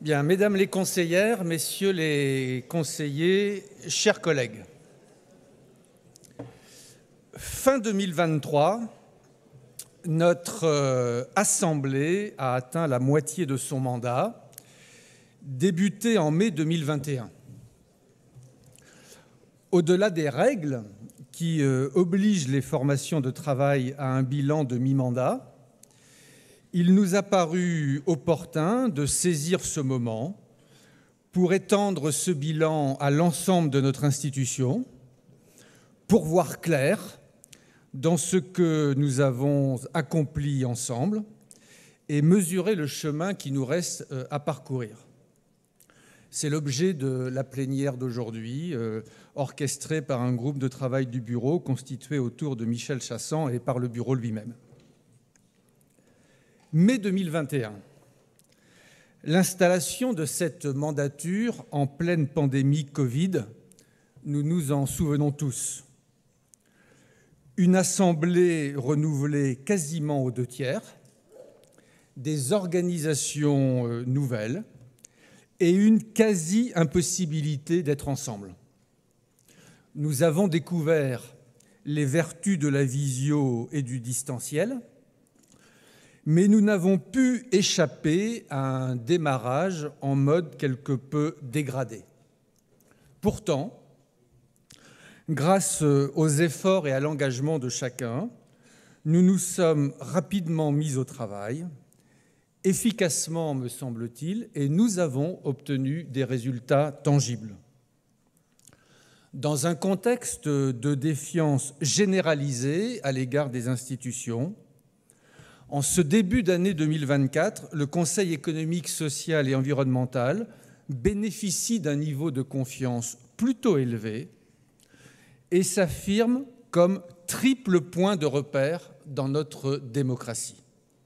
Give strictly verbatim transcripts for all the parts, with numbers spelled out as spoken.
Bien, mesdames les conseillères, messieurs les conseillers, chers collègues. Fin deux mille vingt-trois, notre euh, Assemblée a atteint la moitié de son mandat, débuté en mai deux mille vingt et un. Au-delà des règles qui euh, obligent les formations de travail à un bilan de mi-mandat, il nous a paru opportun de saisir ce moment pour étendre ce bilan à l'ensemble de notre institution, pour voir clair dans ce que nous avons accompli ensemble et mesurer le chemin qui nous reste à parcourir. C'est l'objet de la plénière d'aujourd'hui, euh, orchestrée par un groupe de travail du bureau constitué autour de Michel Chassan et par le bureau lui-même. Mai deux mille vingt et un, l'installation de cette mandature en pleine pandémie Covid, nous nous en souvenons tous. Une assemblée renouvelée quasiment aux deux tiers, des organisations nouvelles et une quasi-impossibilité d'être ensemble. Nous avons découvert les vertus de la visio et du distanciel, mais nous n'avons pu échapper à un démarrage en mode quelque peu dégradé. Pourtant, grâce aux efforts et à l'engagement de chacun, nous nous sommes rapidement mis au travail, efficacement me semble-t-il, et nous avons obtenu des résultats tangibles. Dans un contexte de défiance généralisée à l'égard des institutions, en ce début d'année deux mille vingt-quatre, le Conseil économique, social et environnemental bénéficie d'un niveau de confiance plutôt élevé et s'affirme comme triple point de repère dans notre démocratie.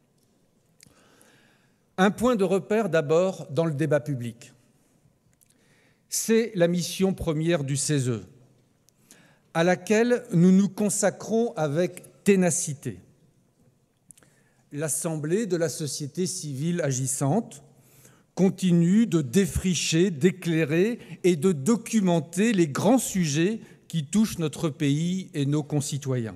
Un point de repère d'abord dans le débat public. C'est la mission première du C E S E, à laquelle nous nous consacrons avec ténacité. L'Assemblée de la société civile agissante continue de défricher, d'éclairer et de documenter les grands sujets qui touchent notre pays et nos concitoyens.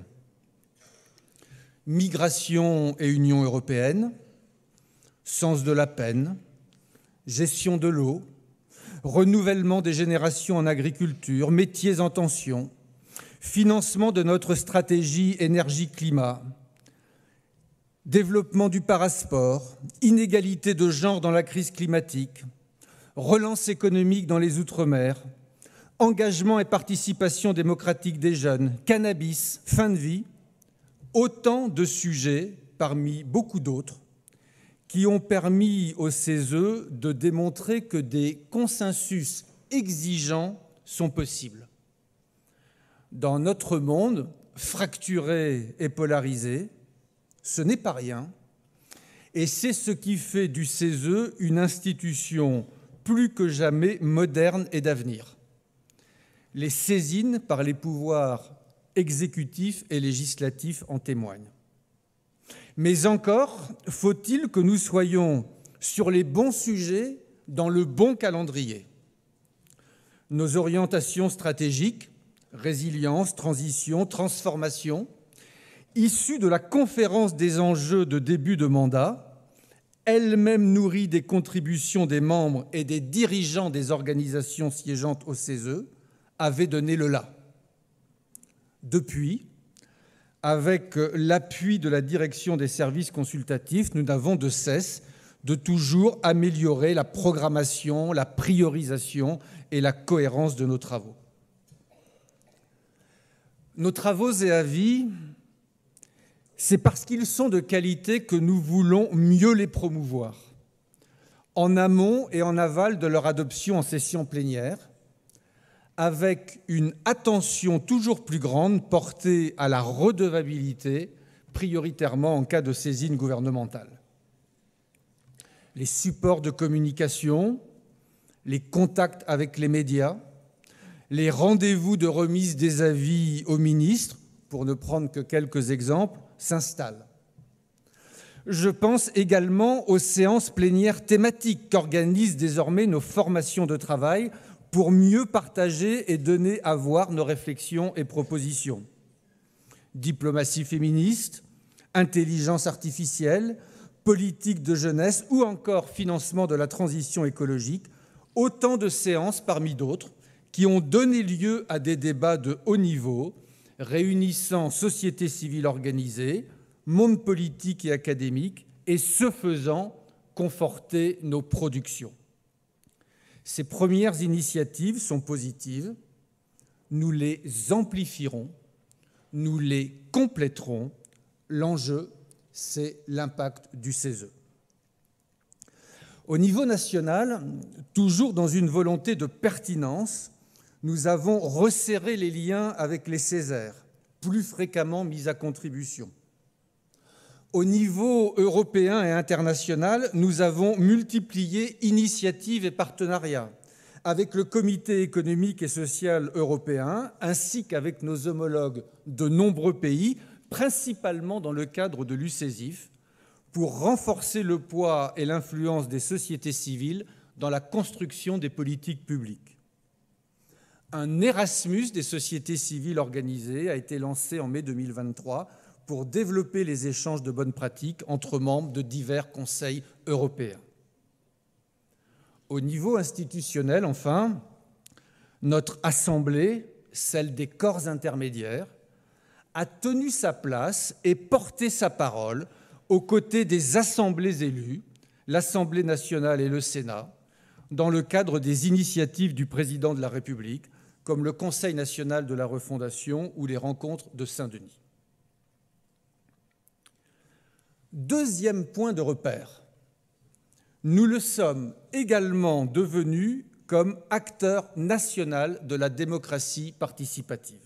Migration et Union européenne, sens de la peine, gestion de l'eau, renouvellement des générations en agriculture, métiers en tension, financement de notre stratégie énergie-climat, développement du parasport, inégalité de genre dans la crise climatique, relance économique dans les Outre-mer, engagement et participation démocratique des jeunes, cannabis, fin de vie, autant de sujets, parmi beaucoup d'autres, qui ont permis au C E S E de démontrer que des consensus exigeants sont possibles. Dans notre monde fracturé et polarisé, ce n'est pas rien, et c'est ce qui fait du C E S E une institution plus que jamais moderne et d'avenir. Les saisines par les pouvoirs exécutifs et législatifs en témoignent. Mais encore faut-il que nous soyons sur les bons sujets dans le bon calendrier. Nos orientations stratégiques, résilience, transition, transformation, issues de la conférence des enjeux de début de mandat, elle-même nourrie des contributions des membres et des dirigeants des organisations siégeantes au C E S E, avait donné le là. Depuis, avec l'appui de la direction des services consultatifs, nous n'avons de cesse de toujours améliorer la programmation, la priorisation et la cohérence de nos travaux. Nos travaux et avis, c'est parce qu'ils sont de qualité que nous voulons mieux les promouvoir, en amont et en aval de leur adoption en session plénière, avec une attention toujours plus grande portée à la redevabilité, prioritairement en cas de saisine gouvernementale. Les supports de communication, les contacts avec les médias, les rendez-vous de remise des avis aux ministres, pour ne prendre que quelques exemples, s'installent. Je pense également aux séances plénières thématiques qu'organisent désormais nos formations de travail pour mieux partager et donner à voir nos réflexions et propositions. Diplomatie féministe, intelligence artificielle, politique de jeunesse ou encore financement de la transition écologique, autant de séances parmi d'autres qui ont donné lieu à des débats de haut niveau, réunissant société civile organisée, monde politique et académique, et ce faisant, conforter nos productions. Ces premières initiatives sont positives, nous les amplifierons, nous les compléterons. L'enjeu, c'est l'impact du C E S E. Au niveau national, toujours dans une volonté de pertinence, nous avons resserré les liens avec les Césaires, plus fréquemment mis à contribution. Au niveau européen et international, nous avons multiplié initiatives et partenariats avec le Comité économique et social européen, ainsi qu'avec nos homologues de nombreux pays, principalement dans le cadre de l'U C E S I F, pour renforcer le poids et l'influence des sociétés civiles dans la construction des politiques publiques. Un Erasmus des sociétés civiles organisées a été lancé en mai deux mille vingt-trois pour développer les échanges de bonnes pratiques entre membres de divers conseils européens. Au niveau institutionnel, enfin, notre Assemblée, celle des corps intermédiaires, a tenu sa place et porté sa parole aux côtés des assemblées élues, l'Assemblée nationale et le Sénat, dans le cadre des initiatives du Président de la République, comme le Conseil national de la refondation ou les rencontres de Saint-Denis. Deuxième point de repère, nous le sommes également devenus comme acteur national de la démocratie participative.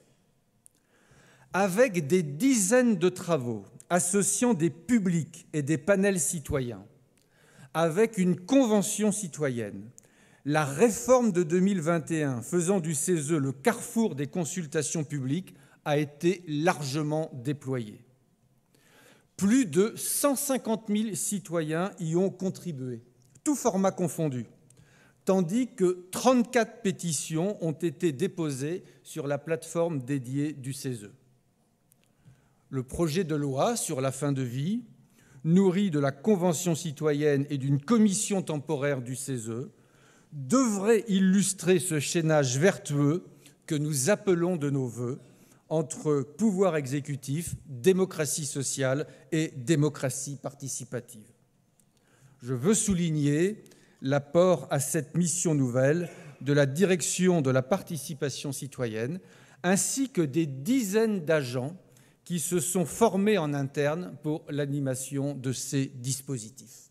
Avec des dizaines de travaux associant des publics et des panels citoyens, avec une convention citoyenne, la réforme de deux mille vingt et un faisant du C E S E le carrefour des consultations publiques a été largement déployée. Plus de cent cinquante mille citoyens y ont contribué, tous formats confondus, tandis que trente-quatre pétitions ont été déposées sur la plateforme dédiée du C E S E. Le projet de loi sur la fin de vie, nourri de la Convention citoyenne et d'une commission temporaire du C E S E, devrait illustrer ce chaînage vertueux que nous appelons de nos vœux entre pouvoir exécutif, démocratie sociale et démocratie participative. Je veux souligner l'apport à cette mission nouvelle de la direction de la participation citoyenne, ainsi que des dizaines d'agents qui se sont formés en interne pour l'animation de ces dispositifs.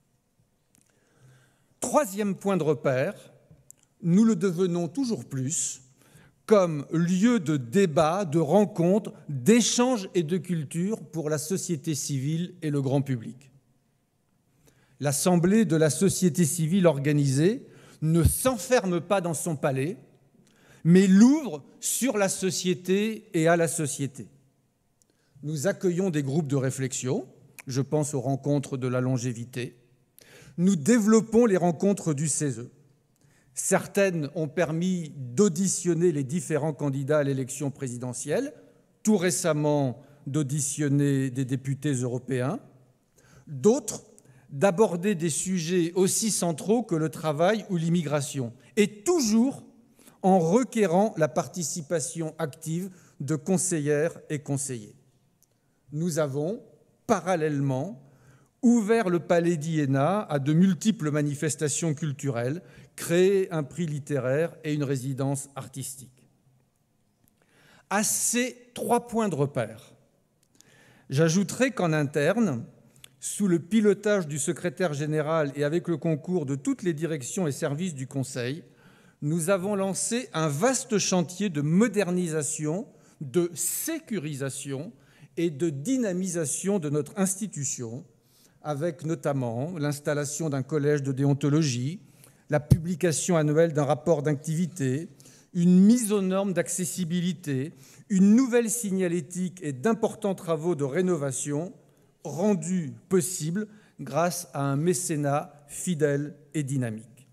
Troisième point de repère, nous le devenons toujours plus comme lieu de débat, de rencontre, d'échange et de culture pour la société civile et le grand public. L'Assemblée de la société civile organisée ne s'enferme pas dans son palais, mais l'ouvre sur la société et à la société. Nous accueillons des groupes de réflexion, je pense aux rencontres de la longévité. Nous développons les rencontres du C E S E. Certaines ont permis d'auditionner les différents candidats à l'élection présidentielle, tout récemment d'auditionner des députés européens, d'autres d'aborder des sujets aussi centraux que le travail ou l'immigration, et toujours en requérant la participation active de conseillères et conseillers. Nous avons, parallèlement, ouvert le Palais d'Iéna à de multiples manifestations culturelles, créé un prix littéraire et une résidence artistique. À ces trois points de repère, j'ajouterai qu'en interne, sous le pilotage du secrétaire général et avec le concours de toutes les directions et services du Conseil, nous avons lancé un vaste chantier de modernisation, de sécurisation et de dynamisation de notre institution, avec notamment l'installation d'un collège de déontologie, la publication annuelle d'un rapport d'activité, une mise aux normes d'accessibilité, une nouvelle signalétique et d'importants travaux de rénovation, rendu possible grâce à un mécénat fidèle et dynamique.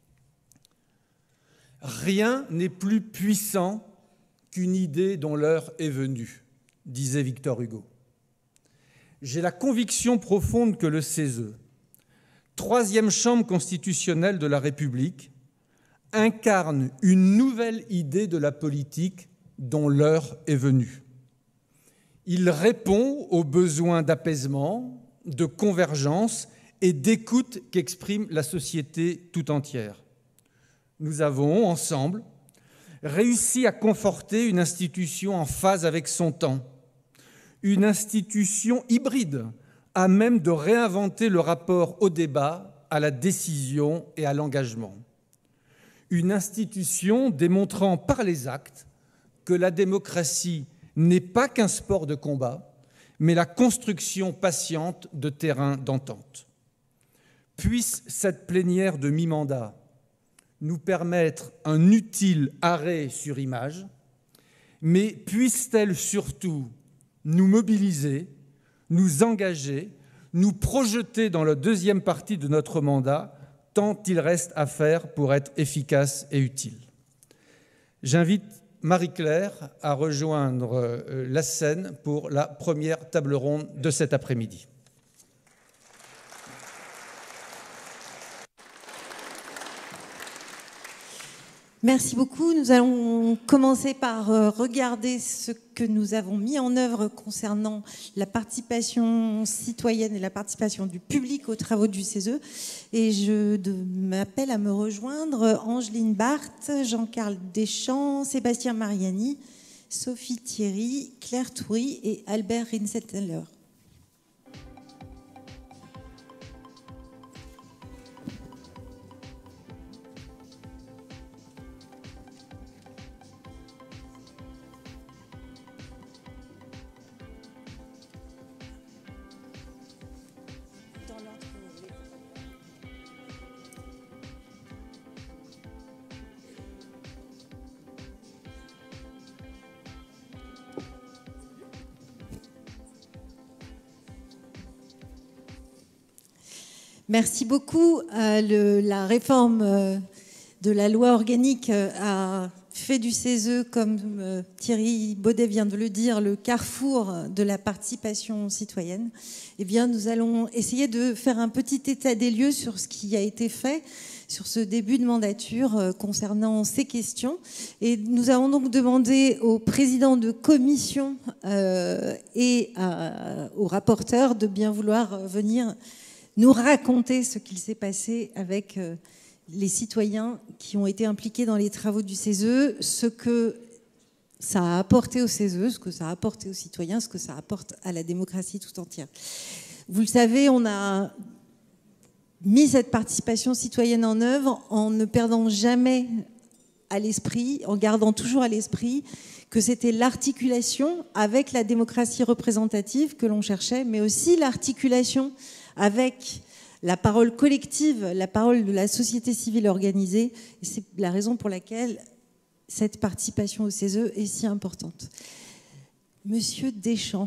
Rien n'est plus puissant qu'une idée dont l'heure est venue, disait Victor Hugo. J'ai la conviction profonde que le C E S E, troisième chambre constitutionnelle de la République, incarne une nouvelle idée de la politique dont l'heure est venue. Il répond aux besoins d'apaisement, de convergence et d'écoute qu'exprime la société tout entière. Nous avons, ensemble, réussi à conforter une institution en phase avec son temps, une institution hybride, à même de réinventer le rapport au débat, à la décision et à l'engagement. Une institution démontrant par les actes que la démocratie n'est pas qu'un sport de combat, mais la construction patiente de terrains d'entente. Puisse cette plénière de mi-mandat nous permettre un utile arrêt sur image, mais puisse-t-elle surtout nous mobiliser, nous engager, nous projeter dans la deuxième partie de notre mandat, tant il reste à faire pour être efficace et utile. J'invite Marie-Claire à rejoindre la scène pour la première table ronde de cet après-midi. Merci beaucoup. Nous allons commencer par regarder ce que nous avons mis en œuvre concernant la participation citoyenne et la participation du public aux travaux du C E S E. Et je m'appelle à me rejoindre Angeline Barthes, Jean-Carl Deschamps, Sébastien Mariani, Sophie Thierry, Claire Toury et Albert Rinsetteler. Merci beaucoup. Euh, le, la réforme euh, de la loi organique euh, a fait du C E S E, comme euh, Thierry Baudet vient de le dire, le carrefour de la participation citoyenne. Eh bien, nous allons essayer de faire un petit état des lieux sur ce qui a été fait sur ce début de mandature euh, concernant ces questions. Et nous avons donc demandé au président de commission euh, et à, au rapporteur de bien vouloir venir nous raconter ce qu'il s'est passé avec les citoyens qui ont été impliqués dans les travaux du C E S E, ce que ça a apporté au C E S E, ce que ça a apporté aux citoyens, ce que ça apporte à la démocratie tout entière. Vous le savez, on a mis cette participation citoyenne en œuvre en ne perdant jamais à l'esprit, en gardant toujours à l'esprit que c'était l'articulation avec la démocratie représentative que l'on cherchait, mais aussi l'articulation avec la parole collective, la parole de la société civile organisée. Et c'est la raison pour laquelle cette participation au C E S E est si importante. Monsieur Deschamps,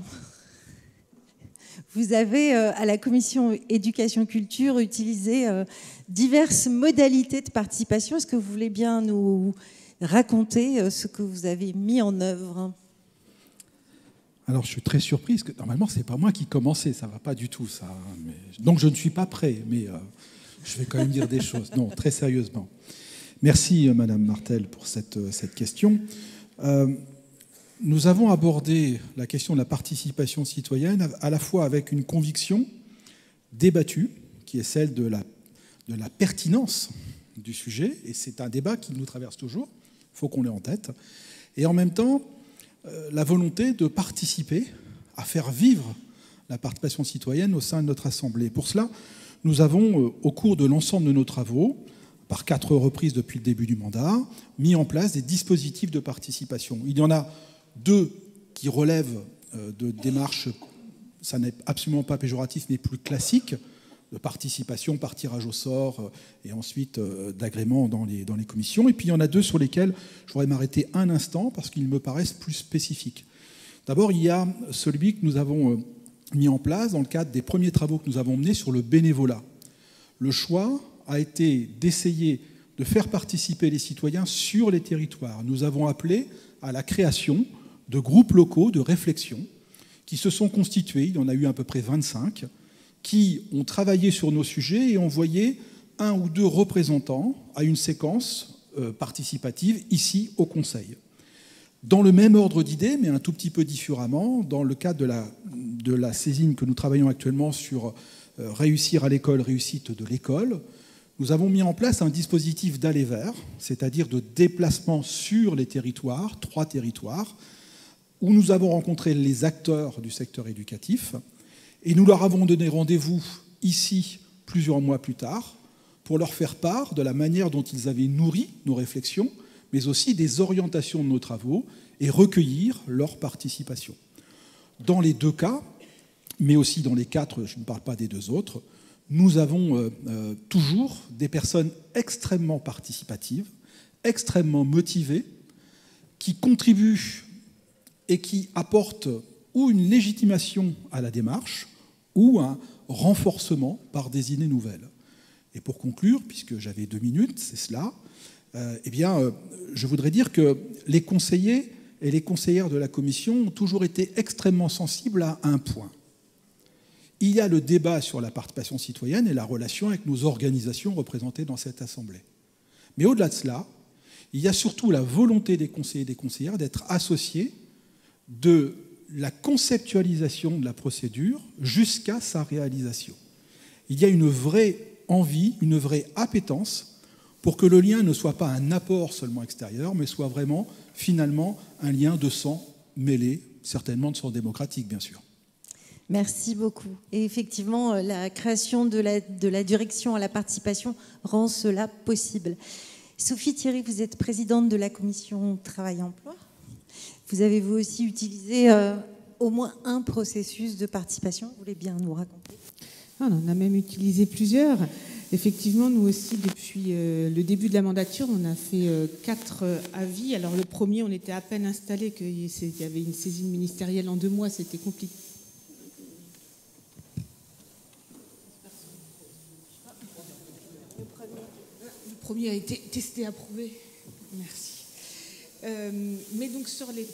vous avez, à la commission éducation-culture, utilisé diverses modalités de participation. Est-ce que vous voulez bien nous raconter ce que vous avez mis en œuvre ? Alors, je suis très surprise que normalement, ce n'est pas moi qui commençais, ça ne va pas du tout, ça. Mais... Donc, je ne suis pas prêt, mais euh, je vais quand même dire des choses. Non, très sérieusement. Merci, Madame Martel, pour cette, cette question. Euh, nous avons abordé la question de la participation citoyenne à la fois avec une conviction débattue, qui est celle de la, de la pertinence du sujet, et c'est un débat qui nous traverse toujours, il faut qu'on l'ait en tête, et en même temps, la volonté de participer, à faire vivre la participation citoyenne au sein de notre Assemblée. Pour cela, nous avons, au cours de l'ensemble de nos travaux, par quatre reprises depuis le début du mandat, mis en place des dispositifs de participation. Il y en a deux qui relèvent de démarches, ça n'est absolument pas péjoratif, mais plus classiques, de participation par tirage au sort et ensuite d'agrément dans les, dans les commissions. Et puis il y en a deux sur lesquels je voudrais m'arrêter un instant parce qu'ils me paraissent plus spécifiques. D'abord, il y a celui que nous avons mis en place dans le cadre des premiers travaux que nous avons menés sur le bénévolat. Le choix a été d'essayer de faire participer les citoyens sur les territoires. Nous avons appelé à la création de groupes locaux de réflexion qui se sont constitués, il y en a eu à peu près vingt-cinq, qui ont travaillé sur nos sujets et ont envoyé un ou deux représentants à une séquence euh, participative ici au Conseil. Dans le même ordre d'idées, mais un tout petit peu différemment, dans le cadre de la, de la saisine que nous travaillons actuellement sur euh, réussir à l'école, réussite de l'école, nous avons mis en place un dispositif d'aller vers, c'est-à-dire de déplacement sur les territoires, trois territoires, où nous avons rencontré les acteurs du secteur éducatif et nous leur avons donné rendez-vous ici plusieurs mois plus tard pour leur faire part de la manière dont ils avaient nourri nos réflexions, mais aussi des orientations de nos travaux et recueillir leur participation. Dans les deux cas, mais aussi dans les quatre, je ne parle pas des deux autres, nous avons euh, euh, toujours des personnes extrêmement participatives, extrêmement motivées, qui contribuent et qui apportent ou une légitimation à la démarche ou un renforcement par des idées nouvelles. Et pour conclure, puisque j'avais deux minutes, c'est cela, euh, eh bien, euh, je voudrais dire que les conseillers et les conseillères de la Commission ont toujours été extrêmement sensibles à un point. Il y a le débat sur la participation citoyenne et la relation avec nos organisations représentées dans cette Assemblée. Mais au-delà de cela, il y a surtout la volonté des conseillers et des conseillères d'être associés de la conceptualisation de la procédure jusqu'à sa réalisation. Il y a une vraie envie, une vraie appétence pour que le lien ne soit pas un apport seulement extérieur, mais soit vraiment, finalement, un lien de sang mêlé, certainement de sang démocratique, bien sûr. Merci beaucoup. Et effectivement, la création de la, de la direction à la participation rend cela possible. Sophie Thierry, vous êtes présidente de la commission Travail-Emploi. Vous avez vous aussi utilisé euh, au moins un processus de participation. Vous voulez bien nous raconter? On en a même utilisé plusieurs. Effectivement, nous aussi, depuis euh, le début de la mandature, on a fait euh, quatre euh, avis. Alors le premier, on était à peine installé, qu'il y avait une saisine ministérielle en deux mois, c'était compliqué. Le premier a été testé, approuvé. Merci. Euh, mais donc sur les...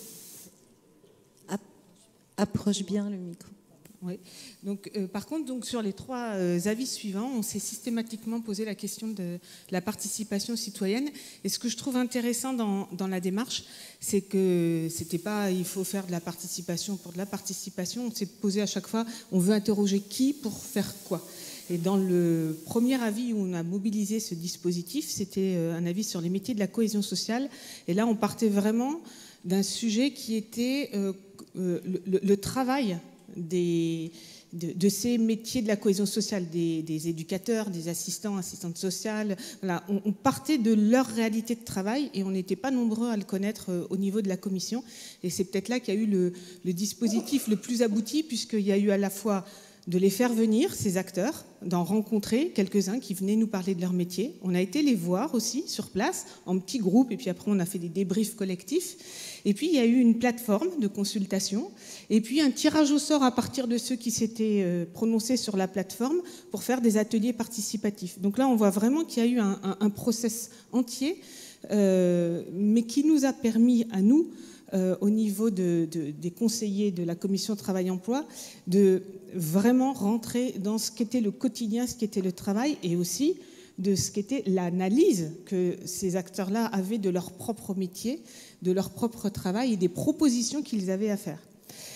Approche bien le micro. Oui. Donc, euh, par contre, donc, sur les trois euh, avis suivants, on s'est systématiquement posé la question de, de la participation citoyenne. Et ce que je trouve intéressant dans, dans la démarche, c'est que c'était pas il faut faire de la participation pour de la participation. On s'est posé à chaque fois, on veut interroger qui pour faire quoi. Et dans le premier avis où on a mobilisé ce dispositif, c'était un avis sur les métiers de la cohésion sociale. Et là, on partait vraiment d'un sujet qui était euh, euh, le, le travail des, de, de ces métiers de la cohésion sociale, des, des éducateurs, des assistants, assistantes sociales. Voilà, on, on partait de leur réalité de travail et on n'était pas nombreux à le connaître euh, au niveau de la commission. Et c'est peut-être là qu'il y a eu le, le dispositif le plus abouti, puisqu'il y a eu à la fois de les faire venir, ces acteurs, d'en rencontrer quelques-uns qui venaient nous parler de leur métier. On a été les voir aussi sur place, en petits groupes, et puis après on a fait des débriefs collectifs. Et puis il y a eu une plateforme de consultation, et puis un tirage au sort à partir de ceux qui s'étaient prononcés sur la plateforme pour faire des ateliers participatifs. Donc là on voit vraiment qu'il y a eu un, un, un process entier, euh, mais qui nous a permis à nous, Euh, au niveau de, de, des conseillers de la commission Travail-Emploi, de vraiment rentrer dans ce qu'était le quotidien, ce qu'était le travail, et aussi de ce qu'était l'analyse que ces acteurs-là avaient de leur propre métier, de leur propre travail et des propositions qu'ils avaient à faire.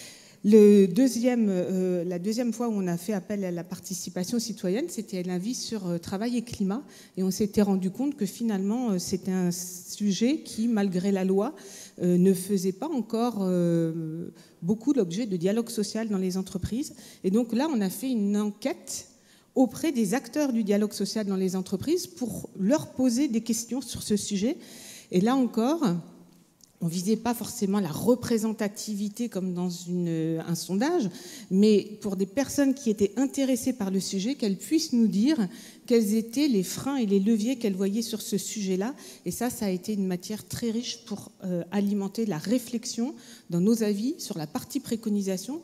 Le deuxième, euh, la deuxième fois où on a fait appel à la participation citoyenne, c'était un avis sur euh, travail et climat, et on s'était rendu compte que finalement euh, c'était un sujet qui, malgré la loi, euh, ne faisait pas encore euh, beaucoup l'objet de dialogue social dans les entreprises. Et donc là, on a fait une enquête auprès des acteurs du dialogue social dans les entreprises pour leur poser des questions sur ce sujet. Et là encore, on ne visait pas forcément la représentativité comme dans une, un sondage, mais pour des personnes qui étaient intéressées par le sujet, qu'elles puissent nous dire quels étaient les freins et les leviers qu'elles voyaient sur ce sujet-là. Et ça, ça a été une matière très riche pour euh, alimenter la réflexion dans nos avis sur la partie préconisation,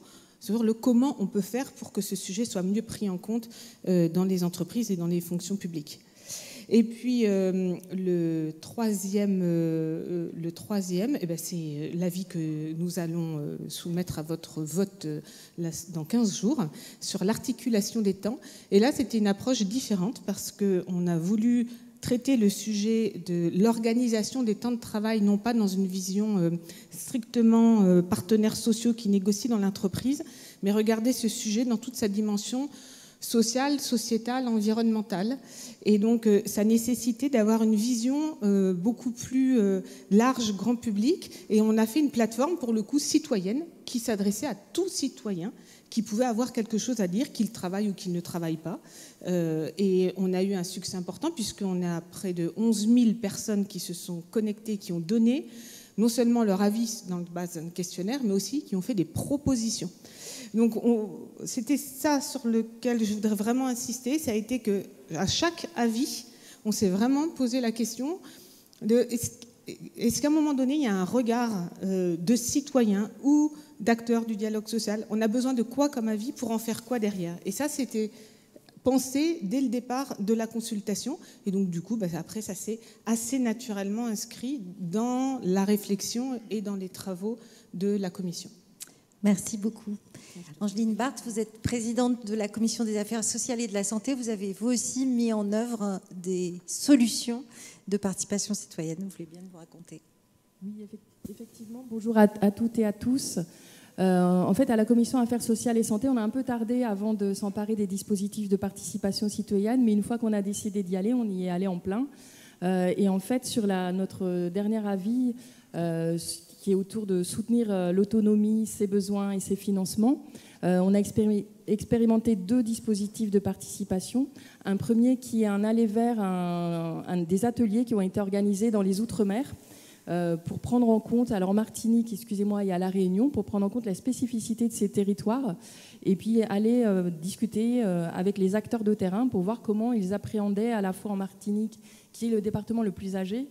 sur le comment on peut faire pour que ce sujet soit mieux pris en compte euh, dans les entreprises et dans les fonctions publiques. Et puis euh, le troisième, euh, le troisième eh ben, c'est l'avis que nous allons euh, soumettre à votre vote euh, là, dans quinze jours sur l'articulation des temps. Et là, c'était une approche différente parce qu'on a voulu traiter le sujet de l'organisation des temps de travail, non pas dans une vision euh, strictement euh, partenaires sociaux qui négocient dans l'entreprise, mais regarder ce sujet dans toute sa dimension sociale, sociétale, environnementale. Et donc, euh, ça nécessitait d'avoir une vision euh, beaucoup plus euh, large, grand public. Et on a fait une plateforme, pour le coup, citoyenne, qui s'adressait à tout citoyen qui pouvait avoir quelque chose à dire, qu'il travaille ou qu'il ne travaille pas. Euh, et on a eu un succès important, puisqu'on a près de onze mille personnes qui se sont connectées, qui ont donné non seulement leur avis dans le base d'un questionnaire, mais aussi qui ont fait des propositions. Donc, c'était ça sur lequel je voudrais vraiment insister, ça a été qu'à chaque avis, on s'est vraiment posé la question de est-ce, est-ce qu'à un moment donné, il y a un regard euh, de citoyen ou d'acteurs du dialogue social? On a besoin de quoi comme avis pour en faire quoi derrière? Et ça, c'était pensé dès le départ de la consultation. Et donc, du coup, bah, après, ça s'est assez naturellement inscrit dans la réflexion et dans les travaux de la commission. Merci beaucoup. Angeline Barthes, vous êtes présidente de la Commission des affaires sociales et de la santé. Vous avez, vous aussi, mis en œuvre des solutions de participation citoyenne. Vous voulez bien nous raconter? Oui, effectivement. Bonjour à, à toutes et à tous. Euh, en fait, à la Commission affaires sociales et santé, on a un peu tardé avant de s'emparer des dispositifs de participation citoyenne, mais une fois qu'on a décidé d'y aller, on y est allé en plein. Euh, et en fait, sur la, notre dernier avis, euh, qui est autour de soutenir euh, l'autonomie, ses besoins et ses financements, euh, on a expéri- expérimenté deux dispositifs de participation. Un premier qui est un aller vers un, un, des ateliers qui ont été organisés dans les Outre-mer euh, pour prendre en compte, alors en Martinique, excusez-moi, et à La Réunion, pour prendre en compte la spécificité de ces territoires et puis aller euh, discuter euh, avec les acteurs de terrain pour voir comment ils appréhendaient à la fois en Martinique, qui est le département le plus âgé,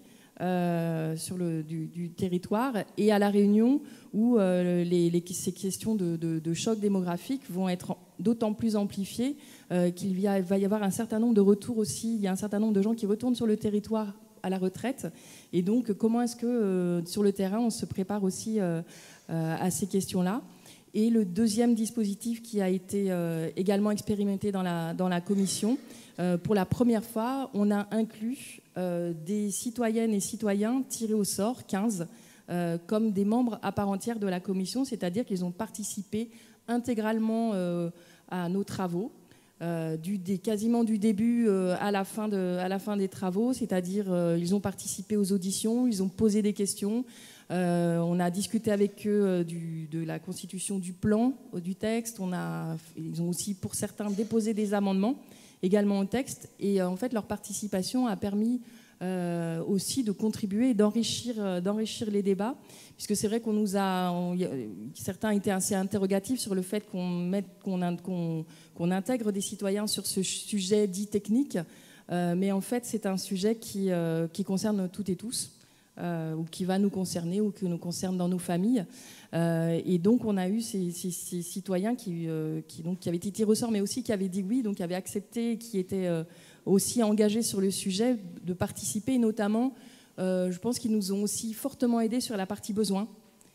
Euh, sur le, du, du territoire, et à La Réunion où euh, les, les, ces questions de, de, de choc démographique vont être d'autant plus amplifiées euh, qu'il y a, va y avoir un certain nombre de retours aussi. Il y a un certain nombre de gens qui retournent sur le territoire à la retraite, et donc comment est-ce que euh, sur le terrain on se prépare aussi euh, euh, à ces questions-là. Et le deuxième dispositif qui a été euh, également expérimenté dans la, dans la commission, euh, pour la première fois, on a inclus euh, des citoyennes et citoyens tirés au sort, quinze, euh, comme des membres à part entière de la commission, c'est-à-dire qu'ils ont participé intégralement euh, à nos travaux, euh, du, des, quasiment du début euh, à, la fin de, à la fin des travaux, c'est-à-dire euh, ils ont participé aux auditions, ils ont posé des questions. Euh, on a discuté avec eux euh, du, de la constitution du plan, euh, du texte. On a, ils ont aussi, pour certains, déposé des amendements également au texte. Et euh, en fait, leur participation a permis euh, aussi de contribuer et d'enrichir, euh, d'enrichir les débats. Puisque c'est vrai qu'on nous a... On, certains étaient assez interrogatifs sur le fait qu'on, mette, qu'on, qu'on, qu'on intègre des citoyens sur ce sujet dit technique. Euh, mais en fait, c'est un sujet qui, euh, qui concerne toutes et tous. Euh, ou qui va nous concerner ou qui nous concerne dans nos familles. Euh, et donc, on a eu ces, ces, ces citoyens qui, euh, qui, donc, qui avaient été tirés au sort, mais aussi qui avaient dit oui, donc qui avaient accepté, qui étaient euh, aussi engagés sur le sujet de participer. Et notamment, euh, je pense qu'ils nous ont aussi fortement aidés sur la partie besoins.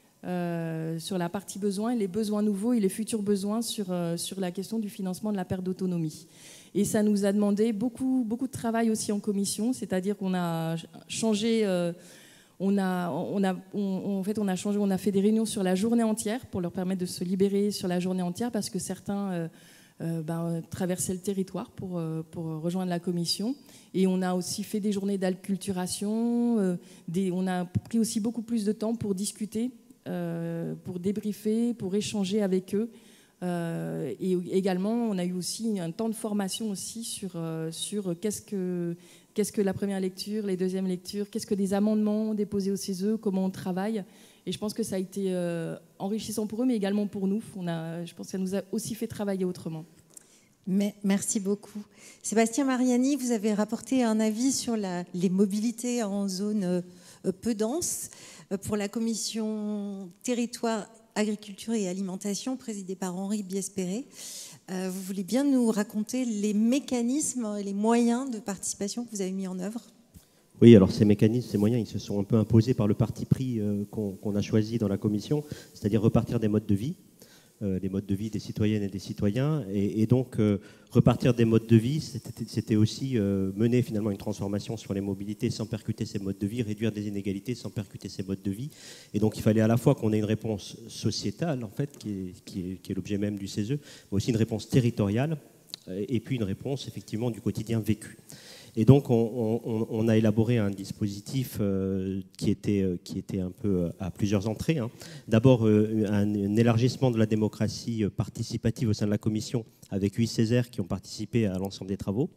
Euh, sur la partie besoins, les besoins nouveaux et les futurs besoins sur, euh, sur la question du financement de la perte d'autonomie. Et ça nous a demandé beaucoup, beaucoup de travail aussi en commission, c'est-à-dire qu'on a changé... Euh, On a, on, a, on, en fait, on a changé, on a fait des réunions sur la journée entière pour leur permettre de se libérer sur la journée entière parce que certains euh, euh, ben, traversaient le territoire pour, euh, pour rejoindre la commission. Et on a aussi fait des journées d'acculturation. Euh, des, on a pris aussi beaucoup plus de temps pour discuter, euh, pour débriefer, pour échanger avec eux. Euh, et également, on a eu aussi un temps de formation aussi sur, euh, sur qu'est-ce que... Qu'est-ce que la première lecture, les deuxièmes lectures, qu'est-ce que des amendements déposés au C E S E, comment on travaille. Et je pense que ça a été euh, enrichissant pour eux, mais également pour nous. On a, je pense que ça nous a aussi fait travailler autrement. Mais, merci beaucoup. Sébastien Mariani, vous avez rapporté un avis sur la, les mobilités en zone euh, peu dense euh, pour la commission territoire Agriculture et Alimentation, présidé par Henri Biespéré. Euh, vous voulez bien nous raconter les mécanismes et les moyens de participation que vous avez mis en œuvre ? Oui, alors ces mécanismes, ces moyens, ils se sont un peu imposés par le parti pris euh, qu'on qu'on a choisi dans la commission, c'est-à-dire repartir des modes de vie, euh, les modes de vie des citoyennes et des citoyens, et, et donc euh, repartir des modes de vie, c'était aussi euh, mener finalement une transformation sur les mobilités sans percuter ces modes de vie, réduire des inégalités sans percuter ces modes de vie, et donc il fallait à la fois qu'on ait une réponse sociétale, en fait, qui est, qui est, qui est l'objet même du C E S E, mais aussi une réponse territoriale, et puis une réponse effectivement du quotidien vécu. Et donc, on, on, on a élaboré un dispositif euh, qui, était, euh, qui était un peu à plusieurs entrées. Hein. D'abord, euh, un, un élargissement de la démocratie participative au sein de la commission, avec huit Césaires qui ont participé à l'ensemble des travaux,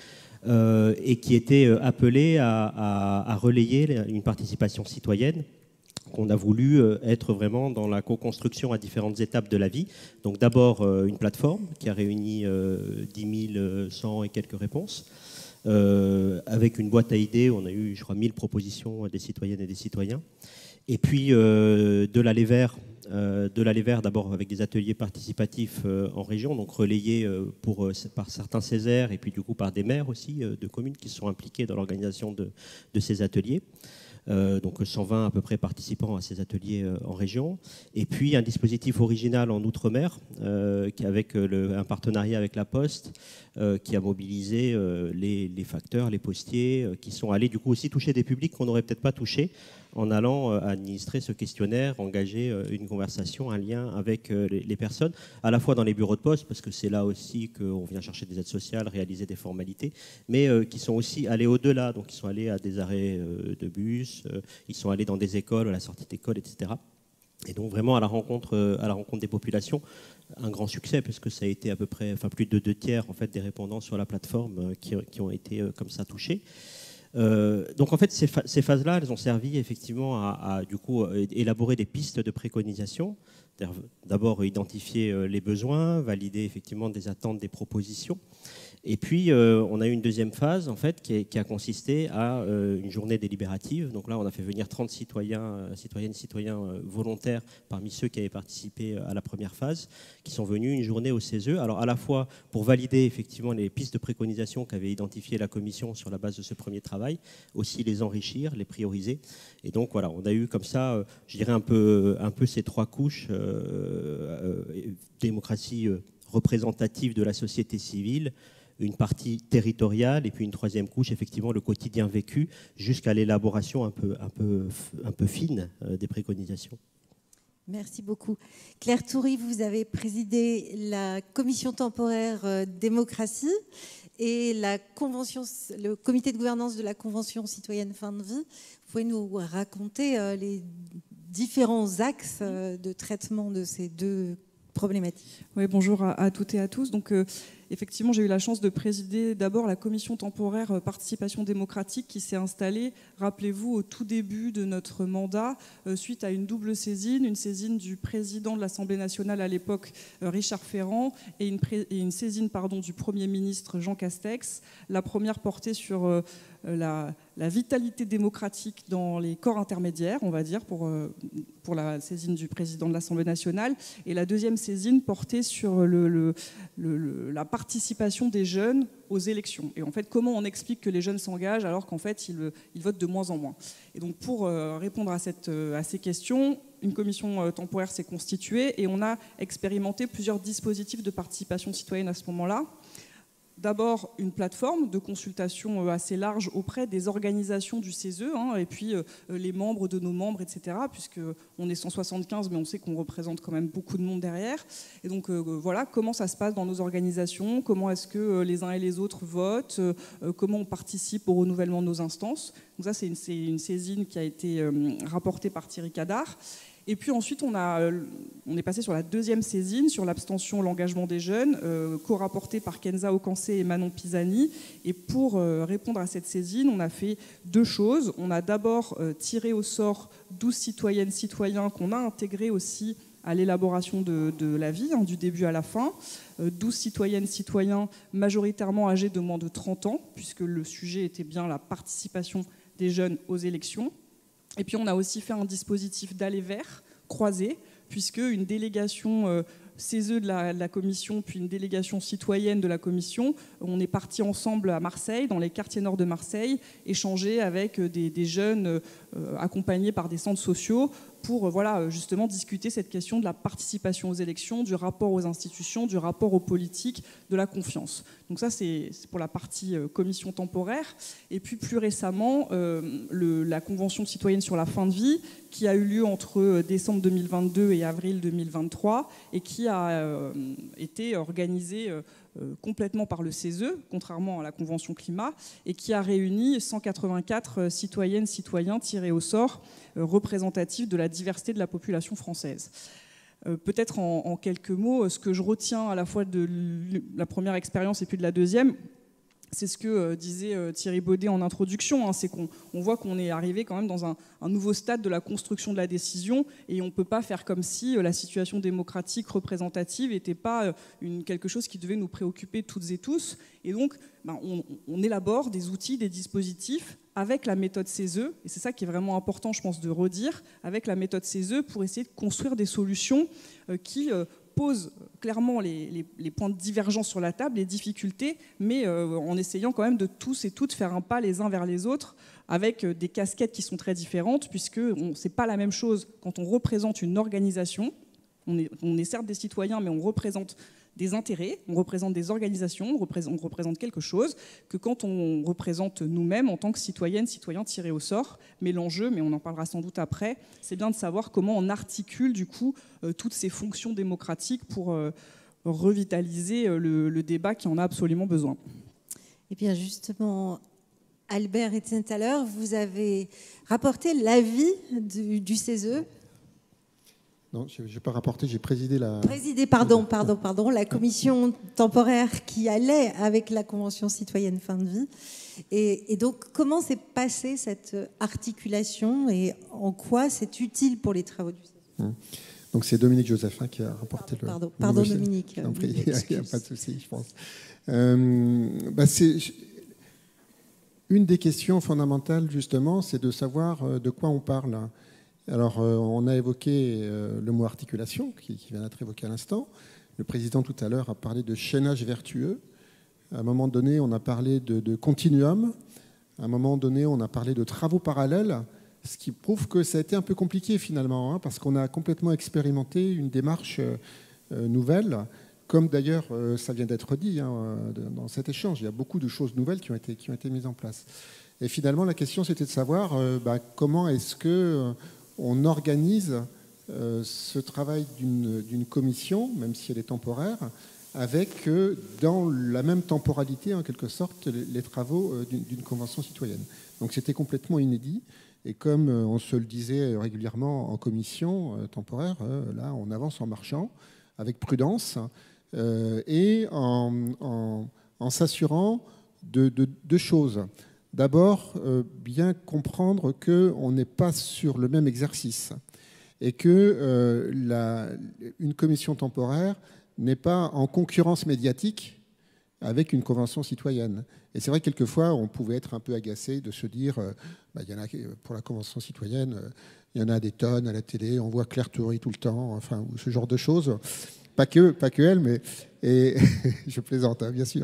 euh, et qui était appelé à, à, à relayer une participation citoyenne qu'on a voulu être vraiment dans la co-construction à différentes étapes de la vie. Donc d'abord, une plateforme qui a réuni euh, dix mille cent et quelques réponses. Euh, avec une boîte à idées, on a eu, je crois, mille propositions des citoyennes et des citoyens. Et puis euh, de l'aller vers, euh, de l'aller vers d'abord avec des ateliers participatifs euh, en région, donc relayés euh, pour, euh, par certains Césaires et puis du coup par des maires aussi euh, de communes qui sont impliqués dans l'organisation de, de ces ateliers. Euh, donc cent vingt à peu près participants à ces ateliers euh, en région. Et puis un dispositif original en Outre-mer, euh, avec le, un partenariat avec la Poste, euh, qui a mobilisé euh, les, les facteurs, les postiers, euh, qui sont allés du coup aussi toucher des publics qu'on n'aurait peut-être pas touchés en allant euh, administrer ce questionnaire, engager euh, une conversation, un lien avec euh, les, les personnes, à la fois dans les bureaux de poste, parce que c'est là aussi qu'on vient chercher des aides sociales, réaliser des formalités, mais euh, qui sont aussi allés au-delà, donc ils sont allés à des arrêts euh, de bus, euh, ils sont allés dans des écoles, à la sortie d'école, et cetera. Et donc vraiment à la rencontre, euh, à la rencontre des populations, un grand succès, puisque ça a été à peu près, enfin plus de deux tiers en fait, des répondants sur la plateforme euh, qui, qui ont été euh, comme ça touchés. Euh, donc en fait ces, fa ces phases-là, elles ont servi effectivement à, à du coup élaborer des pistes de préconisation. D'abord identifier les besoins, valider effectivement des attentes, des propositions. Et puis euh, on a eu une deuxième phase en fait qui, est, qui a consisté à euh, une journée délibérative. Donc là on a fait venir trente citoyens, euh, citoyennes, citoyens euh, volontaires parmi ceux qui avaient participé à la première phase, qui sont venus une journée au C E S E. Alors à la fois pour valider effectivement les pistes de préconisation qu'avait identifiées la commission sur la base de ce premier travail, aussi les enrichir, les prioriser. Et donc voilà, on a eu comme ça, euh, je dirais un peu, un peu ces trois couches, euh, euh, démocratie euh, représentative de la société civile, une partie territoriale et puis une troisième couche, effectivement, le quotidien vécu, jusqu'à l'élaboration un peu, un peu, un peu fine euh, des préconisations. Merci beaucoup. Claire Toury, vous avez présidé la commission temporaire euh, démocratie et la convention, le comité de gouvernance de la Convention citoyenne fin de vie. Vous pouvez nous raconter euh, les différents axes euh, de traitement de ces deux problématiques? Oui, bonjour à, à toutes et à tous. Donc, euh, effectivement, j'ai eu la chance de présider d'abord la commission temporaire participation démocratique qui s'est installée, rappelez-vous, au tout début de notre mandat, euh, suite à une double saisine, une saisine du président de l'Assemblée nationale à l'époque, euh, Richard Ferrand, et une, et une saisine pardon, du Premier ministre Jean Castex. La première portée sur euh, la, la vitalité démocratique dans les corps intermédiaires, on va dire, pour, euh, pour la saisine du président de l'Assemblée nationale, et la deuxième saisine portée sur le, le, le, la participation des jeunes aux élections. Et en fait, comment on explique que les jeunes s'engagent alors qu'en fait, ils, ils votent de moins en moins. Et donc, pour euh, répondre à, cette, à ces questions, une commission euh, temporaire s'est constituée et on a expérimenté plusieurs dispositifs de participation citoyenne à ce moment-là. D'abord, une plateforme de consultation assez large auprès des organisations du C E S E, hein, et puis euh, les membres de nos membres, et cetera, puisqu'on est cent soixante-quinze, mais on sait qu'on représente quand même beaucoup de monde derrière. Et donc, euh, voilà, comment ça se passe dans nos organisations, comment est-ce que euh, les uns et les autres votent, euh, comment on participe au renouvellement de nos instances. Donc ça, c'est une, c'est une saisine qui a été euh, rapportée par Thierry Cadar. Et puis ensuite, on, a, on est passé sur la deuxième saisine, sur l'abstention, l'engagement des jeunes, euh, co-rapportée par Kenza Okancé et Manon Pisani. Et pour euh, répondre à cette saisine, on a fait deux choses. On a d'abord euh, tiré au sort douze citoyennes, citoyens qu'on a intégrés aussi à l'élaboration de, de la vie, hein, du début à la fin. Euh, douze citoyennes, citoyens majoritairement âgés de moins de trente ans, puisque le sujet était bien la participation des jeunes aux élections. Et puis on a aussi fait un dispositif d'aller vers croisé, puisque une délégation euh, C E S E de la, de la commission, puis une délégation citoyenne de la commission, on est partis ensemble à Marseille, dans les quartiers nord de Marseille, échanger avec des, des jeunes euh, accompagnés par des centres sociaux pour euh, voilà, justement discuter cette question de la participation aux élections, du rapport aux institutions, du rapport aux politiques, de la confiance. Donc ça, c'est pour la partie euh, commission temporaire. Et puis plus récemment, euh, le, la Convention citoyenne sur la fin de vie, qui a eu lieu entre décembre deux mille vingt-deux et avril deux mille vingt-trois, et qui a euh, été organisée euh, complètement par le C E S E, contrairement à la Convention climat, et qui a réuni cent quatre-vingt-quatre citoyennes, citoyens tirés au sort, euh, représentatifs de la diversité de la population française. Euh, Peut-être en, en quelques mots, ce que je retiens à la fois de la première expérience et puis de la deuxième, c'est ce que euh, disait euh, Thierry Baudet en introduction, hein, c'est qu'on on voit qu'on est arrivé quand même dans un, un nouveau stade de la construction de la décision, et on ne peut pas faire comme si euh, la situation démocratique représentative n'était pas euh, une, quelque chose qui devait nous préoccuper toutes et tous. Et donc, ben, on, on élabore des outils, des dispositifs avec la méthode C E S E, et c'est ça qui est vraiment important, je pense, de redire, avec la méthode C E S E pour essayer de construire des solutions euh, qui... Euh, pose clairement les, les, les points de divergence sur la table, les difficultés, mais euh, en essayant quand même de tous et toutes faire un pas les uns vers les autres, avec des casquettes qui sont très différentes, puisque ce n'est pas la même chose quand on représente une organisation. On est, on est certes des citoyens, mais on représente des intérêts, on représente des organisations, on représente, on représente quelque chose, que quand on représente nous-mêmes en tant que citoyennes, citoyens tirés au sort. Mais l'enjeu, mais on en parlera sans doute après, c'est bien de savoir comment on articule du coup euh, toutes ces fonctions démocratiques pour euh, revitaliser euh, le, le débat qui en a absolument besoin. Eh bien justement, Albert était tout à l'heure, vous avez rapporté l'avis du, du C E S E. Non, je n'ai pas rapporté, j'ai présidé la... Présidé, pardon, pardon, pardon, la commission temporaire qui allait avec la Convention citoyenne fin de vie. Et, et donc, comment s'est passée cette articulation et en quoi c'est utile pour les travaux du C E S E? Donc, c'est Dominique Josephin qui a rapporté pardon, le... Pardon, pardon Dominique. Il n'y a pas de souci, je pense. Euh, bah c'est... Une des questions fondamentales, justement, c'est de savoir de quoi on parle. Alors, euh, on a évoqué euh, le mot articulation, qui, qui vient d'être évoqué à l'instant. Le président, tout à l'heure, a parlé de chaînage vertueux. À un moment donné, on a parlé de, de continuum. À un moment donné, on a parlé de travaux parallèles, ce qui prouve que ça a été un peu compliqué, finalement, hein, parce qu'on a complètement expérimenté une démarche euh, nouvelle, comme d'ailleurs, euh, ça vient d'être dit hein, dans cet échange. Il y a beaucoup de choses nouvelles qui ont été, qui ont été mises en place. Et finalement, la question, c'était de savoir euh, bah, comment est-ce que... Euh, on organise euh, ce travail d'une commission, même si elle est temporaire, avec euh, dans la même temporalité, en quelque sorte, les, les travaux euh, d'une convention citoyenne. Donc c'était complètement inédit. Et comme euh, on se le disait régulièrement en commission euh, temporaire, euh, là, on avance en marchant, avec prudence, euh, et en, en, en s'assurant de deux choses. D'abord, euh, bien comprendre qu'on n'est pas sur le même exercice et que euh, la, une commission temporaire n'est pas en concurrence médiatique avec une convention citoyenne. Et c'est vrai que quelquefois, on pouvait être un peu agacé de se dire, euh, bah, y en a, pour la convention citoyenne, euh, il y en a des tonnes à la télé, on voit Claire Toury tout le temps, enfin, ce genre de choses. Pas que, pas que elle, mais et je plaisante, hein, bien sûr.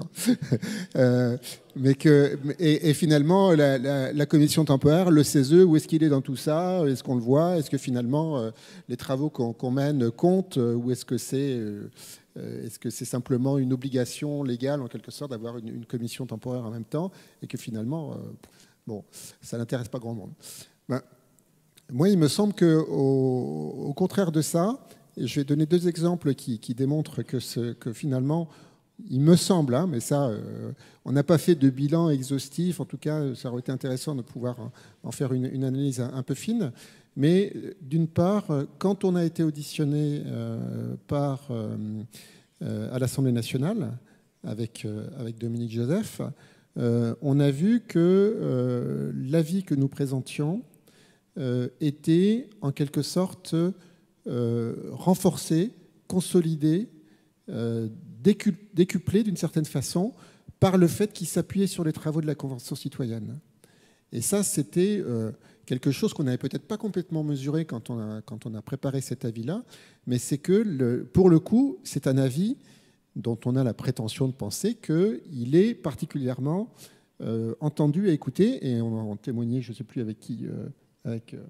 euh, mais que et, et finalement, la, la, la commission temporaire, le C E S E, où est-ce qu'il est dans tout ça? Est-ce qu'on le voit? Est-ce que finalement euh, les travaux qu'on qu'on mène comptent? Ou est-ce que c'est euh, est-ce que c'est simplement une obligation légale en quelque sorte d'avoir une, une commission temporaire en même temps et que finalement, euh, bon, ça n'intéresse pas grand monde. Ben, moi, il me semble que au, au contraire de ça. Et je vais donner deux exemples qui, qui démontrent que, ce, que finalement, il me semble, hein, mais ça, euh, on n'a pas fait de bilan exhaustif, en tout cas, ça aurait été intéressant de pouvoir en faire une, une analyse un, un peu fine. Mais d'une part, quand on a été auditionné euh, par, euh, euh, à l'Assemblée nationale avec, euh, avec Dominique Joseph, euh, on a vu que euh, l'avis que nous présentions euh, était en quelque sorte... Euh, renforcé, consolidé, euh, décuplé d'une certaine façon par le fait qu'il s'appuyait sur les travaux de la Convention citoyenne. Et ça, c'était euh, quelque chose qu'on n'avait peut-être pas complètement mesuré quand on a, quand on a préparé cet avis-là, mais c'est que, le, pour le coup, c'est un avis dont on a la prétention de penser qu'il est particulièrement euh, entendu et écouté, et on en témoignait, je ne sais plus avec qui, euh, avec, euh,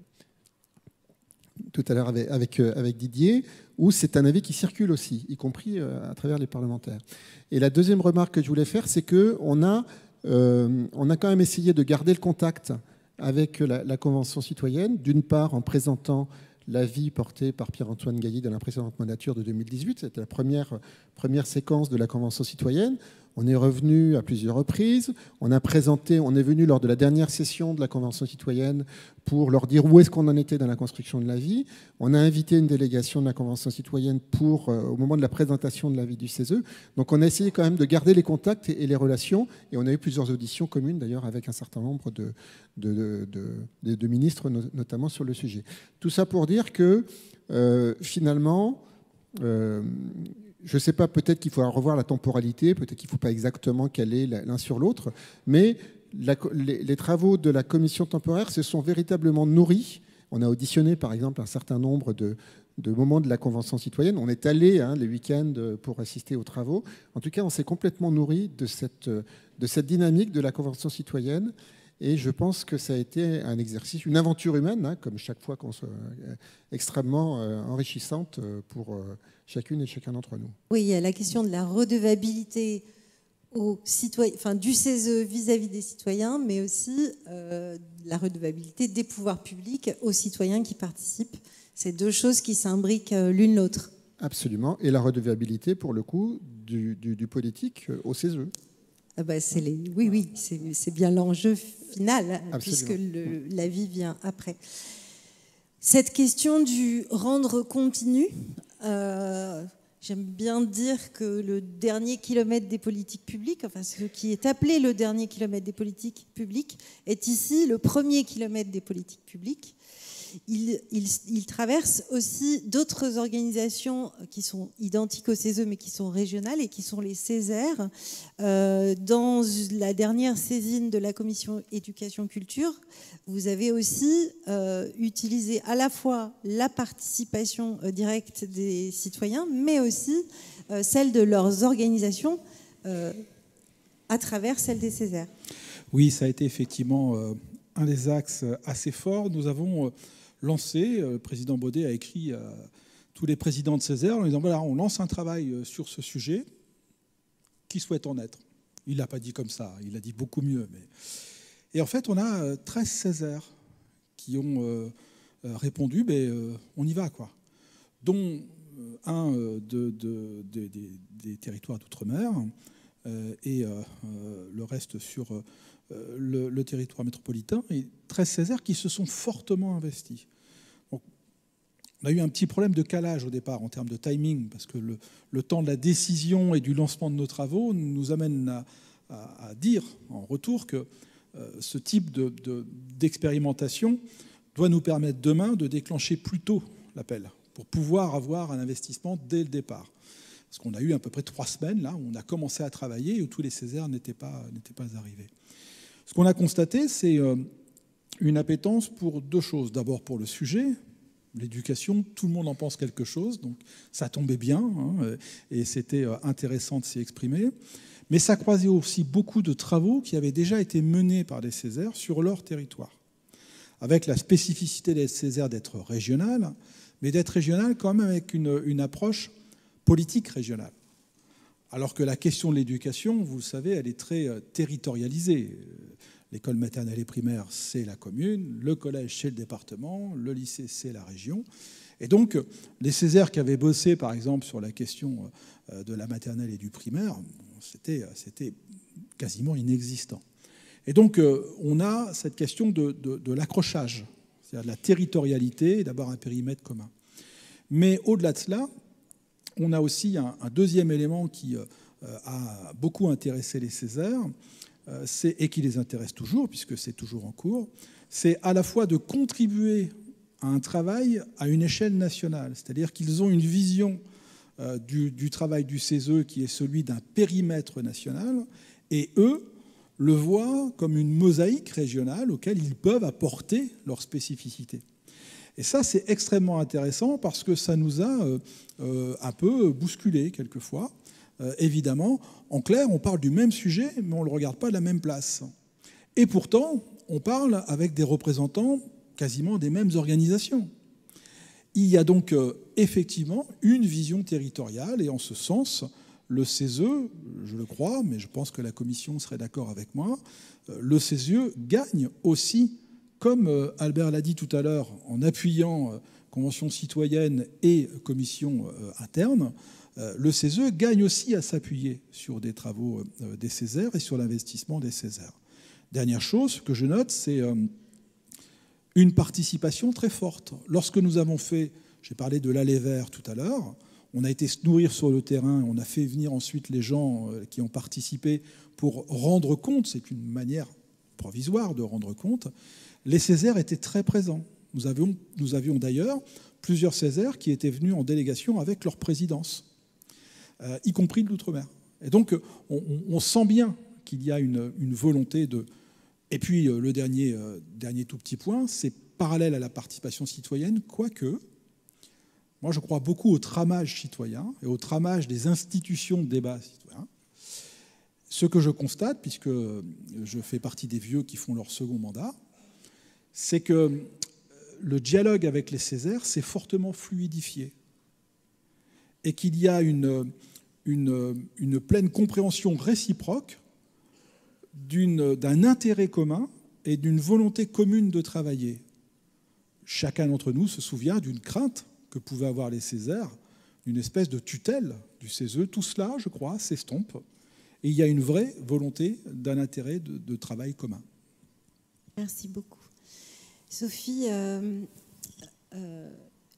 tout à l'heure avec, avec, euh, avec Didier, où c'est un avis qui circule aussi, y compris euh, à travers les parlementaires. Et la deuxième remarque que je voulais faire, c'est qu'on a, euh, on a quand même essayé de garder le contact avec la, la Convention citoyenne, d'une part en présentant l'avis porté par Pierre-Antoine Gailly dans la précédente mandature de deux mille dix-huit. C'était la première, première séquence de la Convention citoyenne. On est revenu à plusieurs reprises. On a présenté, on est venu lors de la dernière session de la Convention citoyenne pour leur dire où est-ce qu'on en était dans la construction de l'avis. On a invité une délégation de la Convention citoyenne pour, euh, au moment de la présentation de l'avis du C E S E. Donc on a essayé quand même de garder les contacts et, et les relations. Et on a eu plusieurs auditions communes d'ailleurs avec un certain nombre de, de, de, de, de ministres, notamment sur le sujet. Tout ça pour dire que euh, finalement... Euh, je ne sais pas, peut-être qu'il faut revoir la temporalité, peut-être qu'il ne faut pas exactement caler l'un sur l'autre, mais la, les, les travaux de la commission temporaire se sont véritablement nourris. On a auditionné, par exemple, un certain nombre de, de moments de la Convention citoyenne. On est allé hein, les week-ends pour assister aux travaux. En tout cas, on s'est complètement nourri de cette, de cette dynamique de la Convention citoyenne. Et je pense que ça a été un exercice, une aventure humaine, hein, comme chaque fois qu'on soit extrêmement euh, enrichissante pour euh, chacune et chacun d'entre nous. Oui, il y a la question de la redevabilité aux citoyens, enfin, du C E S E vis-à-vis des citoyens, mais aussi euh, la redevabilité des pouvoirs publics aux citoyens qui participent. C'est deux choses qui s'imbriquent l'une l'autre. Absolument. Et la redevabilité, pour le coup, du, du, du politique au C E S E. Ah bah c'est les... Oui, oui, c'est bien l'enjeu final, Absolument. Puisque le, la vie vient après. Cette question du rendre continu, euh, j'aime bien dire que le dernier kilomètre des politiques publiques, enfin ce qui est appelé le dernier kilomètre des politiques publiques, est ici le premier kilomètre des politiques publiques. Il, il, il traverse aussi d'autres organisations qui sont identiques au C E S E mais qui sont régionales et qui sont les Césaires. Euh, dans la dernière saisine de la commission éducation-culture, vous avez aussi euh, utilisé à la fois la participation euh, directe des citoyens mais aussi euh, celle de leurs organisations euh, à travers celle des Césaires. Oui, ça a été effectivement euh, un des axes assez forts. Nous avons... Euh, lancé, le président Baudet a écrit à tous les présidents de Césaire en disant voilà, on lance un travail sur ce sujet, qui souhaite en être. Il ne l'a pas dit comme ça, il l'a dit beaucoup mieux. Mais... Et en fait, on a treize Césaires qui ont répondu ben, on y va, quoi. Dont un de, de, de, de, des territoires d'outre-mer et le reste sur Le, le territoire métropolitain, et treize Césaires qui se sont fortement investis. Donc, on a eu un petit problème de calage au départ en termes de timing, parce que le, le temps de la décision et du lancement de nos travaux nous amène à, à, à dire en retour que euh, ce type de, de, d'expérimentation doit nous permettre demain de déclencher plus tôt l'appel, pour pouvoir avoir un investissement dès le départ. Parce qu'on a eu à peu près trois semaines là, où on a commencé à travailler et où tous les Césaires n'étaient pas, n'étaient pas arrivés. Ce qu'on a constaté, c'est une appétence pour deux choses. D'abord pour le sujet, l'éducation, tout le monde en pense quelque chose, donc ça tombait bien, hein, et c'était intéressant de s'y exprimer. Mais ça croisait aussi beaucoup de travaux qui avaient déjà été menés par les Césaires sur leur territoire, avec la spécificité des Césaires d'être régional, mais d'être régional quand même avec une, une approche politique régionale. Alors que la question de l'éducation, vous le savez, elle est très territorialisée. L'école maternelle et primaire, c'est la commune, le collège, c'est le département, le lycée, c'est la région. Et donc, les Césaires qui avaient bossé, par exemple, sur la question de la maternelle et du primaire, c'était, c'était quasiment inexistant. Et donc, on a cette question de, de, de l'accrochage, c'est-à-dire de la territorialité et d'avoir un périmètre commun. Mais au-delà de cela, on a aussi un, un deuxième élément qui euh, a beaucoup intéressé les Césaires, euh, et qui les intéresse toujours, puisque c'est toujours en cours, c'est à la fois de contribuer à un travail à une échelle nationale. C'est-à-dire qu'ils ont une vision euh, du, du travail du C E S E qui est celui d'un périmètre national, et eux le voient comme une mosaïque régionale auquel ils peuvent apporter leur spécificité. Et ça, c'est extrêmement intéressant parce que ça nous a euh, euh, un peu bousculé quelquefois. Euh, évidemment, en clair, on parle du même sujet, mais on ne le regarde pas de la même place. Et pourtant, on parle avec des représentants quasiment des mêmes organisations. Il y a donc euh, effectivement une vision territoriale, et en ce sens, le C E S E, je le crois, mais je pense que la Commission serait d'accord avec moi, euh, le C E S E gagne aussi, comme euh, Albert l'a dit tout à l'heure, en appuyant euh, Convention citoyenne et Commission euh, interne, euh, le C E S E gagne aussi à s'appuyer sur des travaux euh, des Césaires et sur l'investissement des Césaires. Dernière chose que je note, c'est euh, une participation très forte. Lorsque nous avons fait, j'ai parlé de l'Aller Vert tout à l'heure, on a été se nourrir sur le terrain, on a fait venir ensuite les gens qui ont participé pour rendre compte, c'est une manière provisoire de rendre compte, les Césaires étaient très présents. Nous avions, nous avions d'ailleurs plusieurs Césaires qui étaient venus en délégation avec leur présidence, euh, y compris de l'Outre-mer. Et donc on, on sent bien qu'il y a une, une volonté de... Et puis le dernier, euh, dernier tout petit point, c'est parallèle à la participation citoyenne, quoique... Moi, je crois beaucoup au tramage citoyen et au tramage des institutions de débat citoyen. Ce que je constate, puisque je fais partie des vieux qui font leur second mandat, c'est que le dialogue avec les Césaires s'est fortement fluidifié et qu'il y a une, une, une pleine compréhension réciproque d'une, d'un intérêt commun et d'une volonté commune de travailler. Chacun d'entre nous se souvient d'une crainte que pouvaient avoir les Césaires, une espèce de tutelle du C E S E. Tout cela, je crois, s'estompe. Et il y a une vraie volonté d'un intérêt de, de travail commun. Merci beaucoup. Sophie, euh, euh,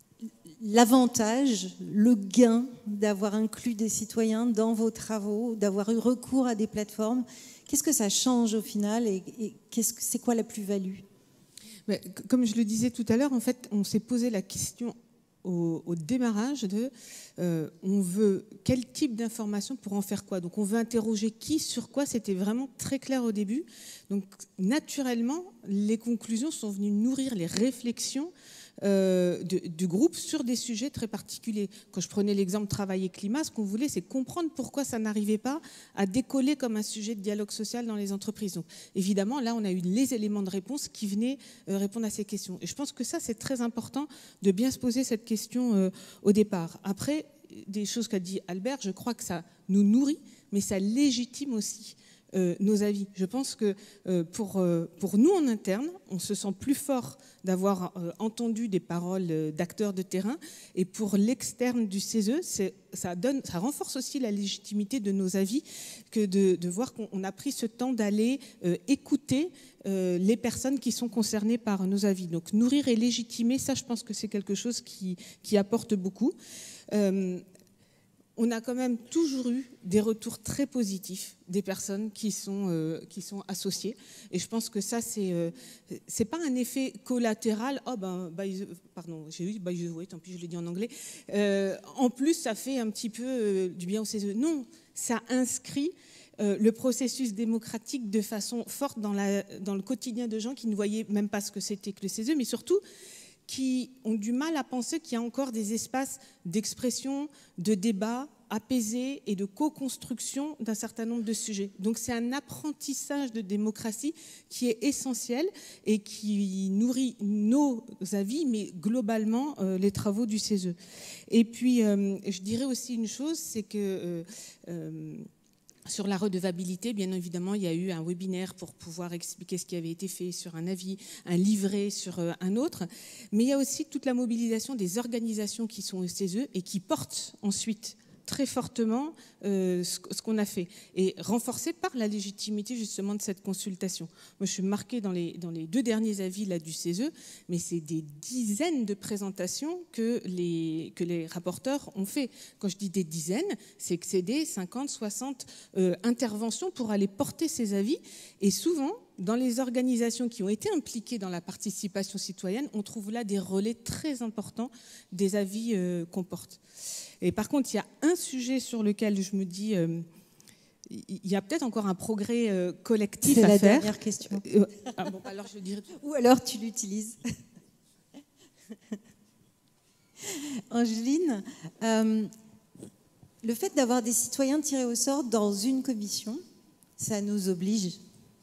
l'avantage, le gain d'avoir inclus des citoyens dans vos travaux, d'avoir eu recours à des plateformes, qu'est-ce que ça change au final et, et qu'est-ce que, c'est quoi la plus-value ? Mais, comme je le disais tout à l'heure, en fait, on s'est posé la question Au, au démarrage de euh, on veut quel type d'information pour en faire quoi. Donc on veut interroger qui sur quoi, c'était vraiment très clair au début. Donc naturellement, les conclusions sont venues nourrir les réflexions euh, de, du groupe sur des sujets très particuliers. Quand je prenais l'exemple travail et climat, ce qu'on voulait, c'est comprendre pourquoi ça n'arrivait pas à décoller comme un sujet de dialogue social dans les entreprises. Donc évidemment, là, on a eu les éléments de réponse qui venaient euh, répondre à ces questions. Et je pense que ça, c'est très important de bien se poser cette question euh, au départ. Après, des choses qu'a dit Albert, je crois que ça nous nourrit, mais ça légitime aussi Euh, nos avis. Je pense que euh, pour, euh, pour nous en interne, on se sent plus fort d'avoir euh, entendu des paroles euh, d'acteurs de terrain, et pour l'externe du C E S E, c'est, ça, donne, ça renforce aussi la légitimité de nos avis que de, de voir qu'on a pris ce temps d'aller euh, écouter euh, les personnes qui sont concernées par nos avis. Donc nourrir et légitimer, ça je pense que c'est quelque chose qui, qui apporte beaucoup. Euh, On a quand même toujours eu des retours très positifs des personnes qui sont, euh, qui sont associées. Et je pense que ça, c'est euh, c'est pas un effet collatéral. Oh ben, by the, pardon, j'ai eu by the way, tant pis, je l'ai dit en anglais. Euh, en plus, ça fait un petit peu euh, du bien au C E S E. Non, ça inscrit euh, le processus démocratique de façon forte dans, la, dans le quotidien de gens qui ne voyaient même pas ce que c'était que le C E S E, mais surtout qui ont du mal à penser qu'il y a encore des espaces d'expression, de débat apaisés et de co-construction d'un certain nombre de sujets. Donc c'est un apprentissage de démocratie qui est essentiel et qui nourrit nos avis, mais globalement euh, les travaux du C E S E. Et puis euh, je dirais aussi une chose, c'est que euh, euh, sur la redevabilité, bien évidemment, il y a eu un webinaire pour pouvoir expliquer ce qui avait été fait sur un avis, un livret sur un autre. Mais il y a aussi toute la mobilisation des organisations qui sont au C E S E et qui portent ensuite très fortement euh, ce, ce qu'on a fait, et renforcé par la légitimité justement de cette consultation. Moi, je suis marquée dans les, dans les deux derniers avis là, du C E S E, mais c'est des dizaines de présentations que les, que les rapporteurs ont fait. Quand je dis des dizaines, c'est que c'est des cinquante, soixante euh, interventions pour aller porter ces avis, et souvent, dans les organisations qui ont été impliquées dans la participation citoyenne, on trouve là des relais très importants des avis euh, qu'on porte. Et par contre, il y a un sujet sur lequel je me dis, euh, il y a peut-être encore un progrès euh, collectif à faire. C'est la dernière question. Euh, ah bon, alors je le dirai. Ou alors tu l'utilises. Angeline, euh, le fait d'avoir des citoyens tirés au sort dans une commission, ça nous oblige.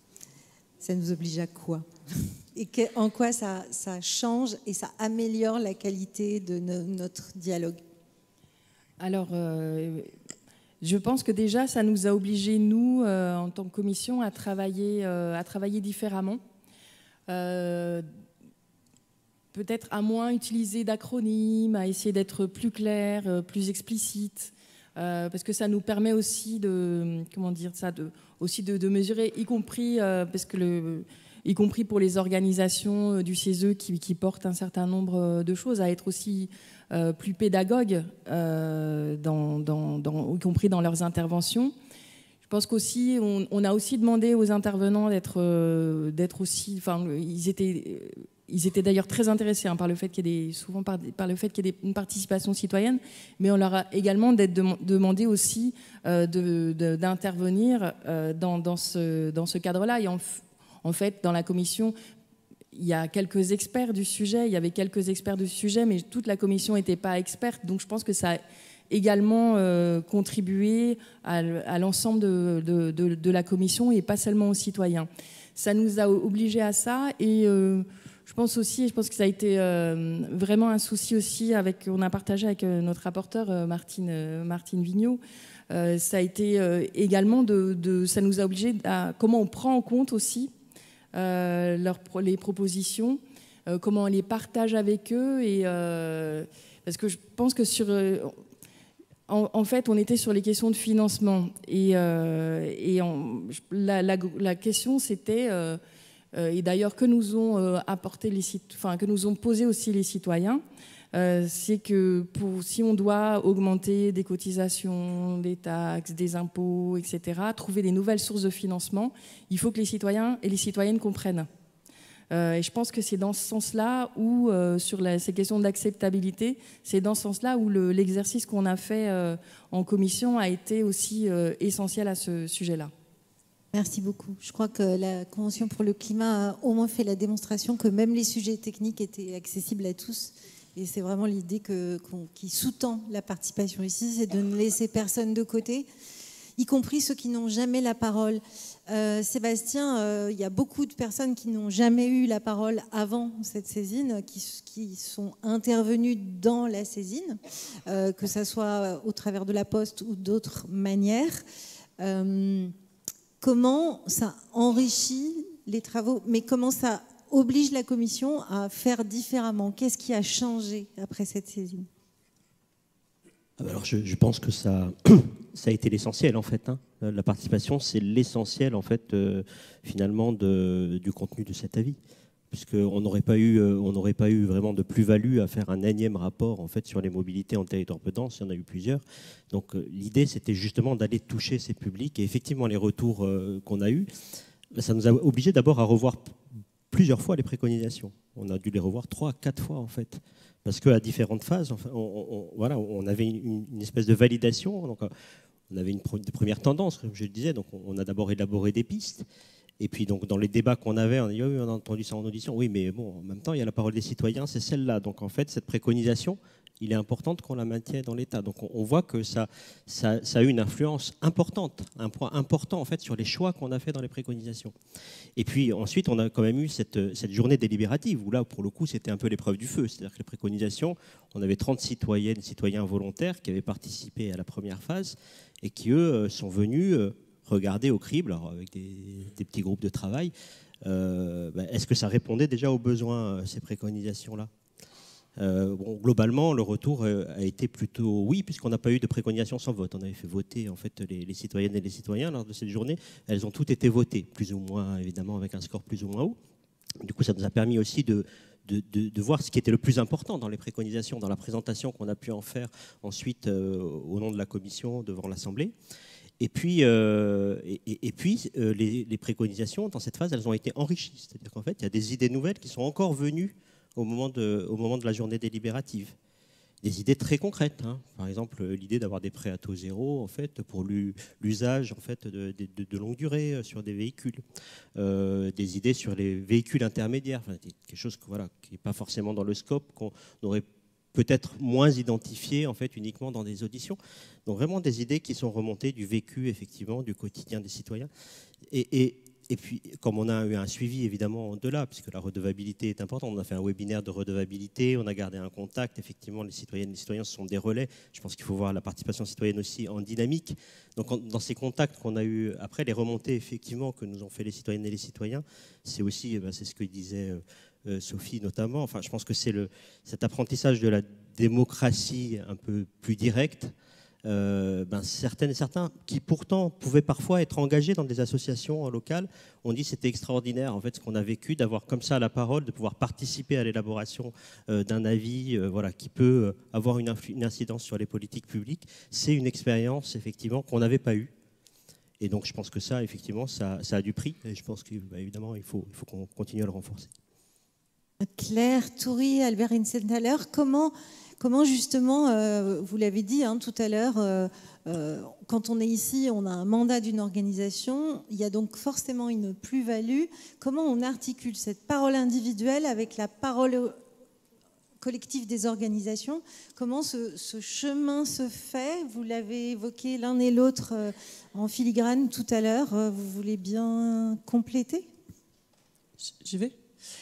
Ça nous oblige à quoi? Et que, en quoi ça, ça change et ça améliore la qualité de no, notre dialogue? Alors, euh, je pense que déjà, ça nous a obligés, nous, euh, en tant que commission, à travailler, euh, à travailler différemment. Euh, peut-être à moins utiliser d'acronymes, à essayer d'être plus clair, euh, plus explicite, euh, parce que ça nous permet aussi de, comment dire ça, de, aussi de, de mesurer, y compris, euh, parce que le, y compris pour les organisations du C E S E qui, qui portent un certain nombre de choses, à être aussi euh, plus pédagogues, euh, dans, dans, dans, y compris dans leurs interventions. Je pense qu'aussi, on, on a aussi demandé aux intervenants d'être, euh, d'être aussi, enfin, ils étaient, ils étaient d'ailleurs très intéressés hein, par le fait qu'il y ait des, souvent par, par le fait qu'il y ait des, une participation citoyenne, mais on leur a également d'être de, demandé aussi euh, de, de, d'intervenir euh, dans, dans ce, dans ce cadre-là. Et en, en fait, dans la commission, il y a quelques experts du sujet, il y avait quelques experts du sujet, mais toute la commission n'était pas experte, donc je pense que ça a également euh, contribué à, à l'ensemble de, de, de, de la commission et pas seulement aux citoyens. Ça nous a obligés à ça et euh, je pense aussi, je pense que ça a été euh, vraiment un souci aussi avec, on a partagé avec notre rapporteure euh, Martine, euh, Martine Vigneault, euh, ça a été euh, également de, de, ça nous a obligés à comment on prend en compte aussi euh, leurs, les propositions, euh, comment on les partage avec eux et euh, parce que je pense que sur euh, En, en fait, on était sur les questions de financement et, euh, et en, la, la, la question c'était, euh, euh, et d'ailleurs que nous ont euh, apporté les, enfin que nous ont posé aussi les citoyens, euh, c'est que pour, si on doit augmenter des cotisations, des taxes, des impôts, et cetera, trouver des nouvelles sources de financement, il faut que les citoyens et les citoyennes comprennent. Euh, et je pense que c'est dans ce sens-là où, euh, sur la, ces questions d'acceptabilité, c'est dans ce sens-là où le, l'exercice qu'on a fait euh, en commission a été aussi euh, essentiel à ce sujet-là. Merci beaucoup. Je crois que la Convention pour le climat a au moins fait la démonstration que même les sujets techniques étaient accessibles à tous. Et c'est vraiment l'idée que, qu'on, qui sous-tend la participation ici, c'est de ne laisser personne de côté, y compris ceux qui n'ont jamais la parole. Euh, Sébastien, euh, il y a beaucoup de personnes qui n'ont jamais eu la parole avant cette saisine, qui, qui sont intervenues dans la saisine, euh, que ce soit au travers de la Poste ou d'autres manières. Euh, comment ça enrichit les travaux, mais comment ça oblige la Commission à faire différemment? Qu'est-ce qui a changé après cette saisine? Alors je, je pense que ça, ça a été l'essentiel en fait. Hein. La participation, c'est l'essentiel en fait euh, finalement de, du contenu de cet avis, puisqu'on n'aurait pas eu, on n'aurait pas eu vraiment de plus-value à faire un énième rapport en fait sur les mobilités en territoire peu dense. Il y en a eu plusieurs. Donc euh, l'idée, c'était justement d'aller toucher ces publics et effectivement les retours euh, qu'on a eus, ça nous a obligés d'abord à revoir plusieurs fois les préconisations. On a dû les revoir trois, quatre fois en fait. Parce qu'à différentes phases, enfin, on, on, voilà, on avait une, une espèce de validation. Donc, on avait une des premières tendances, comme je le disais. Donc, on a d'abord élaboré des pistes. Et puis, donc, dans les débats qu'on avait, on a dit, oui, on a entendu ça en audition. Oui, mais bon, en même temps, il y a la parole des citoyens, c'est celle-là. Donc, en fait, cette préconisation, il est important qu'on la maintienne dans l'État. Donc, on, on voit que ça, ça, ça a eu une influence importante, un point important, en fait, sur les choix qu'on a fait dans les préconisations. Et puis, ensuite, on a quand même eu cette, cette journée délibérative, où là, pour le coup, c'était un peu l'épreuve du feu. C'est-à-dire que les préconisations, on avait trente citoyennes, citoyens volontaires qui avaient participé à la première phase et qui, eux, sont venus regarder au crible, alors avec des, des petits groupes de travail, euh, ben, est-ce que ça répondait déjà aux besoins, ces préconisations-là ? Euh, bon, globalement, le retour a été plutôt oui, puisqu'on n'a pas eu de préconisation sans vote. On avait fait voter en fait les, les citoyennes et les citoyens lors de cette journée. Elles ont toutes été votées, plus ou moins, évidemment, avec un score plus ou moins haut. Du coup, ça nous a permis aussi de, de, de, de voir ce qui était le plus important dans les préconisations, dans la présentation qu'on a pu en faire ensuite euh, au nom de la commission devant l'Assemblée. Et puis, euh, et, et puis euh, les, les préconisations, dans cette phase, elles ont été enrichies. C'est-à-dire qu'en fait, il y a des idées nouvelles qui sont encore venues au moment de, au moment de la journée délibérative. des idées très concrètes. Hein. Par exemple, l'idée d'avoir des prêts à taux zéro en fait, pour l'usage en fait, de, de, de longue durée sur des véhicules. Euh, des idées sur les véhicules intermédiaires. Enfin, quelque chose que, voilà, qui n'est pas forcément dans le scope, qu'on aurait peut-être moins identifié en fait, uniquement dans des auditions. Donc vraiment des idées qui sont remontées du vécu, effectivement, du quotidien des citoyens. Et, et, et puis, comme on a eu un suivi, évidemment, au-delà, puisque la redevabilité est importante, on a fait un webinaire de redevabilité, on a gardé un contact. Effectivement, les citoyennes et les citoyens sont des relais. Je pense qu'il faut voir la participation citoyenne aussi en dynamique. Donc, en, dans ces contacts qu'on a eus après, les remontées, effectivement, que nous ont fait les citoyennes et les citoyens, c'est aussi, ben, c'est ce que disait euh, Sophie notamment. Enfin, je pense que c'est le, cet apprentissage de la démocratie un peu plus directe. Euh, ben, certaines et certains qui pourtant pouvaient parfois être engagés dans des associations locales, on dit que c'était extraordinaire en fait ce qu'on a vécu, d'avoir comme ça la parole, de pouvoir participer à l'élaboration euh, d'un avis euh, voilà, qui peut avoir une, une incidence sur les politiques publiques. C'est une expérience effectivement qu'on n'avait pas eue. Et donc je pense que ça, effectivement, ça, ça a du prix. Et je pense qu'évidemment, bah, il faut, il faut qu'on continue à le renforcer. Claire Toury, Albert Rinsenthaler, comment... Comment justement, euh, vous l'avez dit hein, tout à l'heure, euh, euh, quand on est ici, on a un mandat d'une organisation, il y a donc forcément une plus-value. Comment on articule cette parole individuelle avec la parole collective des organisations? Comment ce, ce chemin se fait? Vous l'avez évoqué l'un et l'autre euh, en filigrane tout à l'heure. Vous voulez bien compléter? J'y vais.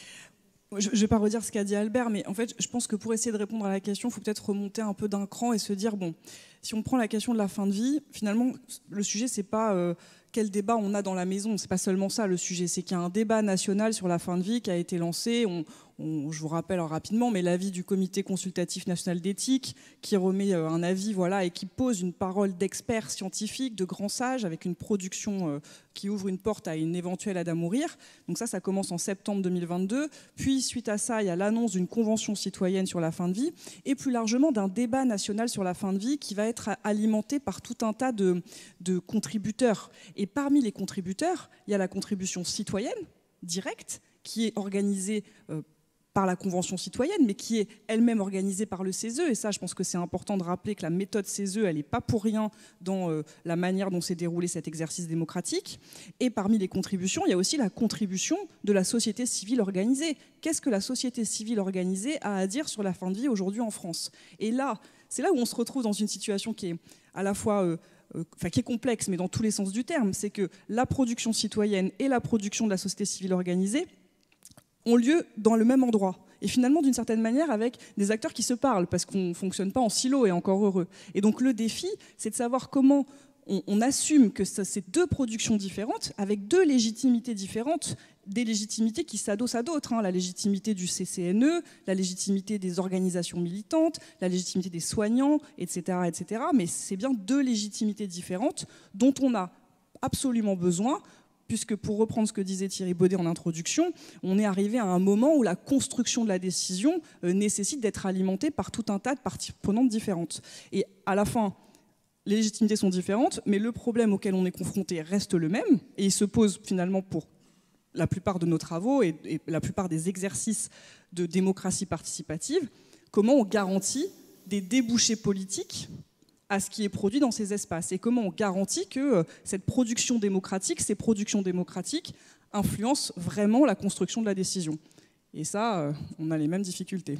Je ne vais pas redire ce qu'a dit Albert, mais en fait, je pense que pour essayer de répondre à la question, il faut peut-être remonter un peu d'un cran et se dire, bon, si on prend la question de la fin de vie, finalement, le sujet, c'est pas euh, quel débat on a dans la maison, c'est pas seulement ça le sujet, c'est qu'il y a un débat national sur la fin de vie qui a été lancé, on, on, je vous rappelle rapidement, mais l'avis du Comité consultatif national d'éthique qui remet euh, un avis voilà, et qui pose une parole d'experts scientifiques, de grands sages, avec une production euh, qui ouvre une porte à une éventuelle aide à mourir. Donc ça, ça commence en septembre deux mille vingt-deux. Puis, suite à ça, il y a l'annonce d'une convention citoyenne sur la fin de vie et plus largement d'un débat national sur la fin de vie qui va être alimenté par tout un tas de, de contributeurs. Et parmi les contributeurs, il y a la contribution citoyenne directe qui est organisée euh, par la Convention citoyenne, mais qui est elle-même organisée par le C E S E. Et ça, je pense que c'est important de rappeler que la méthode C E S E, elle n'est pas pour rien dans euh, la manière dont s'est déroulé cet exercice démocratique. Et parmi les contributions, il y a aussi la contribution de la société civile organisée. Qu'est-ce que la société civile organisée a à dire sur la fin de vie aujourd'hui en France? Et là, c'est là où on se retrouve dans une situation qui est à la fois... Euh, euh, enfin, qui est complexe, mais dans tous les sens du terme. C'est que la production citoyenne et la production de la société civile organisée ont lieu dans le même endroit. Et finalement, d'une certaine manière, avec des acteurs qui se parlent, parce qu'on ne fonctionne pas en silo, et encore heureux. Et donc le défi, c'est de savoir comment on, on assume que ça, c'est deux productions différentes, avec deux légitimités différentes, des légitimités qui s'adossent à d'autres. Hein. La légitimité du C C N E, la légitimité des organisations militantes, la légitimité des soignants, et cetera, et cetera. Mais c'est bien deux légitimités différentes dont on a absolument besoin, puisque pour reprendre ce que disait Thierry Baudet en introduction, on est arrivé à un moment où la construction de la décision euh, nécessite d'être alimentée par tout un tas de parties prenantes différentes. Et à la fin, les légitimités sont différentes, mais le problème auquel on est confronté reste le même, et il se pose finalement pour la plupart de nos travaux et, et la plupart des exercices de démocratie participative, comment on garantit des débouchés politiques à ce qui est produit dans ces espaces et comment on garantit que cette production démocratique, ces productions démocratiques influencent vraiment la construction de la décision. Et ça, on a les mêmes difficultés.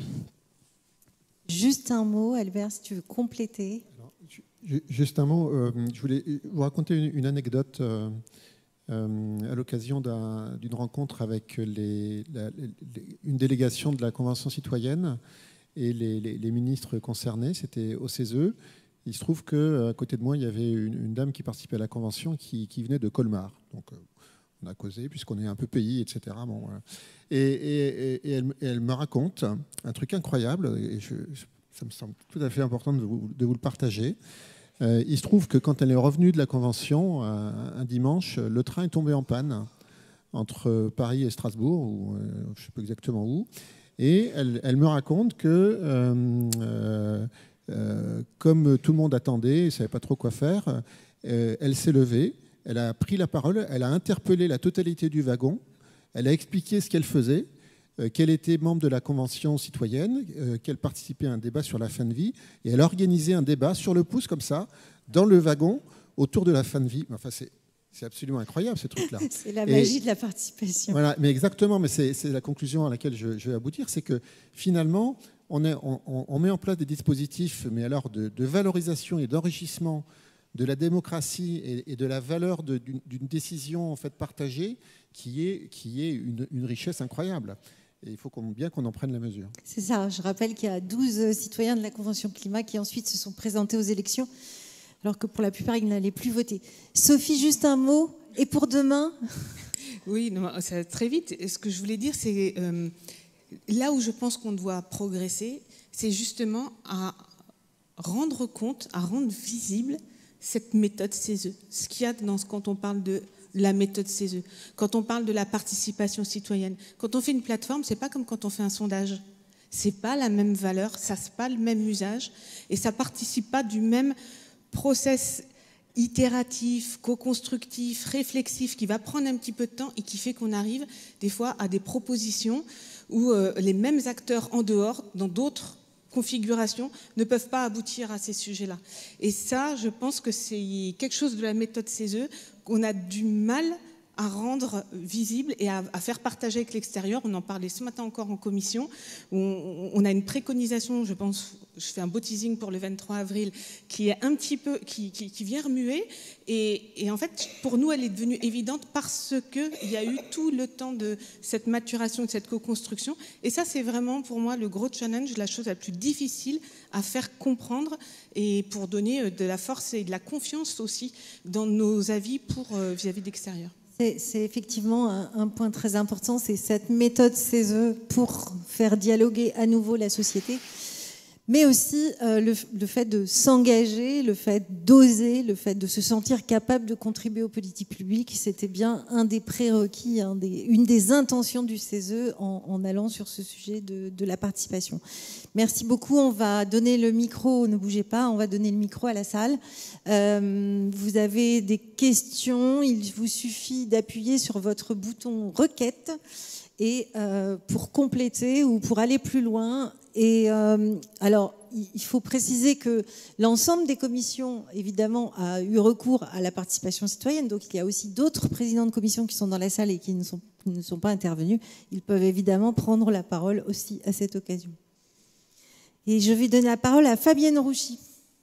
Juste un mot, Albert, si tu veux compléter. Alors, juste un mot, euh, je voulais vous raconter une, une anecdote euh, euh, à l'occasion d'un, d'une rencontre avec les, la, les, une délégation de la Convention citoyenne et les, les, les ministres concernés, c'était au C E S E. Il se trouve qu'à côté de moi, il y avait une, une dame qui participait à la convention qui, qui venait de Colmar. Donc, euh, on a causé, puisqu'on est un peu pays, et cetera. Bon, voilà. et, et, et, elle, et elle me raconte un truc incroyable, et je, ça me semble tout à fait important de vous, de vous le partager. Euh, il se trouve que quand elle est revenue de la convention, un, un dimanche, le train est tombé en panne entre Paris et Strasbourg, ou euh, je ne sais pas exactement où. Et elle, elle me raconte que... Euh, euh, Euh, comme tout le monde attendait, elle ne savait pas trop quoi faire, euh, elle s'est levée, elle a pris la parole, elle a interpellé la totalité du wagon, elle a expliqué ce qu'elle faisait, euh, qu'elle était membre de la Convention citoyenne, euh, qu'elle participait à un débat sur la fin de vie, et elle organisait un débat sur le pouce, comme ça, dans le wagon, autour de la fin de vie. Enfin, c'est... C'est absolument incroyable, ce truc-là. C'est la magie et, de la participation. Voilà, mais exactement, mais c'est, c'est la conclusion à laquelle je, je vais aboutir, c'est que finalement, on, est, on, on met en place des dispositifs, mais alors de, de valorisation et d'enrichissement de la démocratie et, et de la valeur de, d'une, d'une décision en fait partagée, qui est, qui est une, une richesse incroyable. Et il faut qu'on, bien qu'on en prenne la mesure. C'est ça. Je rappelle qu'il y a douze citoyens de la Convention climat qui ensuite se sont présentés aux élections, alors que pour la plupart, ils n'allaient plus voter. Sophie, juste un mot. Et pour demain ? Oui, non, ça va très vite. Ce que je voulais dire, c'est euh, là où je pense qu'on doit progresser, c'est justement à rendre compte, à rendre visible cette méthode C E S E. Ce qu'il y a dans, quand on parle de la méthode C E S E, quand on parle de la participation citoyenne. Quand on fait une plateforme, c'est pas comme quand on fait un sondage. C'est pas la même valeur, ça c'est pas le même usage, et ça participe pas du même process itératif, co-constructif, réflexif, qui va prendre un petit peu de temps et qui fait qu'on arrive des fois à des propositions où euh, les mêmes acteurs en dehors, dans d'autres configurations, ne peuvent pas aboutir à ces sujets-là. Et ça, je pense que c'est quelque chose de la méthode C E S E qu'on a du mal à rendre visible et à, à faire partager avec l'extérieur. On en parlait ce matin encore en commission. On, on a une préconisation, je pense, je fais un beau teasing pour le vingt-trois avril, qui est un petit peu, qui, qui, qui vient remuer. Et, et en fait, pour nous, elle est devenue évidente parce qu'il y a eu tout le temps de cette maturation, de cette co-construction. Et ça, c'est vraiment pour moi le gros challenge, la chose la plus difficile à faire comprendre et pour donner de la force et de la confiance aussi dans nos avis pour vis-à-vis de l'extérieur. C'est, c'est effectivement un, un point très important, c'est cette méthode C E S E pour faire dialoguer à nouveau la société, mais aussi euh, le, le fait de s'engager, le fait d'oser, le fait de se sentir capable de contribuer aux politiques publiques. C'était bien un des prérequis, un des, une des intentions du C E S E en, en allant sur ce sujet de, de la participation. Merci beaucoup. On va donner le micro, ne bougez pas, on va donner le micro à la salle. Euh, vous avez des questions, il vous suffit d'appuyer sur votre bouton requête et euh, pour compléter ou pour aller plus loin. Et euh, alors, il faut préciser que l'ensemble des commissions, évidemment, a eu recours à la participation citoyenne. Donc, il y a aussi d'autres présidents de commissions qui sont dans la salle et qui ne sont, qui ne sont pas intervenus. Ils peuvent évidemment prendre la parole aussi à cette occasion. Et je vais donner la parole à Fabienne Rouchy.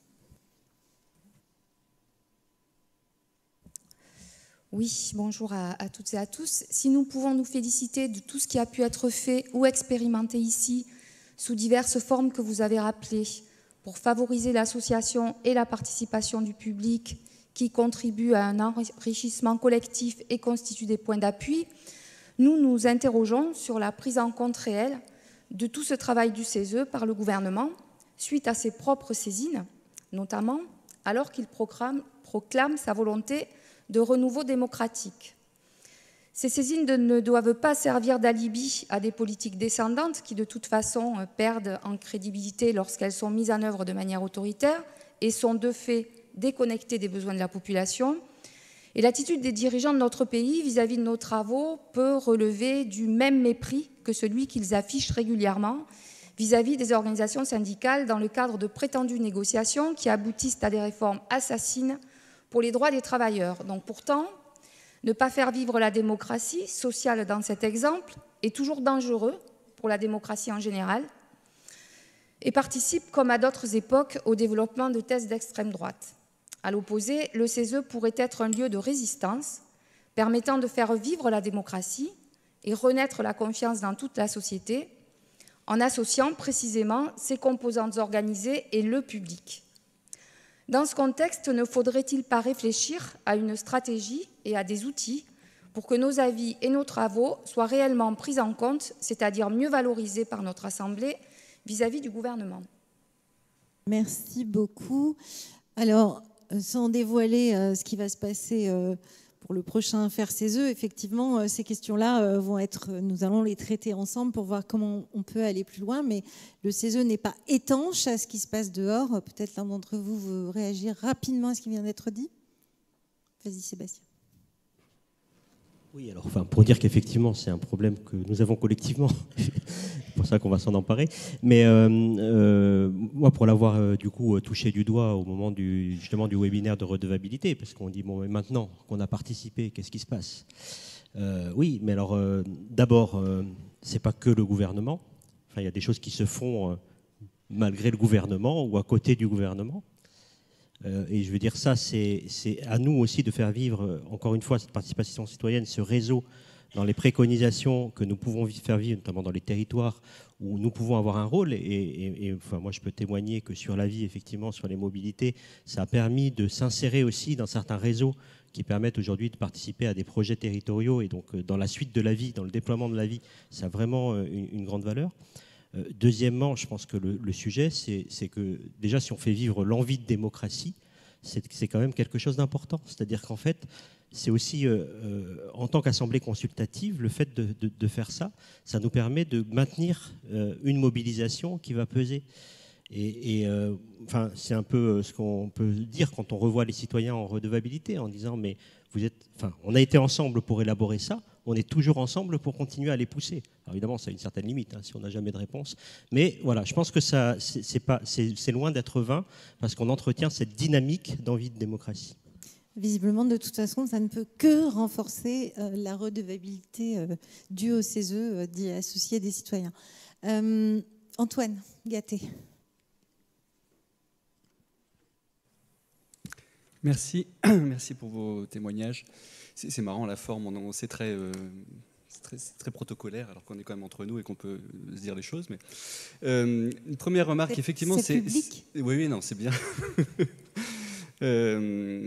Oui, bonjour à, à toutes et à tous. Si nous pouvons nous féliciter de tout ce qui a pu être fait ou expérimenté ici, sous diverses formes que vous avez rappelées, pour favoriser l'association et la participation du public qui contribuent à un enrichissement collectif et constituent des points d'appui, nous nous interrogeons sur la prise en compte réelle de tout ce travail du C E S E par le gouvernement suite à ses propres saisines, notamment alors qu'il proclame, proclame sa volonté de renouveau démocratique. Ces saisines ne doivent pas servir d'alibi à des politiques descendantes qui, de toute façon, perdent en crédibilité lorsqu'elles sont mises en œuvre de manière autoritaire et sont de fait déconnectées des besoins de la population. Et l'attitude des dirigeants de notre pays vis-à-vis de nos travaux peut relever du même mépris que celui qu'ils affichent régulièrement vis-à-vis des organisations syndicales dans le cadre de prétendues négociations qui aboutissent à des réformes assassines pour les droits des travailleurs. Donc pourtant, ne pas faire vivre la démocratie sociale dans cet exemple est toujours dangereux pour la démocratie en général et participe, comme à d'autres époques, au développement de thèses d'extrême droite. À l'opposé, le C E S E pourrait être un lieu de résistance permettant de faire vivre la démocratie et renaître la confiance dans toute la société en associant précisément ses composantes organisées et le public. Dans ce contexte, ne faudrait-il pas réfléchir à une stratégie et à des outils pour que nos avis et nos travaux soient réellement pris en compte, c'est-à-dire mieux valorisés par notre Assemblée vis-à-vis du gouvernement? Merci beaucoup. Alors, sans dévoiler ce qui va se passer pour le prochain Faire C E S E, effectivement, ces questions-là vont être, nous allons les traiter ensemble pour voir comment on peut aller plus loin, mais le C E S E n'est pas étanche à ce qui se passe dehors. Peut-être l'un d'entre vous veut réagir rapidement à ce qui vient d'être dit. Vas-y, Sébastien. Oui, alors enfin, pour dire qu'effectivement, c'est un problème que nous avons collectivement. C'est pour ça qu'on va s'en emparer. Mais euh, euh, moi, pour l'avoir euh, du coup touché du doigt au moment du, justement du webinaire de redevabilité, parce qu'on dit, bon, mais maintenant qu'on a participé, qu'est-ce qui se passe? euh, Oui, mais alors, euh, d'abord, euh, c'est pas que le gouvernement. Enfin, il y a des choses qui se font euh, malgré le gouvernement ou à côté du gouvernement. Euh, et je veux dire ça, c'est à nous aussi de faire vivre, encore une fois, cette participation citoyenne, ce réseau dans les préconisations que nous pouvons faire vivre, notamment dans les territoires où nous pouvons avoir un rôle. Et, et, et enfin, moi, je peux témoigner que sur la vie, effectivement, sur les mobilités, ça a permis de s'insérer aussi dans certains réseaux qui permettent aujourd'hui de participer à des projets territoriaux. Et donc, dans la suite de la vie, dans le déploiement de la vie, ça a vraiment une, une grande valeur. Euh, deuxièmement, je pense que le, le sujet, c'est que déjà, si on fait vivre l'envie de démocratie, c'est quand même quelque chose d'important. C'est-à-dire qu'en fait, c'est aussi, euh, euh, en tant qu'assemblée consultative, le fait de, de, de faire ça, ça nous permet de maintenir euh, une mobilisation qui va peser. Et, et euh, enfin, c'est un peu ce qu'on peut dire quand on revoit les citoyens en redevabilité, en disant, mais vous êtes, enfin, on a été ensemble pour élaborer ça, on est toujours ensemble pour continuer à les pousser. Alors évidemment, ça a une certaine limite, hein, si on n'a jamais de réponse. Mais voilà, je pense que ça, c'est pas, c'est loin d'être vain, parce qu'on entretient cette dynamique d'envie de démocratie. Visiblement, de toute façon, ça ne peut que renforcer euh, la redevabilité euh, due au C E S E euh, d'y associer des citoyens. Euh, Antoine Gatté. Merci, merci pour vos témoignages. C'est marrant la forme, on, on c'est très, euh, très, très protocolaire alors qu'on est quand même entre nous et qu'on peut se dire les choses. Mais euh, une première remarque, effectivement, c'est public. Oui, oui, non, c'est bien. euh,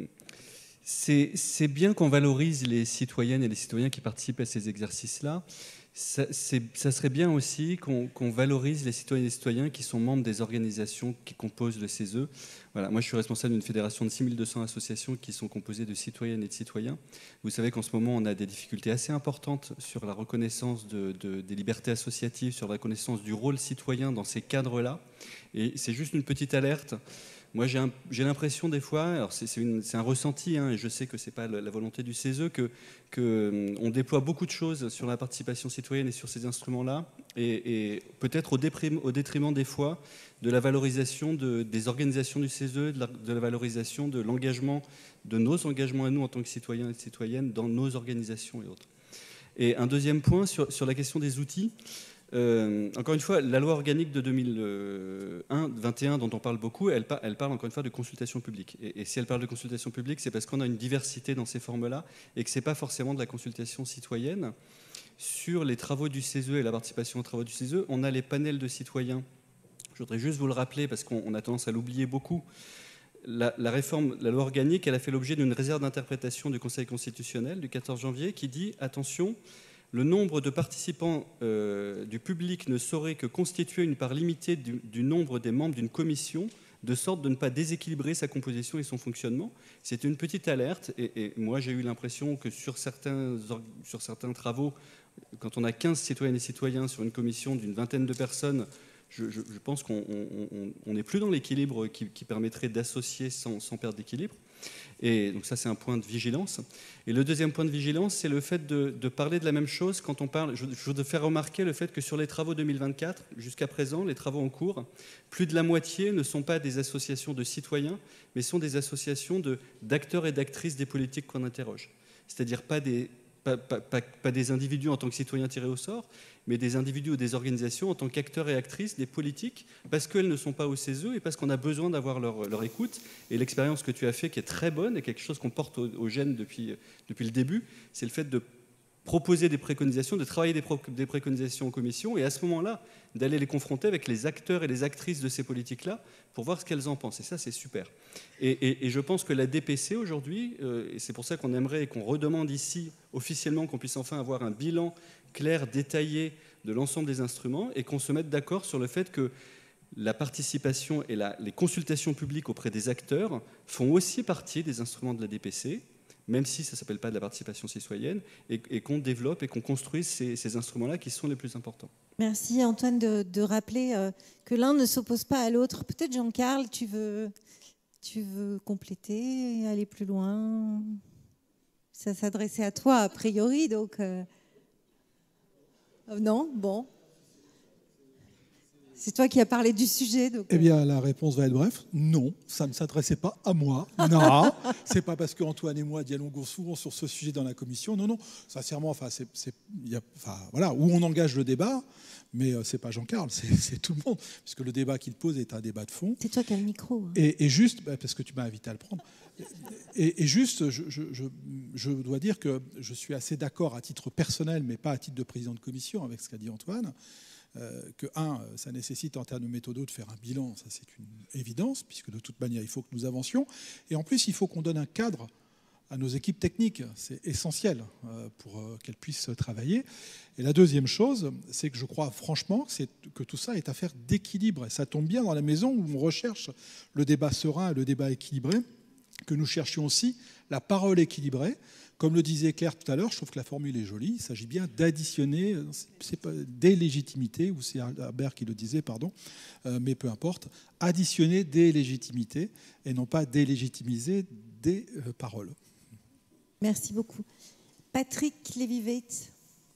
c'est bien qu'on valorise les citoyennes et les citoyens qui participent à ces exercices-là. Ça, ça serait bien aussi qu'on qu'on valorise les citoyennes et les citoyens qui sont membres des organisations qui composent le C E S E. Voilà, moi, je suis responsable d'une fédération de six mille deux cents associations qui sont composées de citoyennes et de citoyens. Vous savez qu'en ce moment, on a des difficultés assez importantes sur la reconnaissance de, de, des libertés associatives, sur la reconnaissance du rôle citoyen dans ces cadres-là. Et c'est juste une petite alerte. Moi, j'ai l'impression des fois, alors c'est un ressenti, hein, et je sais que ce n'est pas la volonté du C E S E, qu'on que on déploie beaucoup de choses sur la participation citoyenne et sur ces instruments-là, et, et peut-être au, au détriment des fois de la valorisation de, des organisations du C E S E, de la, de la valorisation de l'engagement, de nos engagements à nous en tant que citoyens et citoyennes dans nos organisations et autres. Et un deuxième point sur, sur la question des outils. Euh, encore une fois, la loi organique de deux mille vingt et un dont on parle beaucoup, elle, elle parle encore une fois de consultation publique. Et, et si elle parle de consultation publique, c'est parce qu'on a une diversité dans ces formes-là et que ce n'est pas forcément de la consultation citoyenne. Sur les travaux du C E S E et la participation aux travaux du C E S E, on a les panels de citoyens. Je voudrais juste vous le rappeler parce qu'on a tendance à l'oublier beaucoup. La, la réforme, la loi organique, elle a fait l'objet d'une réserve d'interprétation du Conseil constitutionnel du quatorze janvier qui dit « Attention ». Le nombre de participants euh, du public ne saurait que constituer une part limitée du, du nombre des membres d'une commission, de sorte de ne pas déséquilibrer sa composition et son fonctionnement. C'est une petite alerte, et, et moi j'ai eu l'impression que sur certains, sur certains travaux, quand on a quinze citoyennes et citoyens sur une commission d'une vingtaine de personnes, je, je, je pense qu'on n'est plus dans l'équilibre qui, qui permettrait d'associer sans, sans perdre d'équilibre. Et donc ça, c'est un point de vigilance. Et le deuxième point de vigilance, c'est le fait de, de parler de la même chose quand on parle... Je, je voudrais faire remarquer le fait que sur les travaux deux mille vingt-quatre, jusqu'à présent, les travaux en cours, plus de la moitié ne sont pas des associations de citoyens, mais sont des associations d'acteurs et d'actrices des politiques qu'on interroge. C'est-à-dire pas des... Pas, pas, pas, pas des individus en tant que citoyens tirés au sort, mais des individus ou des organisations en tant qu'acteurs et actrices des politiques, parce qu'elles ne sont pas au C E S E et parce qu'on a besoin d'avoir leur, leur écoute. Et l'expérience que tu as fait, qui est très bonne, et quelque chose qu'on porte au, au gène depuis, depuis le début, c'est le fait de proposer des préconisations, de travailler des, pro, des préconisations en commission, et à ce moment-là, d'aller les confronter avec les acteurs et les actrices de ces politiques-là pour voir ce qu'elles en pensent. Et ça, c'est super. Et, et, et je pense que la D P C, aujourd'hui, euh, et c'est pour ça qu'on aimerait et qu'on redemande ici, officiellement, qu'on puisse enfin avoir un bilan clair, détaillé de l'ensemble des instruments, et qu'on se mette d'accord sur le fait que la participation et la, les consultations publiques auprès des acteurs font aussi partie des instruments de la D P C, même si ça ne s'appelle pas de la participation citoyenne, et, et qu'on développe et qu'on construise ces, ces instruments-là qui sont les plus importants. Merci Antoine de, de rappeler euh, que l'un ne s'oppose pas à l'autre. Peut-être Jean-Carl, tu veux, tu veux compléter, aller plus loin Ça s'adressait à toi, a priori, donc... Euh... Non, bon. C'est toi qui as parlé du sujet. Donc... Eh bien, la réponse va être bref. Non, ça ne s'adressait pas à moi. Non, c'est pas parce qu'Antoine et moi dialoguons souvent sur ce sujet dans la commission. Non, non, sincèrement, enfin, c'est, c'est, y a, enfin, voilà, où on engage le débat, mais euh, c'est pas Jean-Carl, c'est, c'est tout le monde, puisque le débat qu'il pose est un débat de fond. C'est toi qui as le micro. Hein. Et, et juste, bah, parce que tu m'as invité à le prendre, et, et juste, je, je, je, je dois dire que je suis assez d'accord à titre personnel, mais pas à titre de président de commission, avec ce qu'a dit Antoine. Euh, que, un, ça nécessite en termes de méthodo de faire un bilan, ça c'est une évidence, puisque de toute manière, il faut que nous avancions. Et en plus, il faut qu'on donne un cadre à nos équipes techniques. C'est essentiel euh, pour euh, qu'elles puissent travailler. Et la deuxième chose, c'est que je crois franchement c'est que tout ça est affaire d'équilibre. Et ça tombe bien dans la maison où on recherche le débat serein et le débat équilibré, que nous cherchions aussi la parole équilibrée. Comme le disait Claire tout à l'heure, je trouve que la formule est jolie. Il s'agit bien d'additionner, c'est pas des légitimités, ou c'est Albert qui le disait, pardon, euh, mais peu importe, additionner des légitimités et non pas délégitimiser des euh, paroles. Merci beaucoup. Patrick Lévy-Veitz.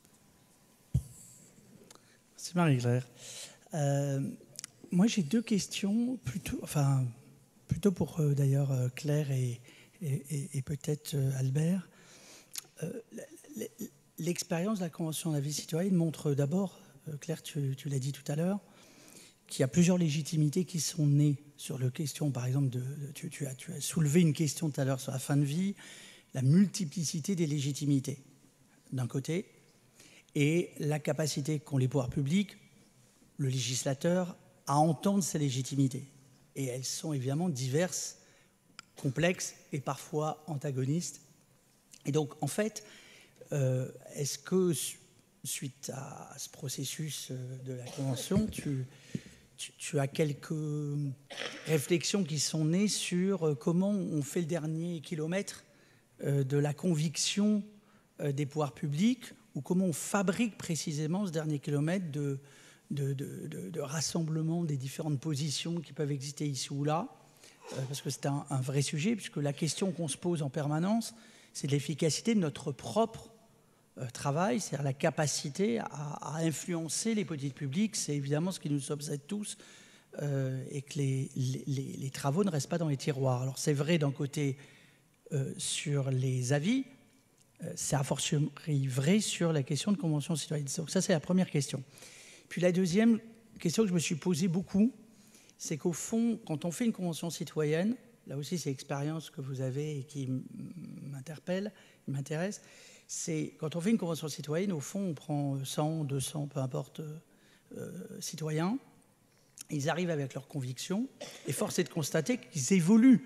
Merci Marie-Claire. Euh, moi j'ai deux questions, plutôt, enfin, plutôt pour euh, d'ailleurs euh, Claire et, et, et, et peut-être euh, Albert. Euh, l'expérience de la Convention de la vie citoyenne montre d'abord, euh, Claire, tu, tu l'as dit tout à l'heure, qu'il y a plusieurs légitimités qui sont nées sur la question, par exemple, de, de, tu, tu, as, tu as soulevé une question tout à l'heure sur la fin de vie, la multiplicité des légitimités, d'un côté, et la capacité qu'ont les pouvoirs publics, le législateur, à entendre ces légitimités. Et elles sont évidemment diverses, complexes et parfois antagonistes. Et donc, en fait, euh, est-ce que, suite à ce processus de la Convention, tu, tu, tu as quelques réflexions qui sont nées sur comment on fait le dernier kilomètre euh, de la conviction euh, des pouvoirs publics, ou comment on fabrique précisément ce dernier kilomètre de, de, de, de, de rassemblement des différentes positions qui peuvent exister ici ou là, euh, parce que c'est un, un vrai sujet, puisque la question qu'on se pose en permanence, c'est de l'efficacité de notre propre euh, travail, c'est-à-dire la capacité à, à influencer les politiques publiques. C'est évidemment ce qui nous obsède tous, euh, et que les, les, les travaux ne restent pas dans les tiroirs. Alors c'est vrai d'un côté euh, sur les avis, euh, c'est a fortiori vrai sur la question de convention citoyenne. Donc ça, c'est la première question. Puis la deuxième question que je me suis posée beaucoup, c'est qu'au fond, quand on fait une convention citoyenne, là aussi, c'est l'expérience que vous avez et qui m'interpelle, m'intéresse. C'est quand on fait une convention citoyenne, au fond, on prend cent, deux cents, peu importe, euh, citoyens. Ils arrivent avec leurs convictions. Et force est de constater qu'ils évoluent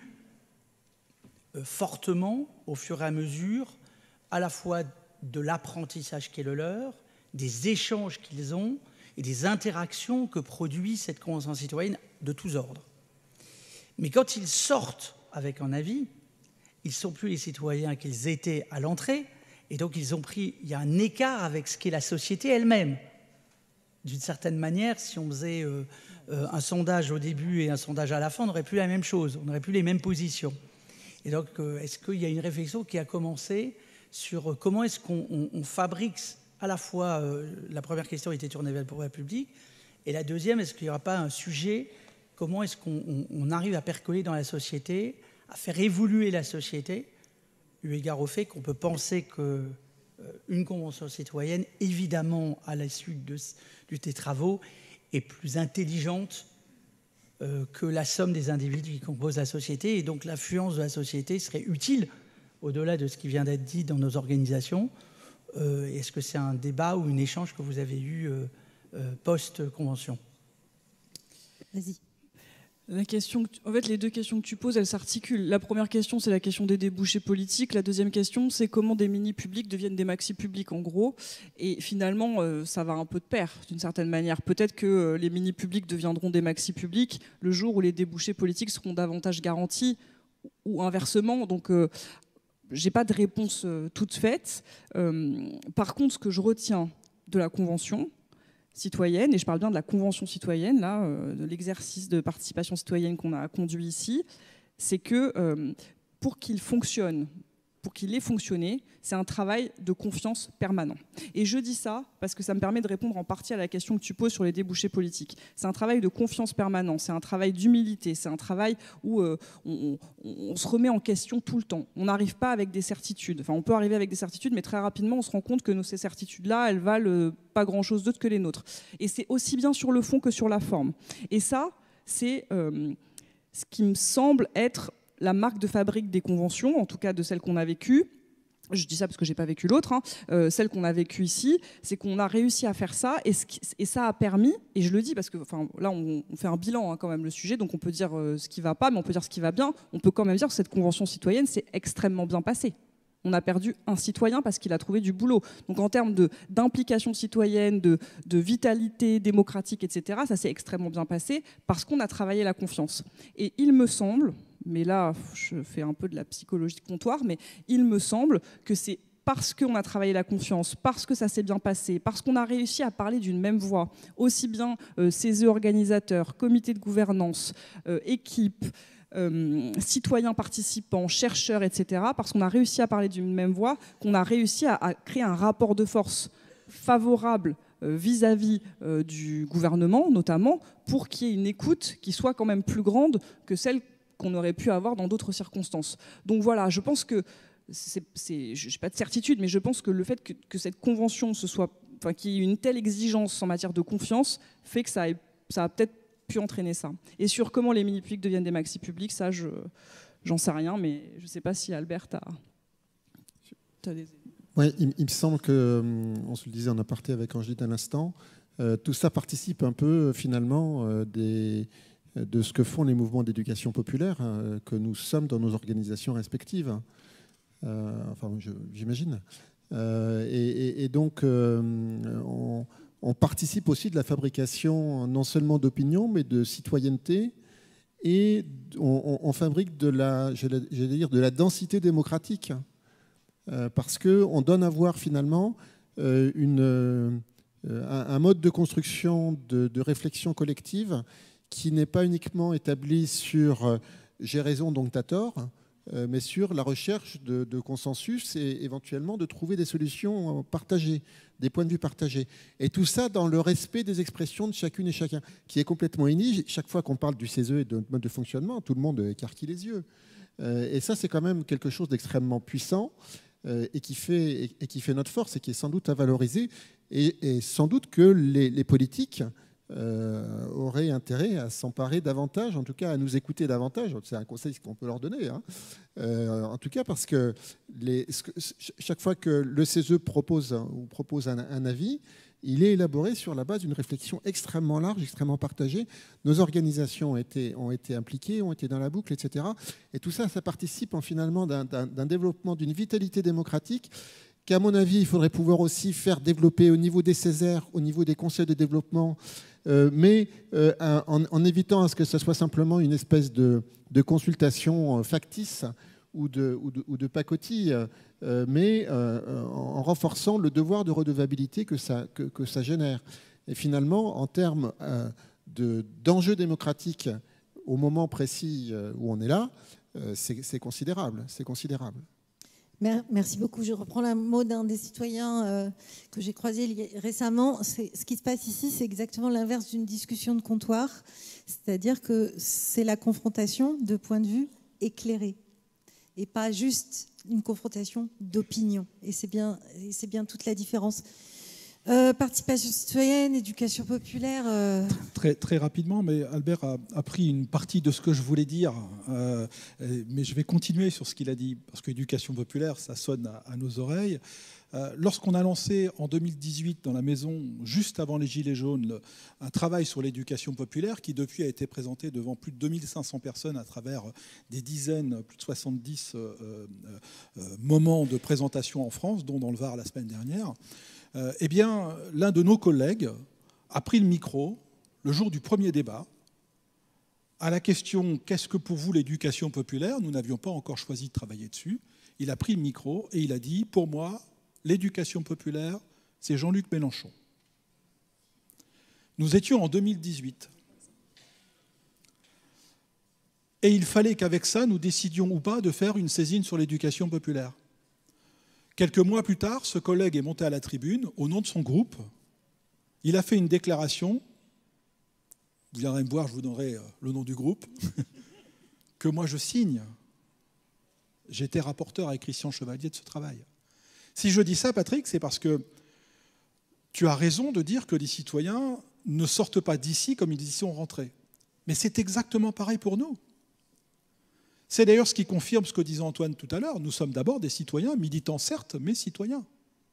euh, fortement au fur et à mesure, à la fois de l'apprentissage qui est le leur, des échanges qu'ils ont et des interactions que produit cette convention citoyenne de tous ordres. Mais quand ils sortent avec un avis, ils ne sont plus les citoyens qu'ils étaient à l'entrée, et donc ils ont pris, il y a un écart avec ce qu'est la société elle-même. D'une certaine manière, si on faisait euh, euh, un sondage au début et un sondage à la fin, on n'aurait plus la même chose, on n'aurait plus les mêmes positions. Et donc, euh, est-ce qu'il y a une réflexion qui a commencé sur euh, comment est-ce qu'on on, on fabrique à la fois, euh, la première question était tournée vers le pouvoir public, et la deuxième, est-ce qu'il n'y aura pas un sujet, comment est-ce qu'on on, on arrive à percoler dans la société, à faire évoluer la société, eu égard au fait qu'on peut penser qu'une euh, convention citoyenne, évidemment, à la suite de, de tes travaux, est plus intelligente euh, que la somme des individus qui composent la société, et donc l'influence de la société serait utile, au-delà de ce qui vient d'être dit dans nos organisations. Euh, est-ce que c'est un débat ou un échange que vous avez eu euh, euh, post-convention ? Vas-y. La question, en fait, les deux questions que tu poses, elles s'articulent. La première question, c'est la question des débouchés politiques. La deuxième question, c'est comment des mini-publics deviennent des maxi-publics, en gros. Et finalement, euh, ça va un peu de pair, d'une certaine manière. Peut-être que euh, les mini-publics deviendront des maxi-publics le jour où les débouchés politiques seront davantage garantis, ou inversement. Donc, euh, j'ai pas de réponse euh, toute faite. Euh, par contre, ce que je retiens de la Convention citoyenne, et je parle bien de la Convention citoyenne, là, euh, de l'exercice de participation citoyenne qu'on a conduit ici, c'est que euh, pour qu'il fonctionne pour qu'il ait fonctionné, c'est un travail de confiance permanent. Et je dis ça parce que ça me permet de répondre en partie à la question que tu poses sur les débouchés politiques. C'est un travail de confiance permanent, c'est un travail d'humilité, c'est un travail où euh, on, on, on se remet en question tout le temps. On n'arrive pas avec des certitudes. Enfin, on peut arriver avec des certitudes, mais très rapidement, on se rend compte que nos, ces certitudes-là, elles valent euh, pas grand-chose d'autre que les nôtres. Et c'est aussi bien sur le fond que sur la forme. Et ça, c'est euh, ce qui me semble être la marque de fabrique des conventions, en tout cas de celles qu'on a vécues. Je dis ça parce que je n'ai pas vécu l'autre, hein. euh, celle qu'on a vécue ici, c'est qu'on a réussi à faire ça, et, ce qui, et ça a permis, et je le dis parce que enfin, là on, on fait un bilan hein, quand même le sujet, donc on peut dire euh, ce qui ne va pas, mais on peut dire ce qui va bien, on peut quand même dire que cette convention citoyenne s'est extrêmement bien passée. On a perdu un citoyen parce qu'il a trouvé du boulot. Donc en termes de, d'implication citoyenne, de, de vitalité démocratique, et cetera, ça s'est extrêmement bien passé parce qu'on a travaillé la confiance. Et il me semble, mais là je fais un peu de la psychologie de comptoir, mais il me semble que c'est parce qu'on a travaillé la confiance, parce que ça s'est bien passé, parce qu'on a réussi à parler d'une même voix, aussi bien euh, C E S E organisateurs, comité de gouvernance, euh, équipe, Euh, citoyens participants, chercheurs, et cetera, parce qu'on a réussi à parler d'une même voix, qu'on a réussi à, à créer un rapport de force favorable euh, vis-à-vis euh, du gouvernement, notamment, pour qu'il y ait une écoute qui soit quand même plus grande que celle qu'on aurait pu avoir dans d'autres circonstances. Donc voilà, je pense que, c'est, c'est, je n'ai pas de certitude, mais je pense que le fait que, que cette convention, se soit, enfin, qu'il y ait une telle exigence en matière de confiance, fait que ça a, ça a peut-être pu entraîner ça. Et sur comment les mini-publics deviennent des maxi-publics, ça, je, j'en sais rien, mais je ne sais pas si Albert a, a des... Ouais, il, il me semble que, on se le disait en aparté avec Angélique à l'instant, euh, tout ça participe un peu finalement euh, des, de ce que font les mouvements d'éducation populaire euh, que nous sommes dans nos organisations respectives. Euh, enfin, je, j'imagine. Euh, et, et, et donc, euh, on... On participe aussi de la fabrication non seulement d'opinion, mais de citoyenneté, et on, on, on fabrique de la, j'allais dire, de la densité démocratique, euh, parce qu'on donne à voir finalement euh, une, euh, un, un mode de construction de, de réflexion collective qui n'est pas uniquement établi sur euh, j'ai raison donc t'as tort, euh, mais sur la recherche de, de consensus et éventuellement de trouver des solutions partagées, des points de vue partagés. Et tout ça dans le respect des expressions de chacune et chacun, qui est complètement inédit. Chaque fois qu'on parle du C E S E et de notre mode de fonctionnement, tout le monde écarquille les yeux. Euh, et ça, c'est quand même quelque chose d'extrêmement puissant euh, et, qui fait, et, et qui fait notre force et qui est sans doute à valoriser. Et, et sans doute que les, les politiques euh, auraient intérêt à s'emparer davantage, en tout cas à nous écouter davantage. C'est un conseil qu'on peut leur donner. Hein. Euh, en tout cas, parce que les, chaque fois que le C E S E propose, ou propose un, un avis, il est élaboré sur la base d'une réflexion extrêmement large, extrêmement partagée. Nos organisations ont été, ont été impliquées, ont été dans la boucle, et cetera. Et tout ça, ça participe en, finalement d'un, d'un, d'un développement, d'une vitalité démocratique qu'à mon avis, il faudrait pouvoir aussi faire développer au niveau des Césaires, au niveau des conseils de développement, euh, mais euh, en, en évitant à ce que ce soit simplement une espèce de, de consultation factice ou de, ou de, ou de pacotille, euh, mais euh, en renforçant le devoir de redevabilité que ça, que, que ça génère. Et finalement, en termes euh, de, d'enjeux démocratiques au moment précis où on est là, euh, c'est, c'est considérable, c'est considérable. Merci beaucoup. Je reprends le mot d'un des citoyens euh, que j'ai croisé récemment. C'est, ce qui se passe ici, c'est exactement l'inverse d'une discussion de comptoir. C'est-à-dire que c'est la confrontation de points de vue éclairés et pas juste une confrontation d'opinion. Et c'est bien, et c'est bien toute la différence. Euh, participation citoyenne, éducation populaire. Euh... Très, très rapidement, mais Albert a, a pris une partie de ce que je voulais dire, euh, mais je vais continuer sur ce qu'il a dit, parce qu'éducation populaire, ça sonne à, à nos oreilles. Euh, lorsqu'on a lancé en deux mille dix-huit dans la maison, juste avant les Gilets jaunes, le, un travail sur l'éducation populaire qui depuis a été présenté devant plus de deux mille cinq cents personnes à travers des dizaines, plus de soixante-dix euh, euh, moments de présentation en France, dont dans le Var la semaine dernière, Euh, eh bien, l'un de nos collègues a pris le micro le jour du premier débat à la question « Qu'est-ce que pour vous l'éducation populaire ?» Nous n'avions pas encore choisi de travailler dessus. Il a pris le micro et il a dit « Pour moi, l'éducation populaire, c'est Jean-Luc Mélenchon. » Nous étions en deux mille dix-huit. Et il fallait qu'avec ça, nous décidions ou pas de faire une saisine sur l'éducation populaire. Quelques mois plus tard, ce collègue est monté à la tribune au nom de son groupe. Il a fait une déclaration, vous viendrez me voir, je vous donnerai le nom du groupe, que moi je signe. J'étais rapporteur avec Christian Chevalier de ce travail. Si je dis ça, Patrick, c'est parce que tu as raison de dire que les citoyens ne sortent pas d'ici comme ils y sont rentrés. Mais c'est exactement pareil pour nous. C'est d'ailleurs ce qui confirme ce que disait Antoine tout à l'heure. Nous sommes d'abord des citoyens, militants certes, mais citoyens.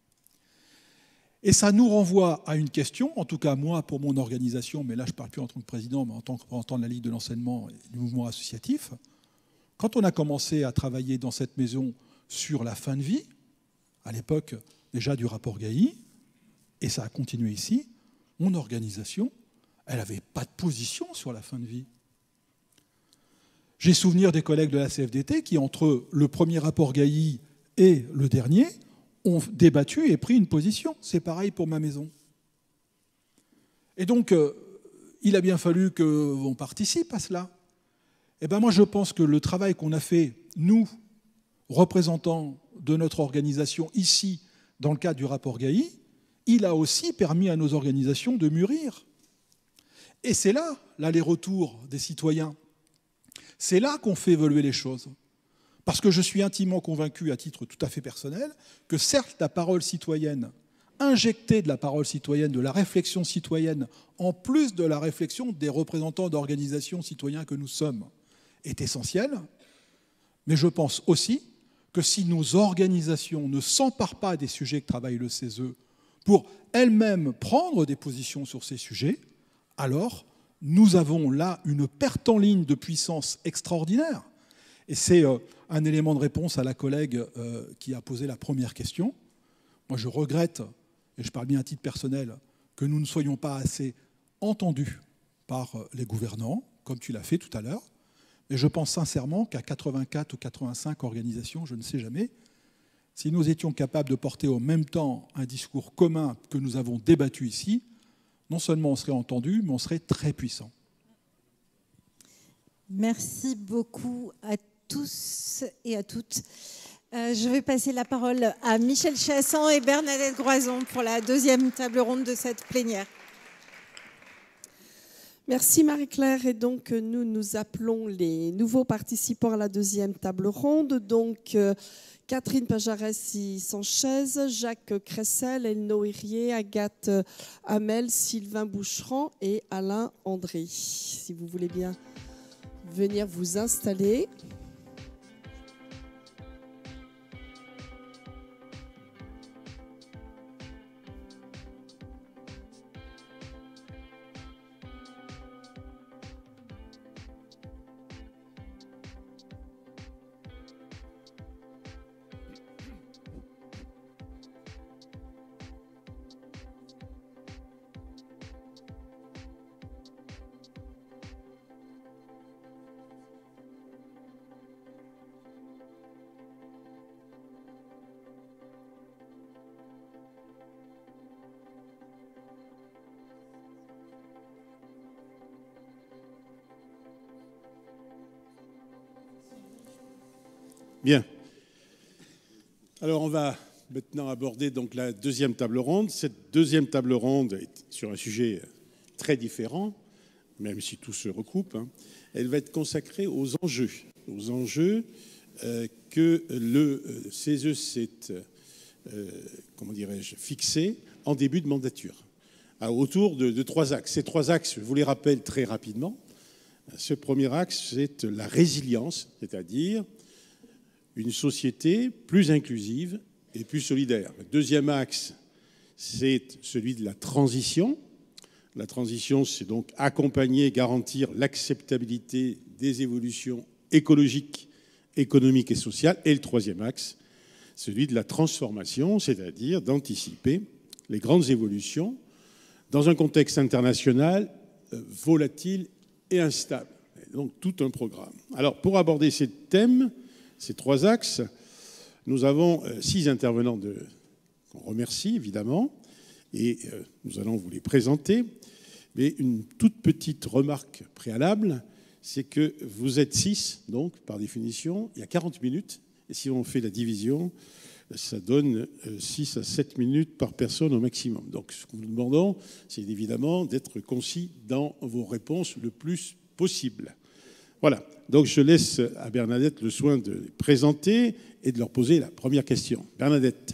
Et ça nous renvoie à une question, en tout cas moi pour mon organisation, mais là je ne parle plus en tant que président, mais en tant que représentant de la Ligue de l'enseignement et du mouvement associatif. Quand on a commencé à travailler dans cette maison sur la fin de vie, à l'époque déjà du rapport Gailly, et ça a continué ici, mon organisation, elle n'avait pas de position sur la fin de vie. J'ai souvenir des collègues de la C F D T qui, entre le premier rapport Gailly et le dernier, ont débattu et pris une position. C'est pareil pour ma maison. Et donc, euh, il a bien fallu qu'on participe à cela. Eh bien, moi, je pense que le travail qu'on a fait, nous, représentants de notre organisation, ici, dans le cadre du rapport Gailly, il a aussi permis à nos organisations de mûrir. Et c'est là l'aller-retour des citoyens. C'est là qu'on fait évoluer les choses. Parce que je suis intimement convaincu, à titre tout à fait personnel, que certes, la parole citoyenne, injecter de la parole citoyenne, de la réflexion citoyenne, en plus de la réflexion des représentants d'organisations citoyens que nous sommes, est essentielle. Mais je pense aussi que si nos organisations ne s'emparent pas des sujets que travaille le C E S E pour elles-mêmes prendre des positions sur ces sujets, alors nous avons là une perte en ligne de puissance extraordinaire. Et c'est euh, un élément de réponse à la collègue euh, qui a posé la première question. Moi, je regrette, et je parle bien à titre personnel, que nous ne soyons pas assez entendus par les gouvernants, comme tu l'as fait tout à l'heure. Mais je pense sincèrement qu'à quatre-vingt-quatre ou quatre-vingt-cinq organisations, je ne sais jamais, si nous étions capables de porter au même temps un discours commun que nous avons débattu ici, non seulement on serait entendu, mais on serait très puissant. Merci beaucoup à tous et à toutes. Euh, je vais passer la parole à Michel Chassan et Bernadette Groison pour la deuxième table ronde de cette plénière. Merci Marie-Claire. Et donc nous nous appelons les nouveaux participants à la deuxième table ronde. Donc euh, Catherine Pajarès-Sanchez, Jacques Cressel, Elno Hirier, Agathe Hamel, Sylvain Boucheran et Alain André. Si vous voulez bien venir vous installer. Bien. Alors on va maintenant aborder donc la deuxième table ronde. Cette deuxième table ronde est sur un sujet très différent, même si tout se recoupe. Hein. Elle va être consacrée aux enjeux, aux enjeux euh, que le C E S E s'est, euh, comment dirais-je, fixé en début de mandature, à, autour de, de trois axes. Ces trois axes, je vous les rappelle très rapidement. Ce premier axe, c'est la résilience, c'est-à-dire une société plus inclusive et plus solidaire. Le deuxième axe, c'est celui de la transition. La transition, c'est donc accompagner, garantir l'acceptabilité des évolutions écologiques, économiques et sociales. Et le troisième axe, celui de la transformation, c'est-à-dire d'anticiper les grandes évolutions dans un contexte international volatile et instable. Et donc tout un programme. Alors pour aborder ces thèmes, ces trois axes, nous avons six intervenants de, qu'on remercie évidemment, et euh, nous allons vous les présenter. Mais une toute petite remarque préalable, c'est que vous êtes six, donc par définition, il y a quarante minutes, et si on fait la division, ça donne six à sept minutes par personne au maximum. Donc ce que nous demandons, c'est évidemment d'être concis dans vos réponses le plus possible. Voilà, donc je laisse à Bernadette le soin de les présenter et de leur poser la première question. Bernadette.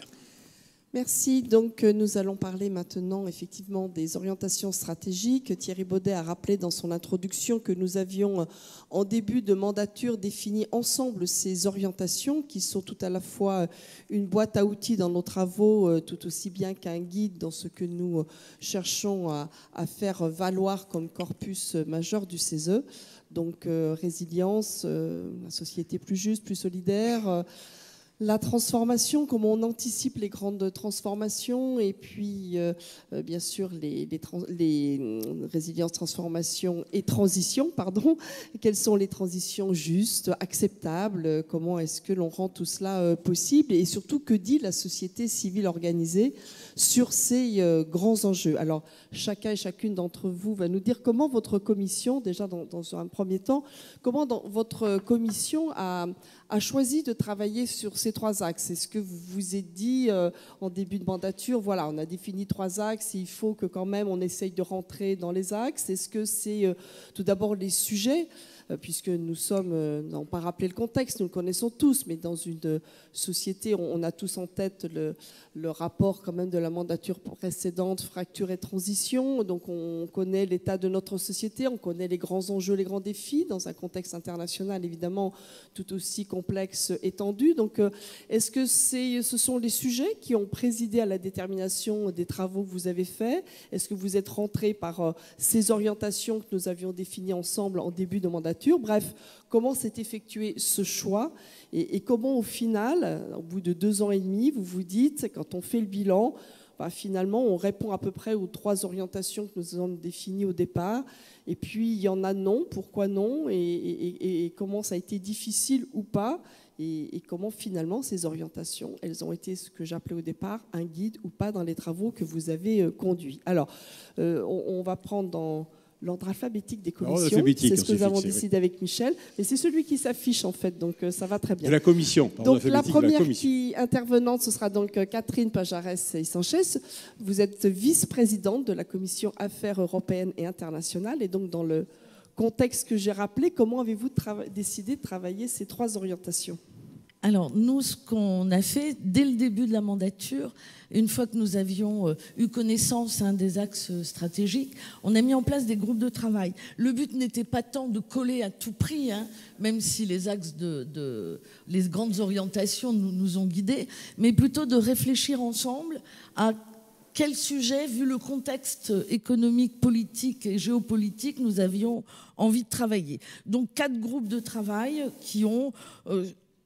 Merci. Donc, nous allons parler maintenant effectivement des orientations stratégiques. Thierry Baudet a rappelé dans son introduction que nous avions en début de mandature défini ensemble ces orientations qui sont tout à la fois une boîte à outils dans nos travaux, tout aussi bien qu'un guide dans ce que nous cherchons à, à faire valoir comme corpus majeur du C E S E. Donc, euh, résilience, euh, la société plus juste, plus solidaire, euh, la transformation, comment on anticipe les grandes transformations, et puis euh, euh, bien sûr les, les, trans, les euh, résilience, transformation et transition, pardon. Quelles sont les transitions justes, acceptables, comment est-ce que l'on rend tout cela euh, possible, et surtout que dit la société civile organisée sur ces euh, grands enjeux. Alors chacun et chacune d'entre vous va nous dire comment votre commission, déjà dans, dans un premier temps, comment dans votre commission a, a choisi de travailler sur ces trois axes. Est-ce que vous vous êtes dit euh, en début de mandature, voilà, on a défini trois axes, il faut que quand même on essaye de rentrer dans les axes. Est-ce que c'est euh, tout d'abord les sujets, euh, puisque nous sommes, euh, on ne va pas rappeler le contexte, nous le connaissons tous, mais dans une euh, société, on, on a tous en tête le, le rapport quand même de la mandature précédente, fracture et transition. Donc on connaît l'état de notre société, on connaît les grands enjeux, les grands défis, dans un contexte international évidemment tout aussi complexe, étendu. Donc euh, est-ce que c'est, ce sont les sujets qui ont présidé à la détermination des travaux que vous avez faits? Est-ce que vous êtes rentré par euh, ces orientations que nous avions définies ensemble en début de mandature? Bref, comment s'est effectué ce choix et, et comment au final, au bout de deux ans et demi, vous vous dites, quand on fait le bilan, bah, finalement on répond à peu près aux trois orientations que nous avons définies au départ, et puis il y en a non, pourquoi non, et, et, et comment ça a été difficile ou pas, et, et comment finalement ces orientations, elles ont été ce que j'appelais au départ un guide ou pas dans les travaux que vous avez euh, conduits. Alors, euh, on, on va prendre dans l'ordre alphabétique des commissions, c'est ce que nous avons décidé oui. avec Michel, mais c'est celui qui s'affiche en fait, donc euh, ça va très bien. De la commission. Donc la première la qui intervenante, ce sera donc Catherine Pajarès-Sanchez. Vous êtes vice-présidente de la commission Affaires européennes et internationales, et donc dans le contexte que j'ai rappelé, comment avez-vous décidé de travailler ces trois orientations ? Alors, nous, ce qu'on a fait dès le début de la mandature, une fois que nous avions eu connaissance hein, des axes stratégiques, on a mis en place des groupes de travail. Le but n'était pas tant de coller à tout prix, hein, même si les axes de, de les grandes orientations nous, nous ont guidés, mais plutôt de réfléchir ensemble à quel sujet, vu le contexte économique, politique et géopolitique, nous avions envie de travailler. Donc, quatre groupes de travail qui ont euh,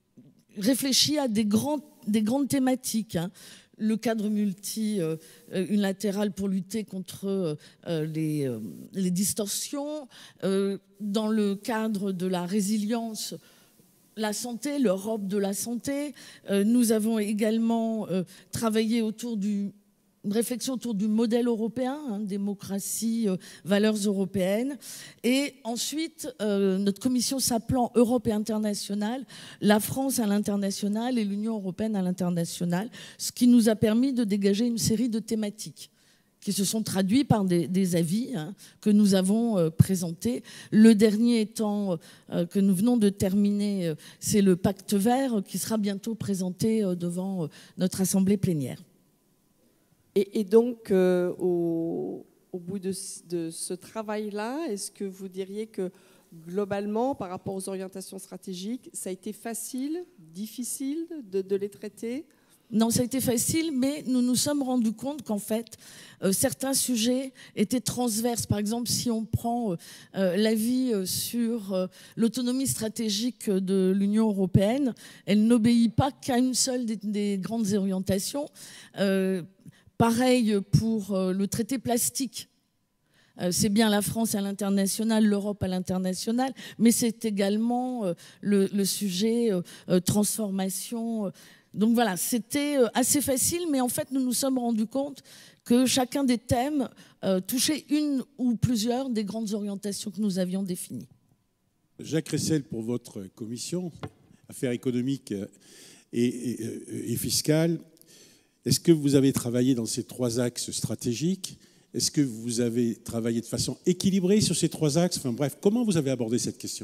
réfléchi à des, grands, des grandes thématiques. Hein. Le cadre multi-unilatéral euh, pour lutter contre euh, les, euh, les distorsions. Euh, dans le cadre de la résilience, la santé, l'Europe de la santé. Euh, nous avons également euh, travaillé autour du... une réflexion autour du modèle européen, hein, démocratie, euh, valeurs européennes. Et ensuite, euh, notre commission s'appelant Europe et internationale, la France à l'international et l'Union européenne à l'international, ce qui nous a permis de dégager une série de thématiques qui se sont traduits par des, des avis hein, que nous avons euh, présentés. Le dernier étant, euh, que nous venons de terminer, euh, c'est le pacte vert euh, qui sera bientôt présenté euh, devant euh, notre assemblée plénière. Et, et donc, euh, au, au bout de, de ce travail-là, est-ce que vous diriez que globalement, par rapport aux orientations stratégiques, ça a été facile, difficile de, de les traiter ? Non, ça a été facile, mais nous nous sommes rendus compte qu'en fait, euh, certains sujets étaient transverses. Par exemple, si on prend euh, l'avis euh, sur euh, l'autonomie stratégique de l'Union européenne, elle n'obéit pas qu'à une seule des, des grandes orientations. Euh, pareil pour euh, le traité plastique. Euh, c'est bien la France à l'international, l'Europe à l'international, mais c'est également euh, le, le sujet euh, euh, transformation. Euh, Donc voilà, c'était assez facile, mais en fait, nous nous sommes rendus compte que chacun des thèmes euh, touchait une ou plusieurs des grandes orientations que nous avions définies. Jacques Ressel, pour votre commission, Affaires économiques et, et, et fiscale. Est-ce que vous avez travaillé dans ces trois axes stratégiques? Est-ce que vous avez travaillé de façon équilibrée sur ces trois axes? Enfin bref, comment vous avez abordé cette question?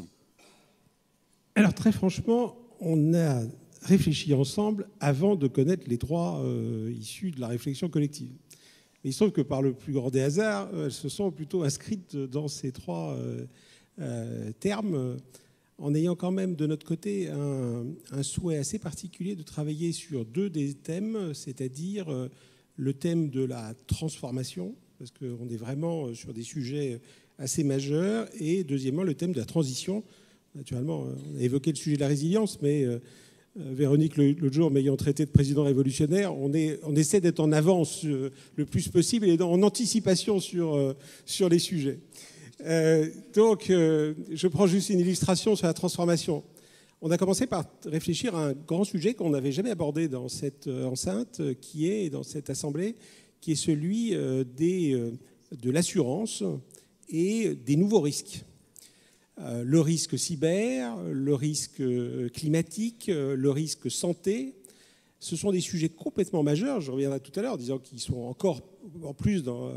Alors très franchement, on a réfléchi ensemble avant de connaître les droits euh, issus de la réflexion collective. Mais il se trouve que par le plus grand des hasards, elles se sont plutôt inscrites dans ces trois euh, euh, termes, en ayant quand même de notre côté un, un souhait assez particulier de travailler sur deux des thèmes, c'est-à-dire euh, le thème de la transformation, parce qu'on est vraiment sur des sujets assez majeurs, et deuxièmement le thème de la transition. Naturellement, on a évoqué le sujet de la résilience, mais euh, Véronique, l'autre jour, m'ayant traité de président révolutionnaire, on, est, on essaie d'être en avance euh, le plus possible et en anticipation sur, euh, sur les sujets. Euh, donc, euh, je prends juste une illustration sur la transformation. On a commencé par réfléchir à un grand sujet qu'on n'avait jamais abordé dans cette enceinte, qui est, dans cette assemblée, qui est celui des, de l'assurance et des nouveaux risques. Le risque cyber, le risque climatique, le risque santé, ce sont des sujets complètement majeurs, je reviendrai tout à l'heure en disant qu'ils sont encore en plus dans,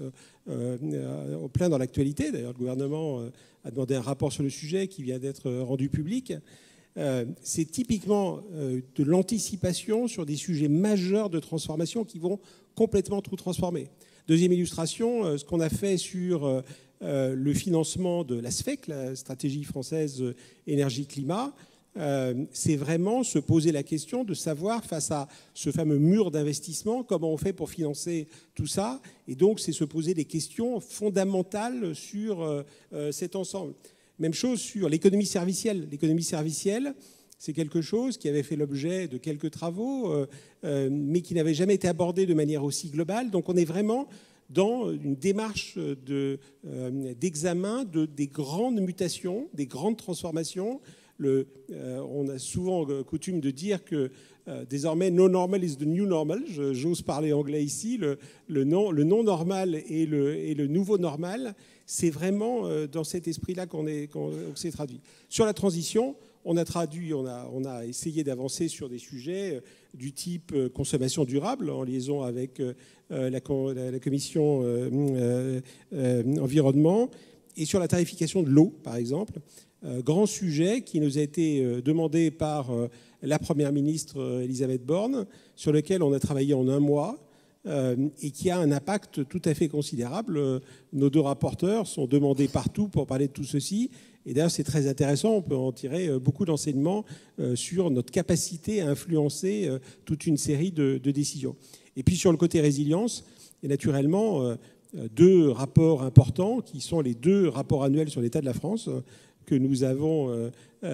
euh, en plein dans l'actualité. D'ailleurs, le gouvernement a demandé un rapport sur le sujet qui vient d'être rendu public. Euh, c'est typiquement euh, de l'anticipation sur des sujets majeurs de transformation qui vont complètement tout transformer. Deuxième illustration, euh, ce qu'on a fait sur euh, euh, le financement de la S F E C, la stratégie française euh, énergie-climat, euh, c'est vraiment se poser la question de savoir, face à ce fameux mur d'investissement, comment on fait pour financer tout ça. Et donc, c'est se poser des questions fondamentales sur euh, euh, cet ensemble. Même chose sur l'économie servicielle. L'économie servicielle, c'est quelque chose qui avait fait l'objet de quelques travaux, euh, euh, mais qui n'avait jamais été abordé de manière aussi globale. Donc on est vraiment dans une démarche de, euh, d'examen de, des grandes mutations, des grandes transformations. Le, euh, on a souvent coutume de dire que euh, désormais, no normal is the new normal. Je, j'ose parler anglais ici. Le, le, non, le non normal et le, et le nouveau normal. C'est vraiment euh, dans cet esprit-là qu'on, est, qu'on, qu'on s'est traduit. Sur la transition, on a traduit, on a, on a essayé d'avancer sur des sujets euh, du type euh, consommation durable, en liaison avec euh, la, la, la commission euh, euh, euh, environnement, et sur la tarification de l'eau, par exemple. Euh, grand sujet qui nous a été euh, demandé par euh, la Première ministre euh, Elisabeth Borne, sur lequel on a travaillé en un mois. Euh, et qui a un impact tout à fait considérable. Euh, nos deux rapporteurs sont demandés partout pour parler de tout ceci. Et d'ailleurs, c'est très intéressant. On peut en tirer euh, beaucoup d'enseignements euh, sur notre capacité à influencer euh, toute une série de, de décisions. Et puis, sur le côté résilience, et naturellement, euh, deux rapports importants, qui sont les deux rapports annuels sur l'état de la France, euh, que nous avons euh,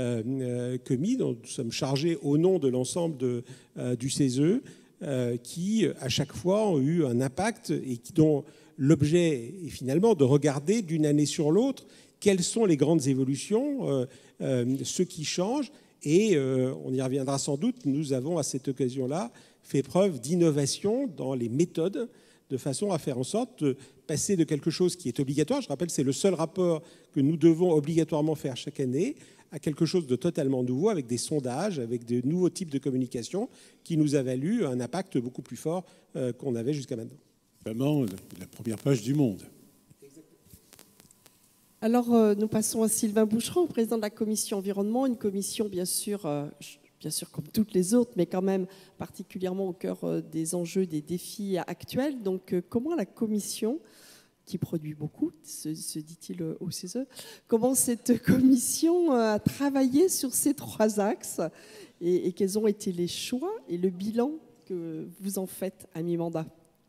euh, commis, dont nous sommes chargés au nom de l'ensemble de, euh, du C E S E, Euh, qui, à chaque fois, ont eu un impact et qui, dont l'objet est finalement de regarder d'une année sur l'autre quelles sont les grandes évolutions, euh, euh, ce qui change. Et euh, on y reviendra sans doute, nous avons à cette occasion-là fait preuve d'innovation dans les méthodes de façon à faire en sorte de passer de quelque chose qui est obligatoire, je rappelle c'est le seul rapport que nous devons obligatoirement faire chaque année, à quelque chose de totalement nouveau, avec des sondages, avec de nouveaux types de communication, qui nous a valu un impact beaucoup plus fort euh, qu'on avait jusqu'à maintenant. Vraiment, la première page du Monde. Alors, euh, nous passons à Sylvain Boucheron, président de la commission environnement, une commission, bien sûr, euh, bien sûr comme toutes les autres, mais quand même particulièrement au cœur euh, des enjeux, des défis actuels. Donc, euh, comment la commission, qui produit beaucoup, se, se dit-il au C E S E, comment cette commission a travaillé sur ces trois axes et, et quels ont été les choix et le bilan que vous en faites à mi-mandat?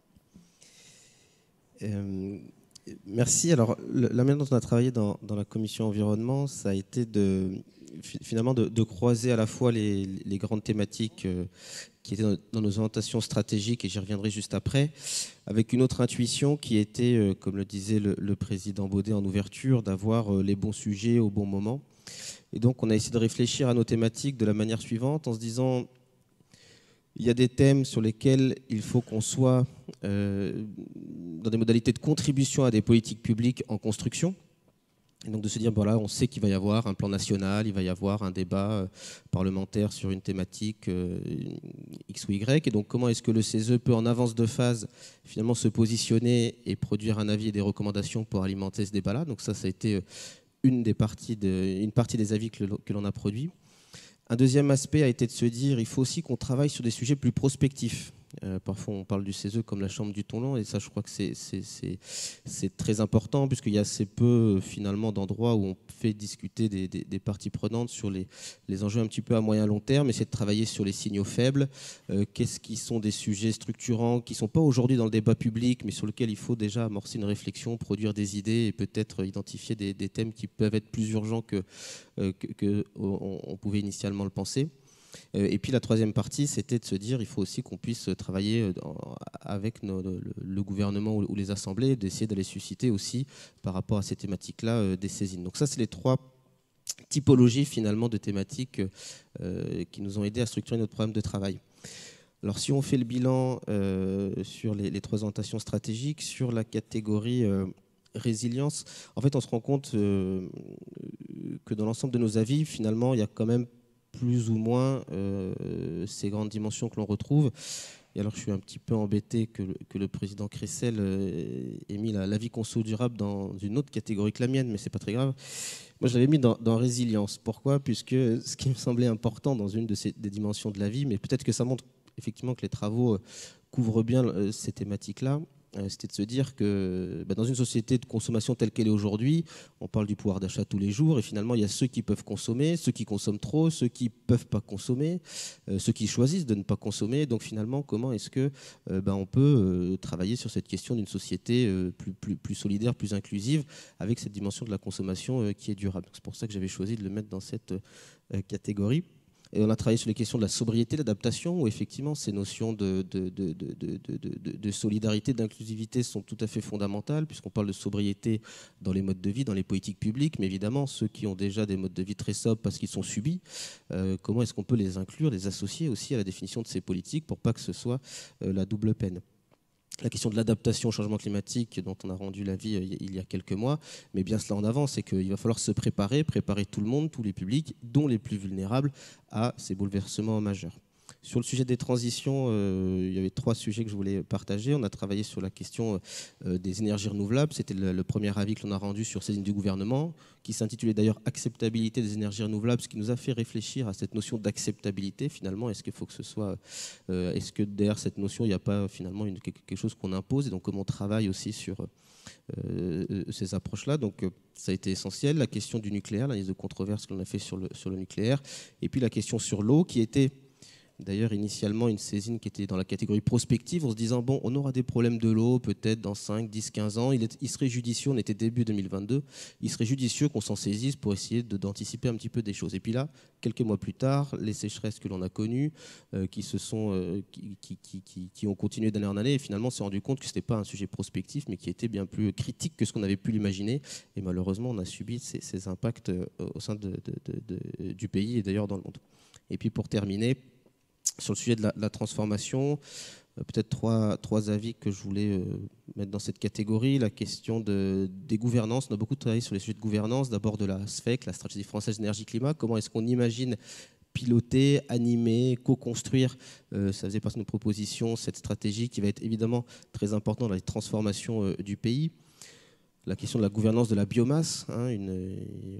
euh, Merci. Alors, la manière dont on a travaillé dans, dans la commission environnement, ça a été de, finalement de, de croiser à la fois les, les grandes thématiques euh, qui étaient dans nos orientations stratégiques, et j'y reviendrai juste après, avec une autre intuition qui était, euh, comme le disait le, le président Baudet en ouverture, d'avoir euh, les bons sujets au bon moment. Et donc, on a essayé de réfléchir à nos thématiques de la manière suivante, en se disant, il y a des thèmes sur lesquels il faut qu'on soit euh, dans des modalités de contribution à des politiques publiques en construction. Et donc de se dire, voilà, on sait qu'il va y avoir un plan national, il va y avoir un débat euh, parlementaire sur une thématique euh, X ou Y. Et donc comment est-ce que le C E S E peut en avance de phase finalement se positionner et produire un avis et des recommandations pour alimenter ce débat-là. Donc ça, ça a été une, des parties de, une partie des avis que, le, que l'on a produits. Un deuxième aspect a été de se dire, il faut aussi qu'on travaille sur des sujets plus prospectifs. Euh, parfois, on parle du C E S E comme la chambre du Thon-Long, et ça, je crois que c'est, c'est, c'est, c'est très important, puisqu'il y a assez peu, finalement, d'endroits où on fait discuter des, des, des parties prenantes sur les, les enjeux un petit peu à moyen long terme, essayer de travailler sur les signaux faibles, euh, qu'est-ce qui sont des sujets structurants qui ne sont pas aujourd'hui dans le débat public, mais sur lesquels il faut déjà amorcer une réflexion, produire des idées et peut-être identifier des, des thèmes qui peuvent être plus urgents que, euh, que, que on, on pouvait initialement le penser. Et puis la troisième partie, c'était de se dire il faut aussi qu'on puisse travailler avec nos, le, le gouvernement ou les assemblées, d'essayer d'aller susciter aussi par rapport à ces thématiques-là des saisines. Donc ça, c'est les trois typologies finalement de thématiques euh, qui nous ont aidés à structurer notre programme de travail. Alors si on fait le bilan euh, sur les, les trois orientations stratégiques, sur la catégorie euh, résilience, en fait on se rend compte euh, que dans l'ensemble de nos avis, finalement, il y a quand même plus ou moins euh, ces grandes dimensions que l'on retrouve. Et alors je suis un petit peu embêté que le, que le président Cressel euh, ait mis la, la vie conso durable dans une autre catégorie que la mienne, mais c'est pas très grave. Moi je l'avais mis dans, dans résilience. Pourquoi ? Puisque ce qui me semblait important dans une de ces, des dimensions de la vie, mais peut-être que ça montre effectivement que les travaux euh, couvrent bien euh, ces thématiques-là, c'était de se dire que bah, dans une société de consommation telle qu'elle est aujourd'hui, on parle du pouvoir d'achat tous les jours, et finalement il y a ceux qui peuvent consommer, ceux qui consomment trop, ceux qui ne peuvent pas consommer, euh, ceux qui choisissent de ne pas consommer. Donc finalement, comment est-ce que euh, bah, on peut euh, travailler sur cette question d'une société euh, plus, plus, plus solidaire, plus inclusive, avec cette dimension de la consommation euh, qui est durable. C'est pour ça que j'avais choisi de le mettre dans cette euh, catégorie. Et on a travaillé sur les questions de la sobriété, l'adaptation, où effectivement ces notions de, de, de, de, de, de, de solidarité, d'inclusivité sont tout à fait fondamentales, puisqu'on parle de sobriété dans les modes de vie, dans les politiques publiques, mais évidemment ceux qui ont déjà des modes de vie très sobres parce qu'ils sont subis, euh, comment est-ce qu'on peut les inclure, les associer aussi à la définition de ces politiques pour pas que ce soit euh, la double peine. La question de l'adaptation au changement climatique dont on a rendu l'avis il y a quelques mois, mais bien cela en avant, c'est qu'il va falloir se préparer, préparer tout le monde, tous les publics, dont les plus vulnérables, à ces bouleversements majeurs. Sur le sujet des transitions, euh, il y avait trois sujets que je voulais partager. On a travaillé sur la question euh, des énergies renouvelables. C'était le, le premier avis que l'on a rendu sur saisine du gouvernement, qui s'intitulait d'ailleurs « Acceptabilité des énergies renouvelables », ce qui nous a fait réfléchir à cette notion d'acceptabilité. Finalement, est-ce qu'il faut que ce soit... Euh, est-ce que derrière cette notion, il n'y a pas finalement une, quelque chose qu'on impose, et donc comment on travaille aussi sur euh, ces approches-là. Donc ça a été essentiel. La question du nucléaire, la liste de controverses que l'on a fait sur le, sur le nucléaire. Et puis la question sur l'eau, qui était... D'ailleurs, initialement, une saisine qui était dans la catégorie prospective, en se disant, bon, on aura des problèmes de l'eau peut-être dans cinq, dix, quinze ans. Il, est, il serait judicieux, on était début deux mille vingt-deux, il serait judicieux qu'on s'en saisisse pour essayer de, d'anticiper un petit peu des choses. Et puis là, quelques mois plus tard, les sécheresses que l'on a connues, euh, qui, se sont, euh, qui, qui, qui, qui, qui ont continué d'année en année, et finalement, on s'est rendu compte que ce n'était pas un sujet prospectif, mais qui était bien plus critique que ce qu'on avait pu l'imaginer. Et malheureusement, on a subi ces, ces impacts euh, au sein de, de, de, de, du pays et d'ailleurs dans le monde. Et puis pour terminer, sur le sujet de la, de la transformation, euh, peut-être trois, trois avis que je voulais euh, mettre dans cette catégorie. La question de, des gouvernances. On a beaucoup travaillé sur les sujets de gouvernance. D'abord de la S F E C, la stratégie française énergie-climat. Comment est-ce qu'on imagine piloter, animer, co-construire, euh, ça faisait partie de nos propositions, cette stratégie qui va être évidemment très importante dans les transformations euh, du pays. La question de la gouvernance de la biomasse, hein, une,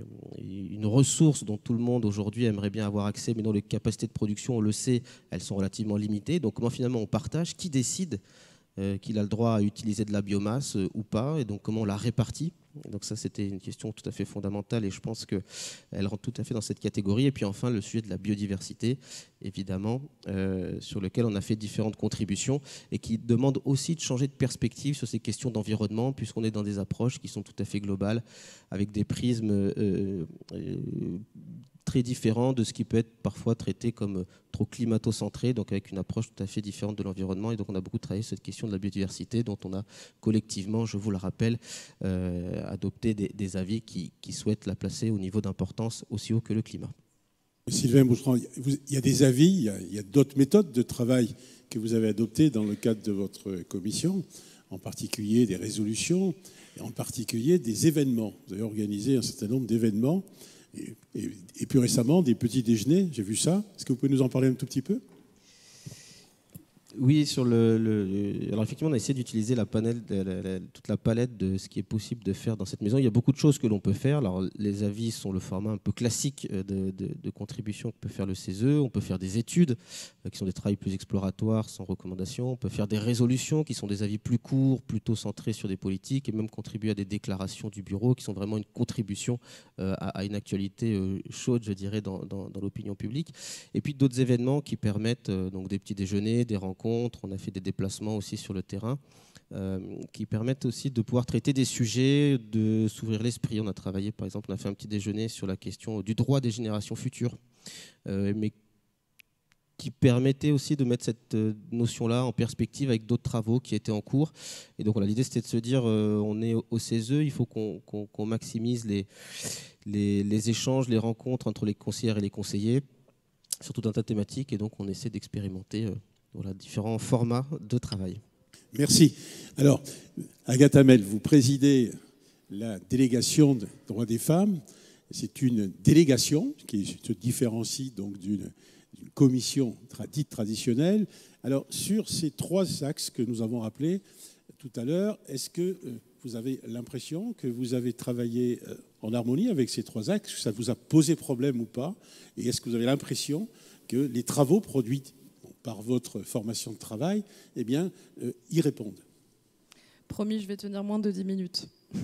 une ressource dont tout le monde aujourd'hui aimerait bien avoir accès, mais dont les capacités de production, on le sait, elles sont relativement limitées. Donc comment finalement on partage, qui décide euh, qu'il a le droit à utiliser de la biomasse euh, ou pas, et donc comment on la répartit. Donc ça, c'était une question tout à fait fondamentale, et je pense qu'elle rentre tout à fait dans cette catégorie. Et puis enfin, le sujet de la biodiversité, évidemment, euh, sur lequel on a fait différentes contributions, et qui demande aussi de changer de perspective sur ces questions d'environnement, puisqu'on est dans des approches qui sont tout à fait globales, avec des prismes euh, euh, très différents de ce qui peut être parfois traité comme trop climato-centré, donc avec une approche tout à fait différente de l'environnement. Et donc on a beaucoup travaillé sur cette question de la biodiversité, dont on a collectivement, je vous le rappelle, euh, adopté des, des avis qui, qui souhaitent la placer au niveau d'importance aussi haut que le climat. Sylvain Boutran, il y a des avis, il y a, a d'autres méthodes de travail que vous avez adoptées dans le cadre de votre commission. en particulier des résolutions, et en particulier des événements. Vous avez organisé un certain nombre d'événements, et, et, et plus récemment des petits déjeuners, j'ai vu ça. Est-ce que vous pouvez nous en parler un tout petit peu ? Oui, sur le, le, alors effectivement, on a essayé d'utiliser la panel, la, la, toute la palette de ce qui est possible de faire dans cette maison. Il y a beaucoup de choses que l'on peut faire. Alors, les avis sont le format un peu classique de, de, de contribution que peut faire le C E S E. On peut faire des études, qui sont des travaux plus exploratoires, sans recommandation. On peut faire des résolutions, qui sont des avis plus courts, plutôt centrés sur des politiques, et même contribuer à des déclarations du bureau, qui sont vraiment une contribution euh, à, à une actualité euh, chaude, je dirais, dans, dans, dans l'opinion publique. Et puis d'autres événements qui permettent euh, donc des petits déjeuners, des rencontres. On a fait des déplacements aussi sur le terrain euh, qui permettent aussi de pouvoir traiter des sujets, de s'ouvrir l'esprit. On a travaillé, par exemple, on a fait un petit déjeuner sur la question du droit des générations futures, euh, mais qui permettait aussi de mettre cette notion-là en perspective avec d'autres travaux qui étaient en cours. Et donc, voilà, l'idée, c'était de se dire, euh, on est au C E S E, il faut qu'on qu'on, qu'on maximise les, les, les échanges, les rencontres entre les conseillères et les conseillers sur tout un tas de thématiques. Et donc, on essaie d'expérimenter euh, Voilà, différents formats de travail. Merci. Alors, Agathe Hamel, vous présidez la délégation des droits des femmes. C'est une délégation qui se différencie donc d'une commission dite traditionnelle. Alors, sur ces trois axes que nous avons rappelés tout à l'heure, est-ce que vous avez l'impression que vous avez travaillé en harmonie avec ces trois axes? Ça vous a posé problème ou pas? Et est-ce que vous avez l'impression que les travaux produits par votre formation de travail, eh bien, euh, y répondent? Promis, je vais tenir moins de dix minutes.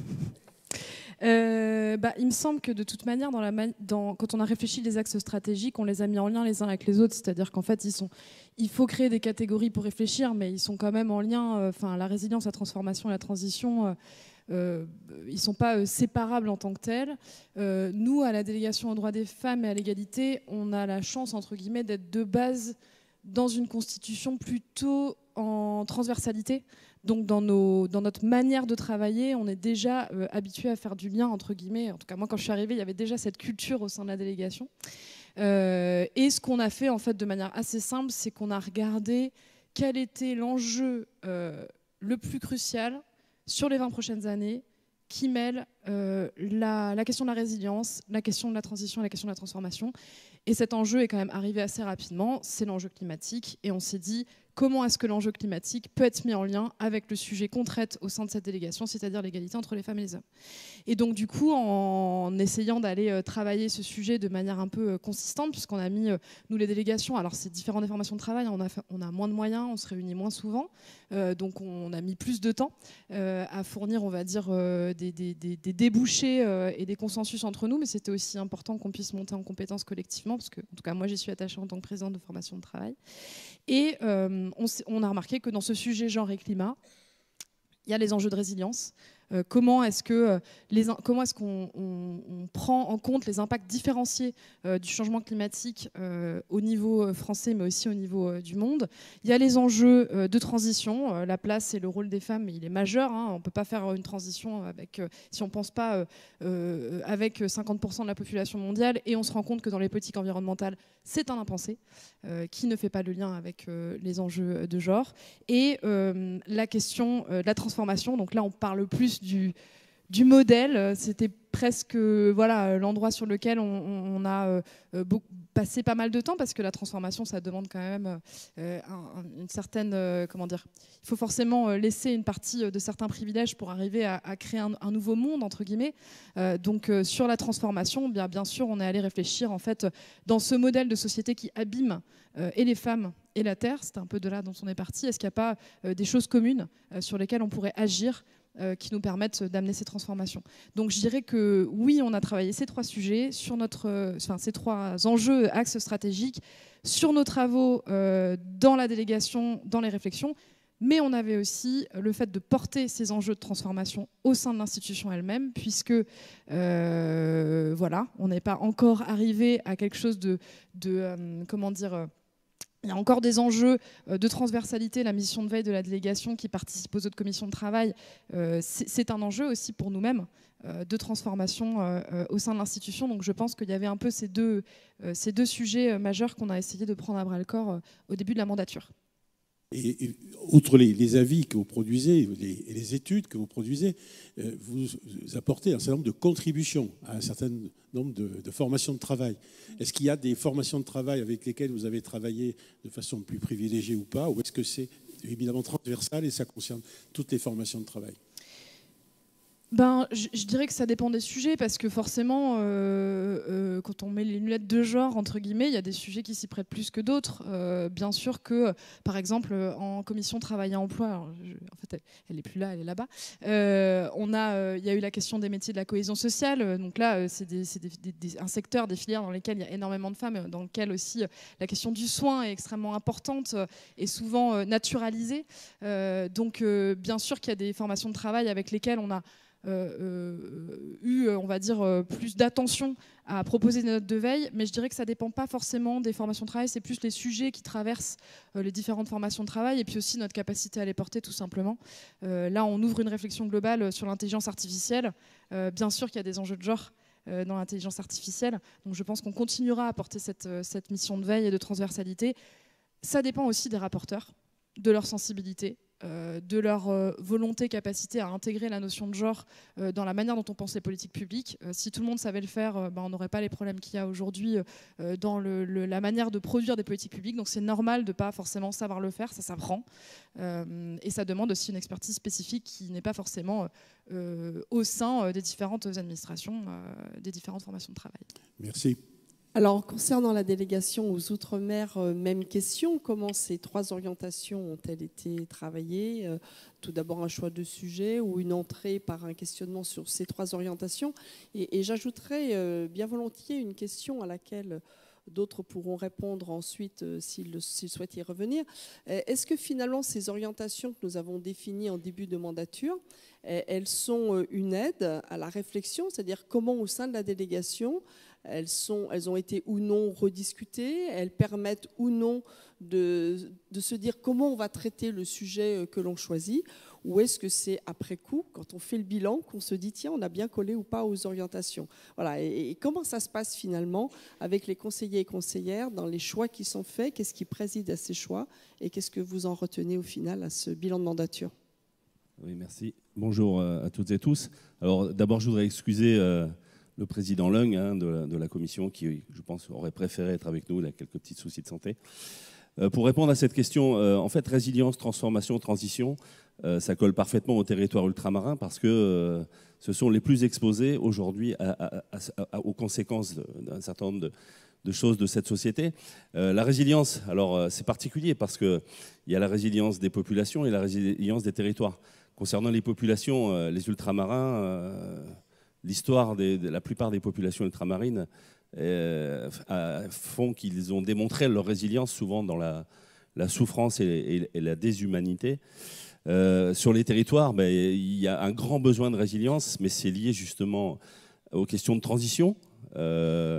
euh, bah, il me semble que de toute manière, dans la man- dans, quand on a réfléchi les axes stratégiques, on les a mis en lien les uns avec les autres. C'est-à-dire qu'en fait, ils sont, il faut créer des catégories pour réfléchir, mais ils sont quand même en lien. Enfin, euh, la résilience, la transformation, la transition. Euh, Euh, ils ne sont pas euh, séparables en tant que tels. Euh, nous, à la délégation aux droits des femmes et à l'égalité, on a la chance, entre guillemets, d'être de base dans une constitution plutôt en transversalité. Donc dans, nos, dans notre manière de travailler, on est déjà euh, habitué à faire du lien, entre guillemets. En tout cas, moi, quand je suis arrivée, il y avait déjà cette culture au sein de la délégation. Euh, et ce qu'on a fait, en fait, de manière assez simple, c'est qu'on a regardé quel était l'enjeu euh, le plus crucial sur les vingt prochaines années, qui mêle euh, la, la question de la résilience, la question de la transition et la question de la transformation. Et cet enjeu est quand même arrivé assez rapidement, c'est l'enjeu climatique. Et on s'est dit, comment est-ce que l'enjeu climatique peut être mis en lien avec le sujet qu'on traite au sein de cette délégation, c'est-à-dire l'égalité entre les femmes et les hommes. Et donc du coup, en essayant d'aller euh, travailler ce sujet de manière un peu euh, consistante, puisqu'on a mis, euh, nous les délégations, alors c'est différentes des formations de travail, on a, on a moins de moyens, on se réunit moins souvent, euh, donc on a mis plus de temps euh, à fournir, on va dire, euh, des, des, des, des débouchés euh, et des consensus entre nous, mais c'était aussi important qu'on puisse monter en compétences collectivement, parce que, en tout cas, moi, j'y suis attachée en tant que présidente de formation de travail. Et euh, on, on a remarqué que dans ce sujet genre et climat, il y a les enjeux de résilience. Euh, comment est-ce que euh, les, comment est-ce qu'on on, on prend en compte les impacts différenciés euh, du changement climatique euh, au niveau français, mais aussi au niveau euh, du monde. Il y a les enjeux euh, de transition. Euh, la place et le rôle des femmes, il est majeur. Hein. On ne peut pas faire une transition avec, euh, si on ne pense pas euh, euh, avec cinquante pour cent de la population mondiale. Et on se rend compte que dans les politiques environnementales, c'est un impensé euh, qui ne fait pas le lien avec euh, les enjeux de genre. Et euh, la question euh, de la transformation, donc là, on parle plus Du, du modèle, c'était presque voilà, l'endroit sur lequel on, on a euh, beaucoup, passé pas mal de temps, parce que la transformation, ça demande quand même euh, un, une certaine, euh, comment dire, il faut forcément laisser une partie de certains privilèges pour arriver à, à créer un, un nouveau monde, entre guillemets. Euh, donc euh, sur la transformation, bien, bien sûr, on est allé réfléchir en fait dans ce modèle de société qui abîme euh, et les femmes et la Terre, c'est un peu de là dont on est parti. Est-ce qu'il n'y a pas euh, des choses communes euh, sur lesquelles on pourrait agir Euh, qui nous permettent d'amener ces transformations. Donc je dirais que oui, on a travaillé ces trois sujets, sur notre, euh, enfin, ces trois enjeux, axes stratégiques, sur nos travaux euh, dans la délégation, dans les réflexions, mais on avait aussi le fait de porter ces enjeux de transformation au sein de l'institution elle-même, puisque euh, voilà, on n'est pas encore arrivé à quelque chose de, de euh, comment dire, euh, il y a encore des enjeux de transversalité. La mission de veille de la délégation qui participe aux autres commissions de travail, euh, c'est un enjeu aussi pour nous-mêmes euh, de transformation euh, au sein de l'institution. Donc je pense qu'il y avait un peu ces deux, euh, ces deux sujets majeurs qu'on a essayé de prendre à bras-le-corps euh, au début de la mandature. Et, et outre les, les avis que vous produisez les, et les études que vous produisez, euh, vous, vous apportez un certain nombre de contributions à un certain nombre de, de formations de travail. Est-ce qu'il y a des formations de travail avec lesquelles vous avez travaillé de façon plus privilégiée ou pas, ou est-ce que c'est évidemment transversal et ça concerne toutes les formations de travail? Ben, je, je dirais que ça dépend des sujets, parce que forcément, euh, euh, quand on met les lunettes de genre, entre guillemets, il y a des sujets qui s'y prêtent plus que d'autres. Euh, bien sûr que, par exemple, en commission travail et emploi, alors, je, en fait, elle n'est plus là, elle est là-bas, euh, on a, euh, il y a eu la question des métiers de la cohésion sociale. Donc là, euh, c'est des, c'est des, des, des, un secteur, des filières dans lesquelles il y a énormément de femmes, dans lequel aussi euh, la question du soin est extrêmement importante euh, et souvent euh, naturalisée. Euh, donc, euh, bien sûr qu'il y a des formations de travail avec lesquelles on a Euh, euh, eu, on va dire, euh, plus d'attention à proposer des notes de veille, mais je dirais que ça ne dépend pas forcément des formations de travail, c'est plus les sujets qui traversent euh, les différentes formations de travail et puis aussi notre capacité à les porter tout simplement. Euh, là, on ouvre une réflexion globale sur l'intelligence artificielle. Euh, bien sûr qu'il y a des enjeux de genre euh, dans l'intelligence artificielle, donc je pense qu'on continuera à porter cette, cette mission de veille et de transversalité. Ça dépend aussi des rapporteurs, de leur sensibilité, Euh, de leur euh, volonté, capacité à intégrer la notion de genre euh, dans la manière dont on pense les politiques publiques. Euh, si tout le monde savait le faire, euh, ben, on n'aurait pas les problèmes qu'il y a aujourd'hui euh, dans le, le, la manière de produire des politiques publiques. Donc c'est normal de ne pas forcément savoir le faire, ça s'apprend. Euh, et ça demande aussi une expertise spécifique qui n'est pas forcément euh, au sein des différentes administrations, euh, des différentes formations de travail. Merci. Alors, concernant la délégation aux Outre-mer, euh, même question. Comment ces trois orientations ont-elles été travaillées? euh, Tout d'abord, un choix de sujet ou une entrée par un questionnement sur ces trois orientations. Et, et j'ajouterais euh, bien volontiers une question à laquelle d'autres pourront répondre ensuite euh, s'ils, s'ils souhaitent y revenir. Euh, est-ce que finalement, ces orientations que nous avons définies en début de mandature, euh, elles sont une aide à la réflexion, c'est-à-dire comment au sein de la délégation, Elles, sont, elles ont été ou non rediscutées, elles permettent ou non de, de se dire comment on va traiter le sujet que l'on choisit, ou est-ce que c'est après coup, quand on fait le bilan, qu'on se dit tiens, on a bien collé ou pas aux orientations. Voilà. Et, et comment ça se passe finalement avec les conseillers et conseillères dans les choix qui sont faits? Qu'est-ce qui préside à ces choix et qu'est-ce que vous en retenez au final à ce bilan de mandature? Oui, merci. Bonjour à toutes et tous. Alors d'abord, je voudrais excuser euh, le président Leung hein, de, la, de la commission qui, je pense, aurait préféré être avec nous. Il a quelques petits soucis de santé. Euh, pour répondre à cette question, euh, en fait, résilience, transformation, transition, euh, ça colle parfaitement aux territoires ultramarins parce que euh, ce sont les plus exposés aujourd'hui à, à, à, à, aux conséquences d'un certain nombre de, de choses de cette société. Euh, la résilience, alors euh, c'est particulier parce qu'il y a la résilience des populations et la résilience des territoires. Concernant les populations, euh, les ultramarins, euh, l'histoire de la plupart des populations ultramarines euh, font qu'ils ont démontré leur résilience souvent dans la, la souffrance et, et, et la déshumanité. Euh, sur les territoires, ben, il y a un grand besoin de résilience, mais c'est lié justement aux questions de transition. Euh,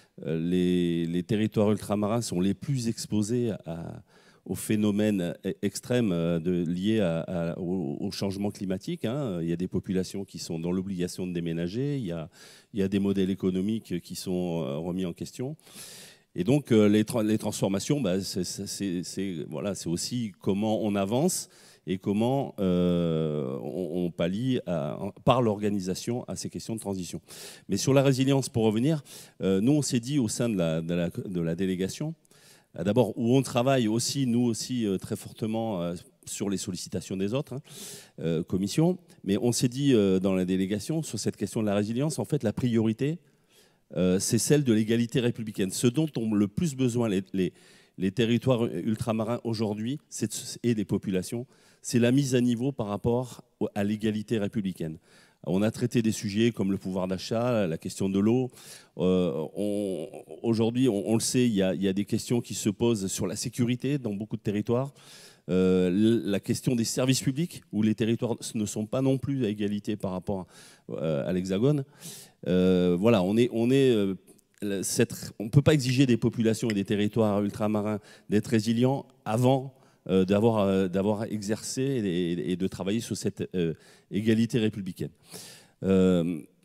les, les territoires ultramarins sont les plus exposés à, aux phénomènes extrêmes de, liés à, à, au, au changement climatique. Hein. Il y a des populations qui sont dans l'obligation de déménager, il y a, il y a des modèles économiques qui sont remis en question. Et donc les, tra les transformations, bah, c'est voilà, c'est aussi comment on avance et comment euh, on, on pallie à, par l'organisation à ces questions de transition. Mais sur la résilience, pour revenir, euh, nous on s'est dit au sein de la, de la, de la délégation, d'abord, où on travaille aussi, nous aussi, euh, très fortement euh, sur les sollicitations des autres, hein, euh, commissions, mais on s'est dit euh, dans la délégation, sur cette question de la résilience, en fait, la priorité, euh, c'est celle de l'égalité républicaine. Ce dont ont le plus besoin les, les, les territoires ultramarins aujourd'hui, et les populations, c'est la mise à niveau par rapport à l'égalité républicaine. On a traité des sujets comme le pouvoir d'achat, la question de l'eau. Euh, Aujourd'hui, on, on le sait, il y, a, il y a des questions qui se posent sur la sécurité dans beaucoup de territoires. Euh, la question des services publics, où les territoires ne sont pas non plus à égalité par rapport euh, à l'Hexagone. Euh, voilà, on est... On est euh, cette, on ne peut pas exiger des populations et des territoires ultramarins d'être résilients avant Euh, d'avoir euh, d'avoir exercé et, et de travailler sur cette euh, égalité républicaine. Euh,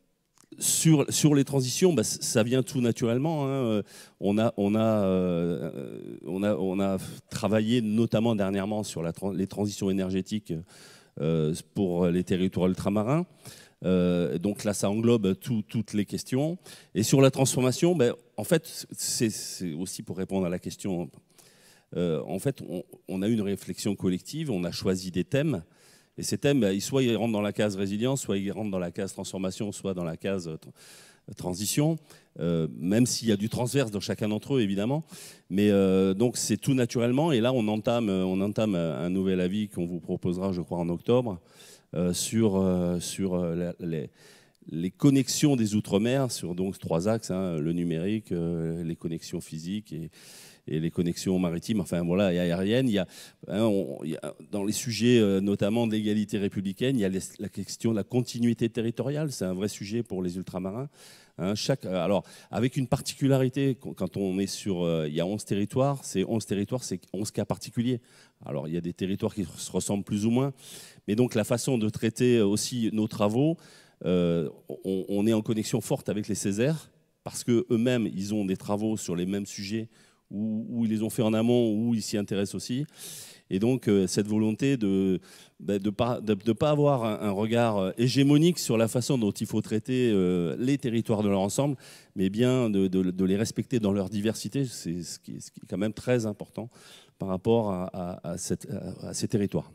Sur, sur les transitions, bah, ça vient tout naturellement. Hein. On, a, on, a, euh, on, a, on a travaillé notamment dernièrement sur la, les transitions énergétiques euh, pour les territoires ultramarins. Euh, donc là, ça englobe tout, toutes les questions. Et sur la transformation, bah, en fait, c'est aussi pour répondre à la question. Euh, en fait, on, on a eu une réflexion collective, on a choisi des thèmes. Et ces thèmes, soit ils rentrent dans la case résilience, soit ils rentrent dans la case transformation, soit dans la case transition, euh, même s'il y a du transverse dans chacun d'entre eux, évidemment. Mais euh, donc c'est tout naturellement. Et là, on entame, on entame un nouvel avis qu'on vous proposera, je crois, en octobre, euh, sur, euh, sur la, les, les connexions des Outre-mer, sur donc trois axes, hein, le numérique, euh, les connexions physiques et et les connexions maritimes, enfin voilà, et aériennes. Il y a, hein, on, il y a dans les sujets euh, notamment de l'égalité républicaine, il y a les, la question de la continuité territoriale, c'est un vrai sujet pour les ultramarins. Hein, chaque, alors, avec une particularité, quand on est sur, euh, il y a onze territoires, c'est onze territoires, c'est onze cas particuliers. Alors, il y a des territoires qui se ressemblent plus ou moins, mais donc la façon de traiter aussi nos travaux, euh, on, on est en connexion forte avec les Césaires, parce qu'eux-mêmes, ils ont des travaux sur les mêmes sujets, où, où ils les ont fait en amont, où ils s'y intéressent aussi. Et donc, euh, cette volonté de ne de pas, de, de pas avoir un, un regard hégémonique sur la façon dont il faut traiter euh, les territoires de leur ensemble, mais bien de, de, de les respecter dans leur diversité, c'est ce qui, ce qui est quand même très important par rapport à, à, à, cette, à, à ces territoires.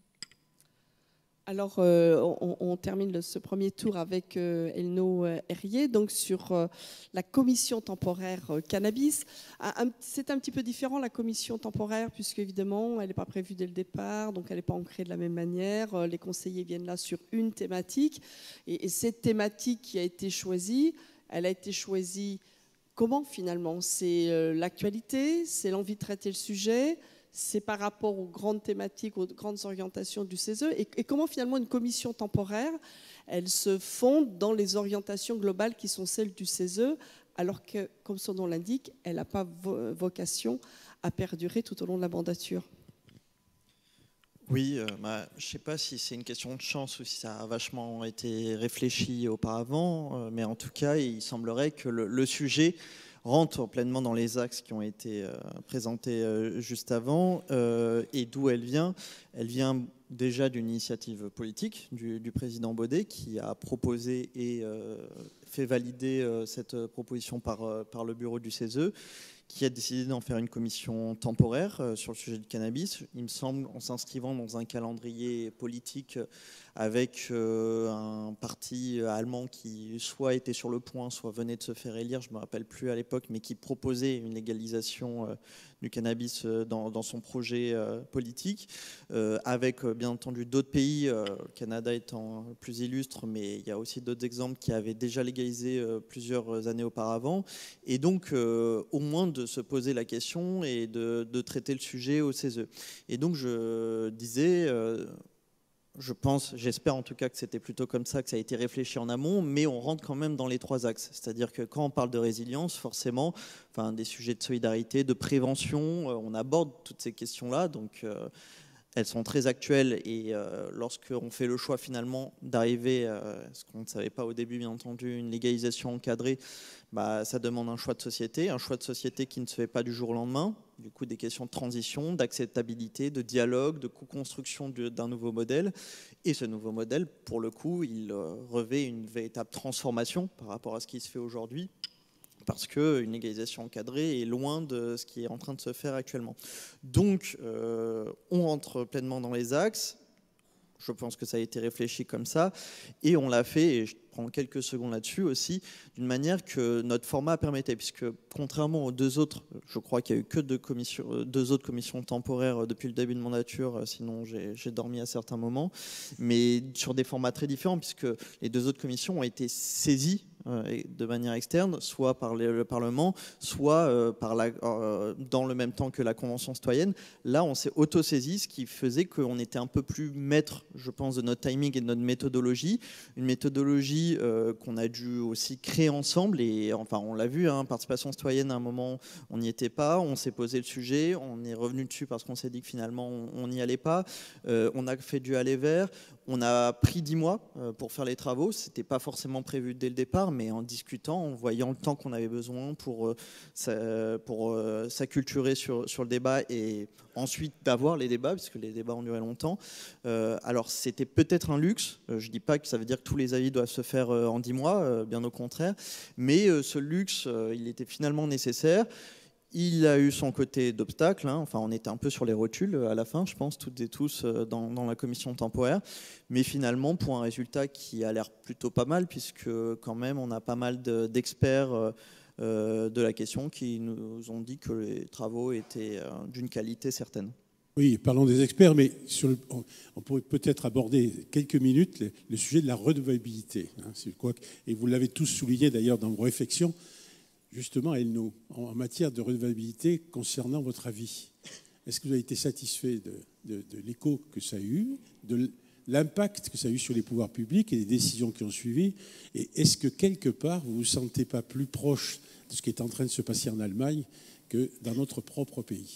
Alors, euh, on, on termine le, ce premier tour avec euh, Elno Herrier, donc sur euh, la commission temporaire euh, cannabis. C'est un petit peu différent, la commission temporaire, puisque évidemment, elle n'est pas prévue dès le départ, donc elle n'est pas ancrée de la même manière. Euh, les conseillers viennent là sur une thématique, et, et cette thématique qui a été choisie, elle a été choisie comment finalement? C'est euh, l'actualité, c'est l'envie de traiter le sujet, c'est par rapport aux grandes thématiques, aux grandes orientations du C E S E, et, et comment finalement une commission temporaire, elle se fonde dans les orientations globales qui sont celles du C E S E, alors que, comme son nom l'indique, elle n'a pas vo vocation à perdurer tout au long de la mandature. Oui, euh, bah, je ne sais pas si c'est une question de chance ou si ça a vachement été réfléchi auparavant, euh, mais en tout cas, il semblerait que le, le sujet rentre pleinement dans les axes qui ont été euh, présentés euh, juste avant. Euh, et d'où elle vient? Elle vient déjà d'une initiative politique du, du président Baudet, qui a proposé et euh, fait valider euh, cette proposition par, euh, par le bureau du C E S E, qui a décidé d'en faire une commission temporaire euh, sur le sujet du cannabis. Il me semble, en s'inscrivant dans un calendrier politique avec euh, un parti allemand qui soit était sur le point, soit venait de se faire élire, je ne me rappelle plus à l'époque, mais qui proposait une légalisation euh, du cannabis euh, dans, dans son projet euh, politique, euh, avec euh, bien entendu d'autres pays, euh, le Canada étant plus illustre, mais il y a aussi d'autres exemples qui avaient déjà légalisé euh, plusieurs années auparavant. Et donc, euh, au moins de se poser la question et de, de traiter le sujet au C E S E. Et donc, je disais... Euh, Je pense, j'espère en tout cas que c'était plutôt comme ça que ça a été réfléchi en amont, mais on rentre quand même dans les trois axes. C'est-à-dire que quand on parle de résilience, forcément, enfin, des sujets de solidarité, de prévention, euh, on aborde toutes ces questions-là, donc euh, elles sont très actuelles. Et euh, lorsqu'on fait le choix finalement d'arriver, euh, ce qu'on ne savait pas au début bien entendu, une légalisation encadrée, bah, ça demande un choix de société, un choix de société qui ne se fait pas du jour au lendemain. Du coup, des questions de transition, d'acceptabilité, de dialogue, de co-construction d'un nouveau modèle. Et ce nouveau modèle, pour le coup, il revêt une véritable transformation par rapport à ce qui se fait aujourd'hui, parce qu'une légalisation encadrée est loin de ce qui est en train de se faire actuellement. Donc, euh, on rentre pleinement dans les axes. Je pense que ça a été réfléchi comme ça. Et on l'a fait, et je prends quelques secondes là-dessus aussi, d'une manière que notre format permettait. Puisque contrairement aux deux autres, je crois qu'il n'y a eu que deux, commissions, deux autres commissions temporaires depuis le début de mandature, sinon j'ai dormi à certains moments, mais sur des formats très différents, puisque les deux autres commissions ont été saisies euh, de manière externe, soit par le, le Parlement, soit euh, par la, euh, dans le même temps que la Convention citoyenne. Là, on s'est auto-saisi, ce qui faisait qu'on était un peu plus maître, je pense, de notre timing et de notre méthodologie. Une méthodologie euh, qu'on a dû aussi créer ensemble. Et enfin, on l'a vu, hein, participation citoyenne, à un moment, on n'y était pas. On s'est posé le sujet, on est revenu dessus parce qu'on s'est dit que finalement, on n'y allait pas. Euh, on a fait du aller vers. On a pris dix mois pour faire les travaux. Ce n'était pas forcément prévu dès le départ, mais en discutant, en voyant le temps qu'on avait besoin pour, pour s'acculturer sur, sur le débat et ensuite d'avoir les débats, puisque les débats ont duré longtemps. Euh, alors, c'était peut-être un luxe. Je ne dis pas que ça veut dire que tous les avis doivent se faire en dix mois, bien au contraire. Mais ce luxe, il était finalement nécessaire. Il a eu son côté d'obstacle, hein. Enfin, on était un peu sur les rotules à la fin, je pense, toutes et tous dans, dans la commission temporaire. Mais finalement, pour un résultat qui a l'air plutôt pas mal, puisque quand même, on a pas mal d'experts euh, de la question qui nous ont dit que les travaux étaient euh, d'une qualité certaine. Oui, parlons des experts, mais sur le, on, on pourrait peut-être aborder quelques minutes le, le sujet de la redevabilité. Hein, c'est quoi, et vous l'avez tous souligné d'ailleurs dans vos réflexions. Justement, Elno, en matière de redevabilité, concernant votre avis, est-ce que vous avez été satisfait de, de, de l'écho que ça a eu, de l'impact que ça a eu sur les pouvoirs publics et les décisions qui ont suivi? Et est-ce que quelque part, vous ne vous sentez pas plus proche de ce qui est en train de se passer en Allemagne que dans notre propre pays?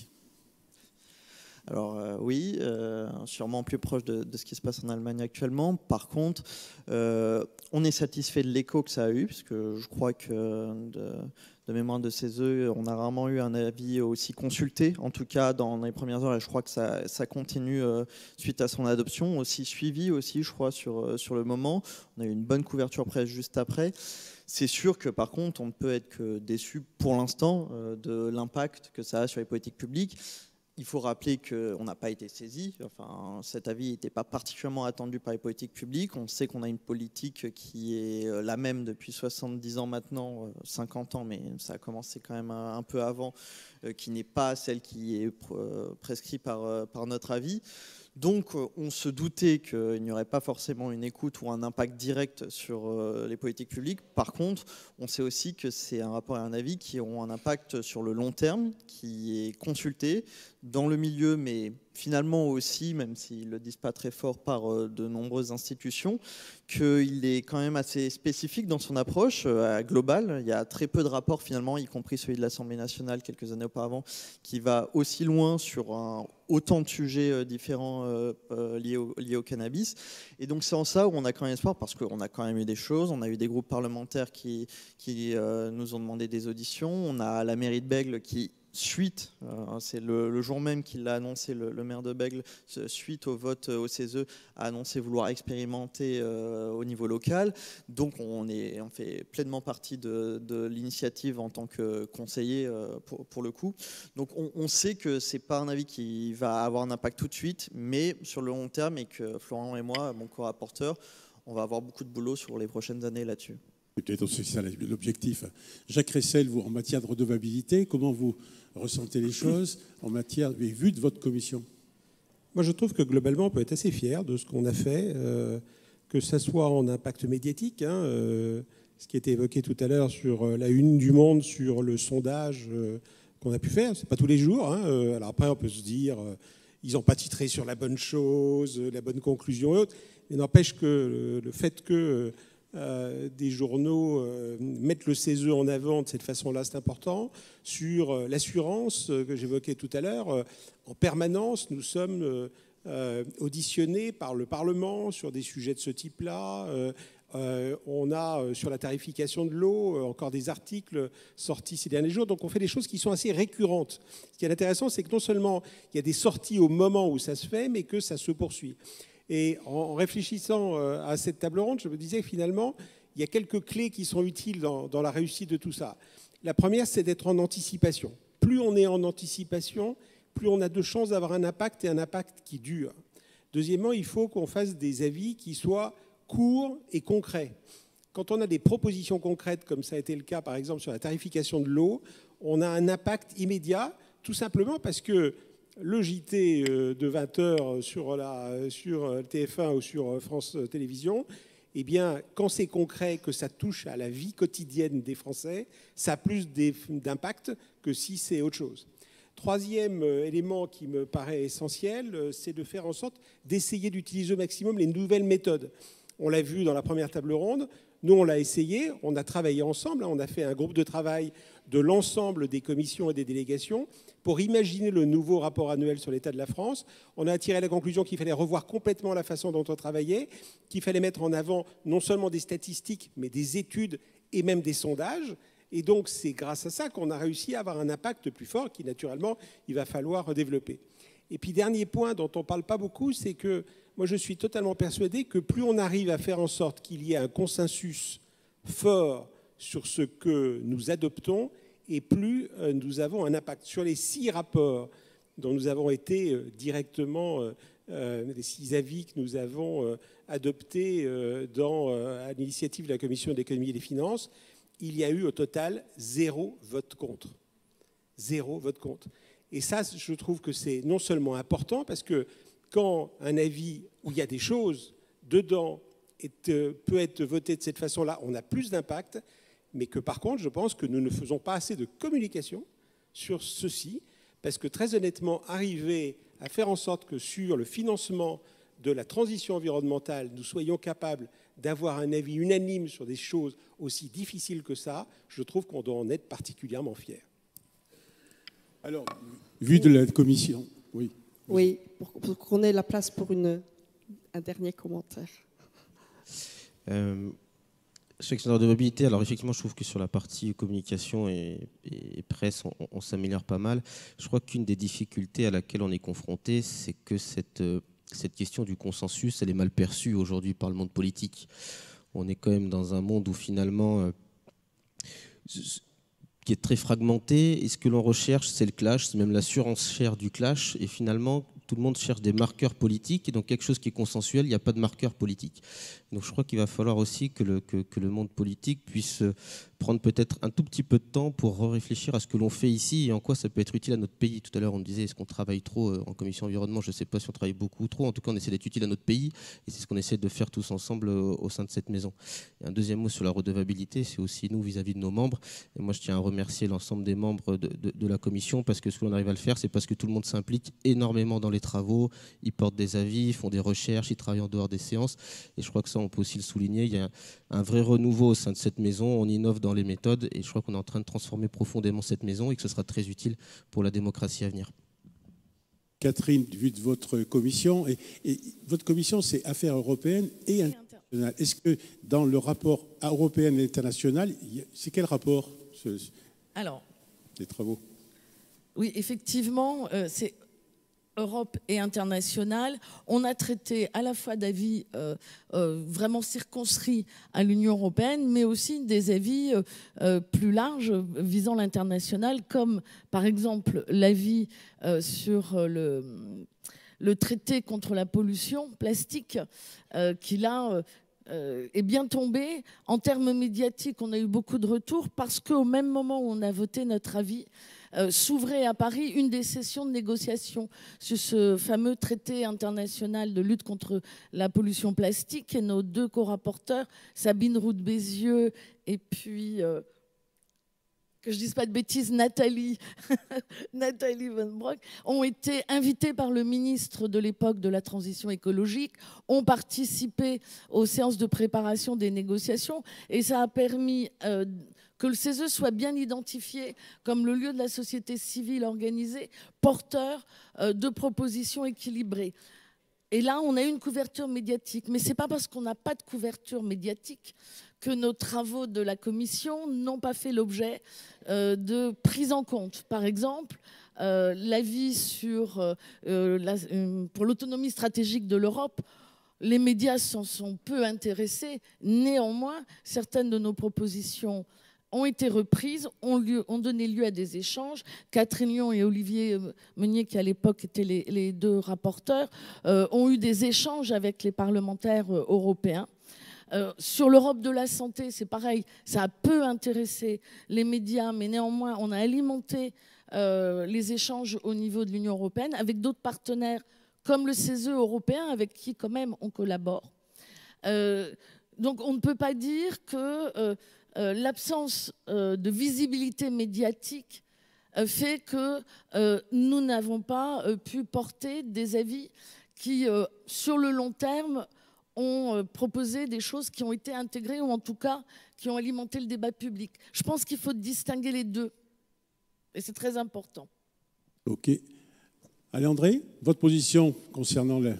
Alors euh, oui, euh, sûrement plus proche de, de ce qui se passe en Allemagne actuellement. Par contre, euh, on est satisfait de l'écho que ça a eu, parce que je crois que de, de mémoire de C E S E, on a rarement eu un avis aussi consulté, en tout cas dans les premières heures, et je crois que ça, ça continue euh, suite à son adoption, aussi suivi aussi, je crois, sur, sur le moment. On a eu une bonne couverture presse juste après. C'est sûr que par contre, on ne peut être que déçu pour l'instant euh, de l'impact que ça a sur les politiques publiques. Il faut rappeler qu'on n'a pas été saisi. Enfin, cet avis n'était pas particulièrement attendu par les politiques publiques. On sait qu'on a une politique qui est la même depuis soixante-dix ans maintenant, cinquante ans, mais ça a commencé quand même un peu avant, qui n'est pas celle qui est prescrite par, par notre avis. Donc, on se doutait qu'il n'y aurait pas forcément une écoute ou un impact direct sur les politiques publiques. Par contre, on sait aussi que c'est un rapport et un avis qui ont un impact sur le long terme, qui est consulté dans le milieu, mais finalement aussi, même s'ils ne le disent pas très fort par de nombreuses institutions, qu'il est quand même assez spécifique dans son approche euh, globale. Il y a très peu de rapports finalement, y compris celui de l'Assemblée nationale quelques années auparavant, qui va aussi loin sur un, autant de sujets euh, différents euh, euh, liés, au, liés au cannabis. Et donc c'est en ça où on a quand même espoir, parce qu'on a quand même eu des choses. On a eu des groupes parlementaires qui, qui euh, nous ont demandé des auditions. On a la mairie de Bègles qui... Suite, euh, c'est le, le jour même qu'il l'a annoncé, le, le maire de Bègles, suite au vote au C E S E, a annoncé vouloir expérimenter euh, au niveau local. Donc on, est, on fait pleinement partie de, de l'initiative en tant que conseiller euh, pour, pour le coup. Donc on, on sait que ce n'est pas un avis qui va avoir un impact tout de suite, mais sur le long terme, et que Florent et moi, mon co-rapporteur, on va avoir beaucoup de boulot sur les prochaines années là-dessus. Peut-être aussi ça l'objectif. Jacques Ressel, vous, en matière de redevabilité, comment vous ressentez les choses en matière, vu de votre commission? Moi, je trouve que globalement, on peut être assez fier de ce qu'on a fait, euh, que ce soit en impact médiatique, hein, euh, ce qui a été évoqué tout à l'heure sur la une du Monde, sur le sondage euh, qu'on a pu faire. C'est pas tous les jours. Hein, euh, alors après, on peut se dire, euh, ils n'ont pas titré sur la bonne chose, la bonne conclusion et autres. Mais n'empêche que le, le fait que Euh, des journaux euh, mettent le C E S E en avant de cette façon-là, c'est important. Sur euh, l'assurance euh, que j'évoquais tout à l'heure, euh, en permanence, nous sommes euh, euh, auditionnés par le Parlement sur des sujets de ce type-là. Euh, euh, on a, euh, sur la tarification de l'eau, euh, encore des articles sortis ces derniers jours. Donc on fait des choses qui sont assez récurrentes. Ce qui est intéressant, c'est que non seulement il y a des sorties au moment où ça se fait, mais que ça se poursuit. Et en réfléchissant à cette table ronde, je me disais que finalement, il y a quelques clés qui sont utiles dans, dans la réussite de tout ça. La première, c'est d'être en anticipation. Plus on est en anticipation, plus on a de chances d'avoir un impact et un impact qui dure. Deuxièmement, il faut qu'on fasse des avis qui soient courts et concrets. Quand on a des propositions concrètes, comme ça a été le cas par exemple sur la tarification de l'eau, on a un impact immédiat, tout simplement parce que le J T de vingt heures sur, la, sur T F un ou sur France Télévisions eh bien, quand c'est concret, que ça touche à la vie quotidienne des Français, ça a plus d'impact que si c'est autre chose. Troisième élément qui me paraît essentiel, c'est de faire en sorte d'essayer d'utiliser au maximum les nouvelles méthodes. On l'a vu dans la première table ronde, nous on l'a essayé, on a travaillé ensemble, on a fait un groupe de travail de l'ensemble des commissions et des délégations pour imaginer le nouveau rapport annuel sur l'état de la France. On a tiré la conclusion qu'il fallait revoir complètement la façon dont on travaillait, qu'il fallait mettre en avant non seulement des statistiques, mais des études et même des sondages. Et donc, c'est grâce à ça qu'on a réussi à avoir un impact plus fort qui, naturellement, il va falloir développer. Et puis, dernier point dont on ne parle pas beaucoup, c'est que moi, je suis totalement persuadé que plus on arrive à faire en sorte qu'il y ait un consensus fort sur ce que nous adoptons, et plus nous avons un impact. Sur les six rapports dont nous avons été directement, euh, les six avis que nous avons euh, adoptés euh, dans, euh, à l'initiative de la Commission de l'économie et des finances, il y a eu au total zéro vote contre. Zéro vote contre. Et ça, je trouve que c'est non seulement important, parce que quand un avis où il y a des choses dedans est, euh, peut être voté de cette façon-là, on a plus d'impact, mais que par contre, je pense que nous ne faisons pas assez de communication sur ceci, parce que très honnêtement, arriver à faire en sorte que sur le financement de la transition environnementale, nous soyons capables d'avoir un avis unanime sur des choses aussi difficiles que ça, je trouve qu'on doit en être particulièrement fiers. Alors, vu de la commission, oui. Oui, pour, pour qu'on ait la place pour une, un dernier commentaire. Euh, Sectionnaire de mobilité, alors effectivement, je trouve que sur la partie communication et, et presse, on, on s'améliore pas mal. Je crois qu'une des difficultés à laquelle on est confronté, c'est que cette, cette question du consensus, elle est mal perçue aujourd'hui par le monde politique. On est quand même dans un monde où finalement, euh, qui est très fragmenté, et ce que l'on recherche, c'est le clash, c'est même la surenchère du clash, et finalement, tout le monde cherche des marqueurs politiques, et donc quelque chose qui est consensuel, il n'y a pas de marqueur politique. Donc je crois qu'il va falloir aussi que le, que, que le monde politique puisse prendre peut-être un tout petit peu de temps pour réfléchir à ce que l'on fait ici et en quoi ça peut être utile à notre pays. Tout à l'heure, on me disait, est-ce qu'on travaille trop en commission environnement? Je ne sais pas si on travaille beaucoup ou trop. En tout cas, on essaie d'être utile à notre pays et c'est ce qu'on essaie de faire tous ensemble au sein de cette maison. Et un deuxième mot sur la redevabilité, c'est aussi nous vis-à-vis de nos membres. Et moi, je tiens à remercier l'ensemble des membres de, de, de la commission parce que ce que l'on arrive à le faire, c'est parce que tout le monde s'implique énormément dans les travaux. Ils portent des avis, ils font des recherches, ils travaillent en dehors des séances. Et je crois que ça, on peut aussi le souligner. Il y a un vrai renouveau au sein de cette maison. On innove dans les méthodes et je crois qu'on est en train de transformer profondément cette maison et que ce sera très utile pour la démocratie à venir. Catherine, vu de votre commission, et, et votre commission, c'est affaires européennes et internationales. Est-ce que dans le rapport européen et international, c'est quel rapport ce, Alors, les travaux? Oui, effectivement, euh, c'est Europe et international. On a traité à la fois d'avis euh, euh, vraiment circonscrits à l'Union européenne, mais aussi des avis euh, euh, plus larges visant l'international, comme par exemple l'avis euh, sur le, le traité contre la pollution plastique, euh, qui là euh, est bien tombé. En termes médiatiques, on a eu beaucoup de retours parce qu'au même moment où on a voté notre avis, Euh, s'ouvrait à Paris une des sessions de négociation sur ce fameux traité international de lutte contre la pollution plastique. Et nos deux co-rapporteurs, Sabine Roux-Bézieux et puis, euh, que je ne dise pas de bêtises, Nathalie, Nathalie Van Broek, ont été invités par le ministre de l'époque de la transition écologique, ont participé aux séances de préparation des négociations et ça a permis euh, que le C E S E soit bien identifié comme le lieu de la société civile organisée, porteur euh, de propositions équilibrées. Et là, on a eu une couverture médiatique. Mais ce n'est pas parce qu'on n'a pas de couverture médiatique que nos travaux de la Commission n'ont pas fait l'objet euh, de prise en compte. Par exemple, euh, l'avis sur, euh, la, euh, pour l'autonomie stratégique de l'Europe, les médias s'en sont peu intéressés. Néanmoins, certaines de nos propositions ont été reprises, ont, lieu, ont donné lieu à des échanges. Catherine Lyon et Olivier Meunier, qui à l'époque étaient les, les deux rapporteurs, euh, ont eu des échanges avec les parlementaires euh, européens. Euh, sur l'Europe de la santé, c'est pareil, ça a peu intéressé les médias, mais néanmoins, on a alimenté euh, les échanges au niveau de l'Union européenne avec d'autres partenaires comme le C E S E européen, avec qui quand même on collabore. Euh, donc on ne peut pas dire que euh, euh, l'absence euh, de visibilité médiatique euh, fait que euh, nous n'avons pas euh, pu porter des avis qui, euh, sur le long terme, ont euh, proposé des choses qui ont été intégrées ou en tout cas qui ont alimenté le débat public. Je pense qu'il faut distinguer les deux. Et c'est très important. OK. Allez, André, votre position concernant le...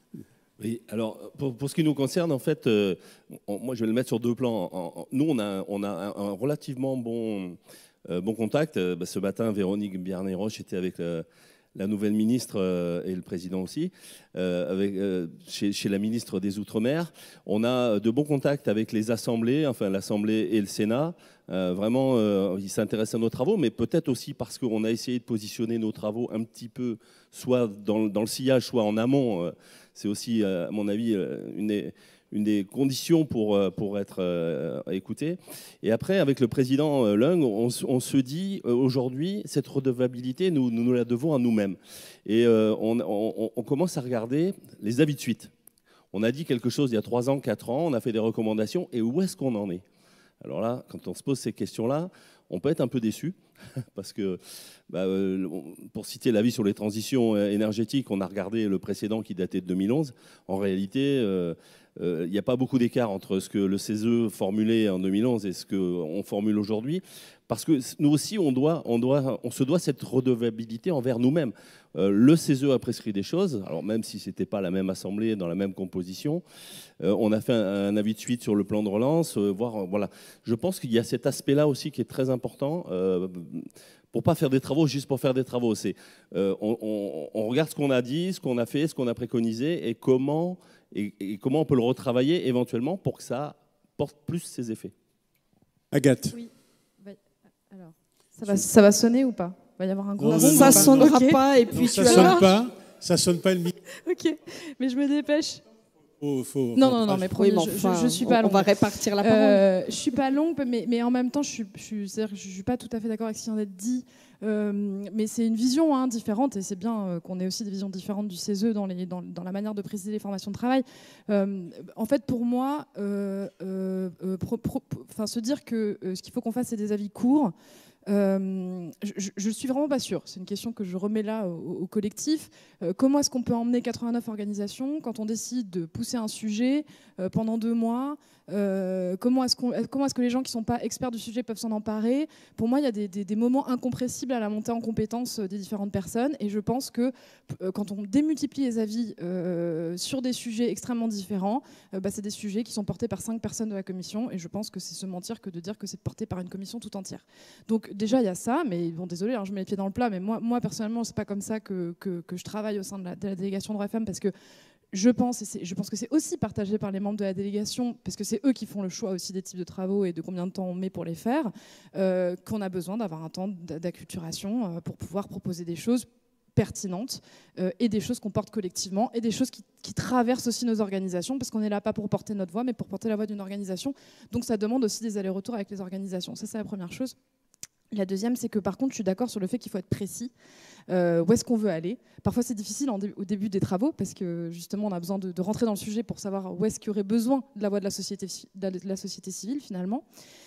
Oui, alors pour, pour ce qui nous concerne, en fait, euh, on, moi je vais le mettre sur deux plans. En, en, nous, on a, on a un, un relativement bon, euh, bon contact. Euh, bah, ce matin, Véronique Biarnay-Roche était avec la, la nouvelle ministre euh, et le président aussi, euh, avec, euh, chez, chez la ministre des Outre-mer. On a de bons contacts avec les assemblées, enfin l'Assemblée et le Sénat. Euh, vraiment, euh, ils s'intéressent à nos travaux, mais peut-être aussi parce qu'on a essayé de positionner nos travaux un petit peu, soit dans, dans le sillage, soit en amont. Euh, c'est aussi, euh, à mon avis, euh, une des, une des conditions pour, euh, pour être euh, écouté. Et après, avec le président euh, Leung, on, on se dit, euh, aujourd'hui, cette redevabilité, nous, nous, nous la devons à nous-mêmes. Et euh, on, on, on commence à regarder les avis de suite. On a dit quelque chose il y a trois ans, quatre ans, on a fait des recommandations, et où est-ce qu'on en est ? Alors là, quand on se pose ces questions-là, on peut être un peu déçu, parce que, bah, euh, pour citer l'avis sur les transitions énergétiques, on a regardé le précédent qui datait de deux mille onze. En réalité, euh, euh, il n'y a pas beaucoup d'écart entre ce que le C E S E formulait en deux mille onze et ce qu'on formule aujourd'hui, parce que nous aussi, on, doit, on, doit, on se doit cette redevabilité envers nous-mêmes. Euh, le C E S E a prescrit des choses, alors même si ce n'était pas la même assemblée, dans la même composition, euh, on a fait un, un avis de suite sur le plan de relance, euh, voire, euh, voilà. Je pense qu'il y a cet aspect-là aussi qui est très important, euh, pour ne pas faire des travaux juste pour faire des travaux. C'est, euh, on, on, on regarde ce qu'on a dit, ce qu'on a fait, ce qu'on a préconisé, et comment, et, et comment on peut le retravailler éventuellement pour que ça porte plus ses effets. Agathe. Oui. Alors, ça va, ça va sonner ou pas ? Il va y avoir un gros non, gong. non, Ça non, sonnera non. pas et puis Non, tu ça vas sonne voir. pas, ça sonne pas le micro. Ok, mais je me dépêche. Faut, faut, Non, faut non, non, mais promis, Oui, mais je, enfin, je, je suis on- pas on longue. va répartir la parole. Euh, je suis pas longue, mais, mais en même temps, je suis, je suis, c'est-à-dire que je suis pas tout à fait d'accord avec ce qui vient d'être dit. Euh, mais c'est une vision hein, différente, et c'est bien euh, qu'on ait aussi des visions différentes du C E S E dans, les, dans, dans la manière de préciser les formations de travail. Euh, en fait, pour moi, euh, euh, euh, pro, pro, enfin, se dire que euh, ce qu'il faut qu'on fasse, c'est des avis courts. Euh, je, je suis vraiment pas sûre. C'est une question que je remets là au, au collectif. Euh, comment est-ce qu'on peut emmener quatre-vingt-neuf organisations quand on décide de pousser un sujet euh, pendant deux mois euh, comment est-ce qu'on, comment est-ce que les gens qui ne sont pas experts du sujet peuvent s'en emparer ? Pour moi, il y a des, des, des moments incompressibles à la montée en compétences des différentes personnes, et je pense que euh, quand on démultiplie les avis euh, sur des sujets extrêmement différents, euh, bah, c'est des sujets qui sont portés par cinq personnes de la commission, et je pense que c'est se mentir que de dire que c'est porté par une commission tout entière. Donc déjà, il y a ça, mais bon, désolé, hein, je mets les pieds dans le plat, mais moi, moi personnellement, c'est pas comme ça que, que, que je travaille au sein de la, de la délégation droits femmes, parce que je pense, et c'est, je pense que c'est aussi partagé par les membres de la délégation, parce que c'est eux qui font le choix aussi des types de travaux et de combien de temps on met pour les faire, euh, qu'on a besoin d'avoir un temps d'acculturation euh, pour pouvoir proposer des choses pertinentes euh, et des choses qu'on porte collectivement et des choses qui, qui traversent aussi nos organisations, parce qu'on n'est là pas pour porter notre voix, mais pour porter la voix d'une organisation. Donc ça demande aussi des allers-retours avec les organisations. Ça, c'est la première chose. La deuxième, c'est que par contre, je suis d'accord sur le fait qu'il faut être précis. Euh, où est-ce qu'on veut aller ? Parfois, c'est difficile en dé- au début des travaux, parce que justement, on a besoin de, de rentrer dans le sujet pour savoir où est-ce qu'il y aurait besoin de la voix de la société, de la société civile, finalement.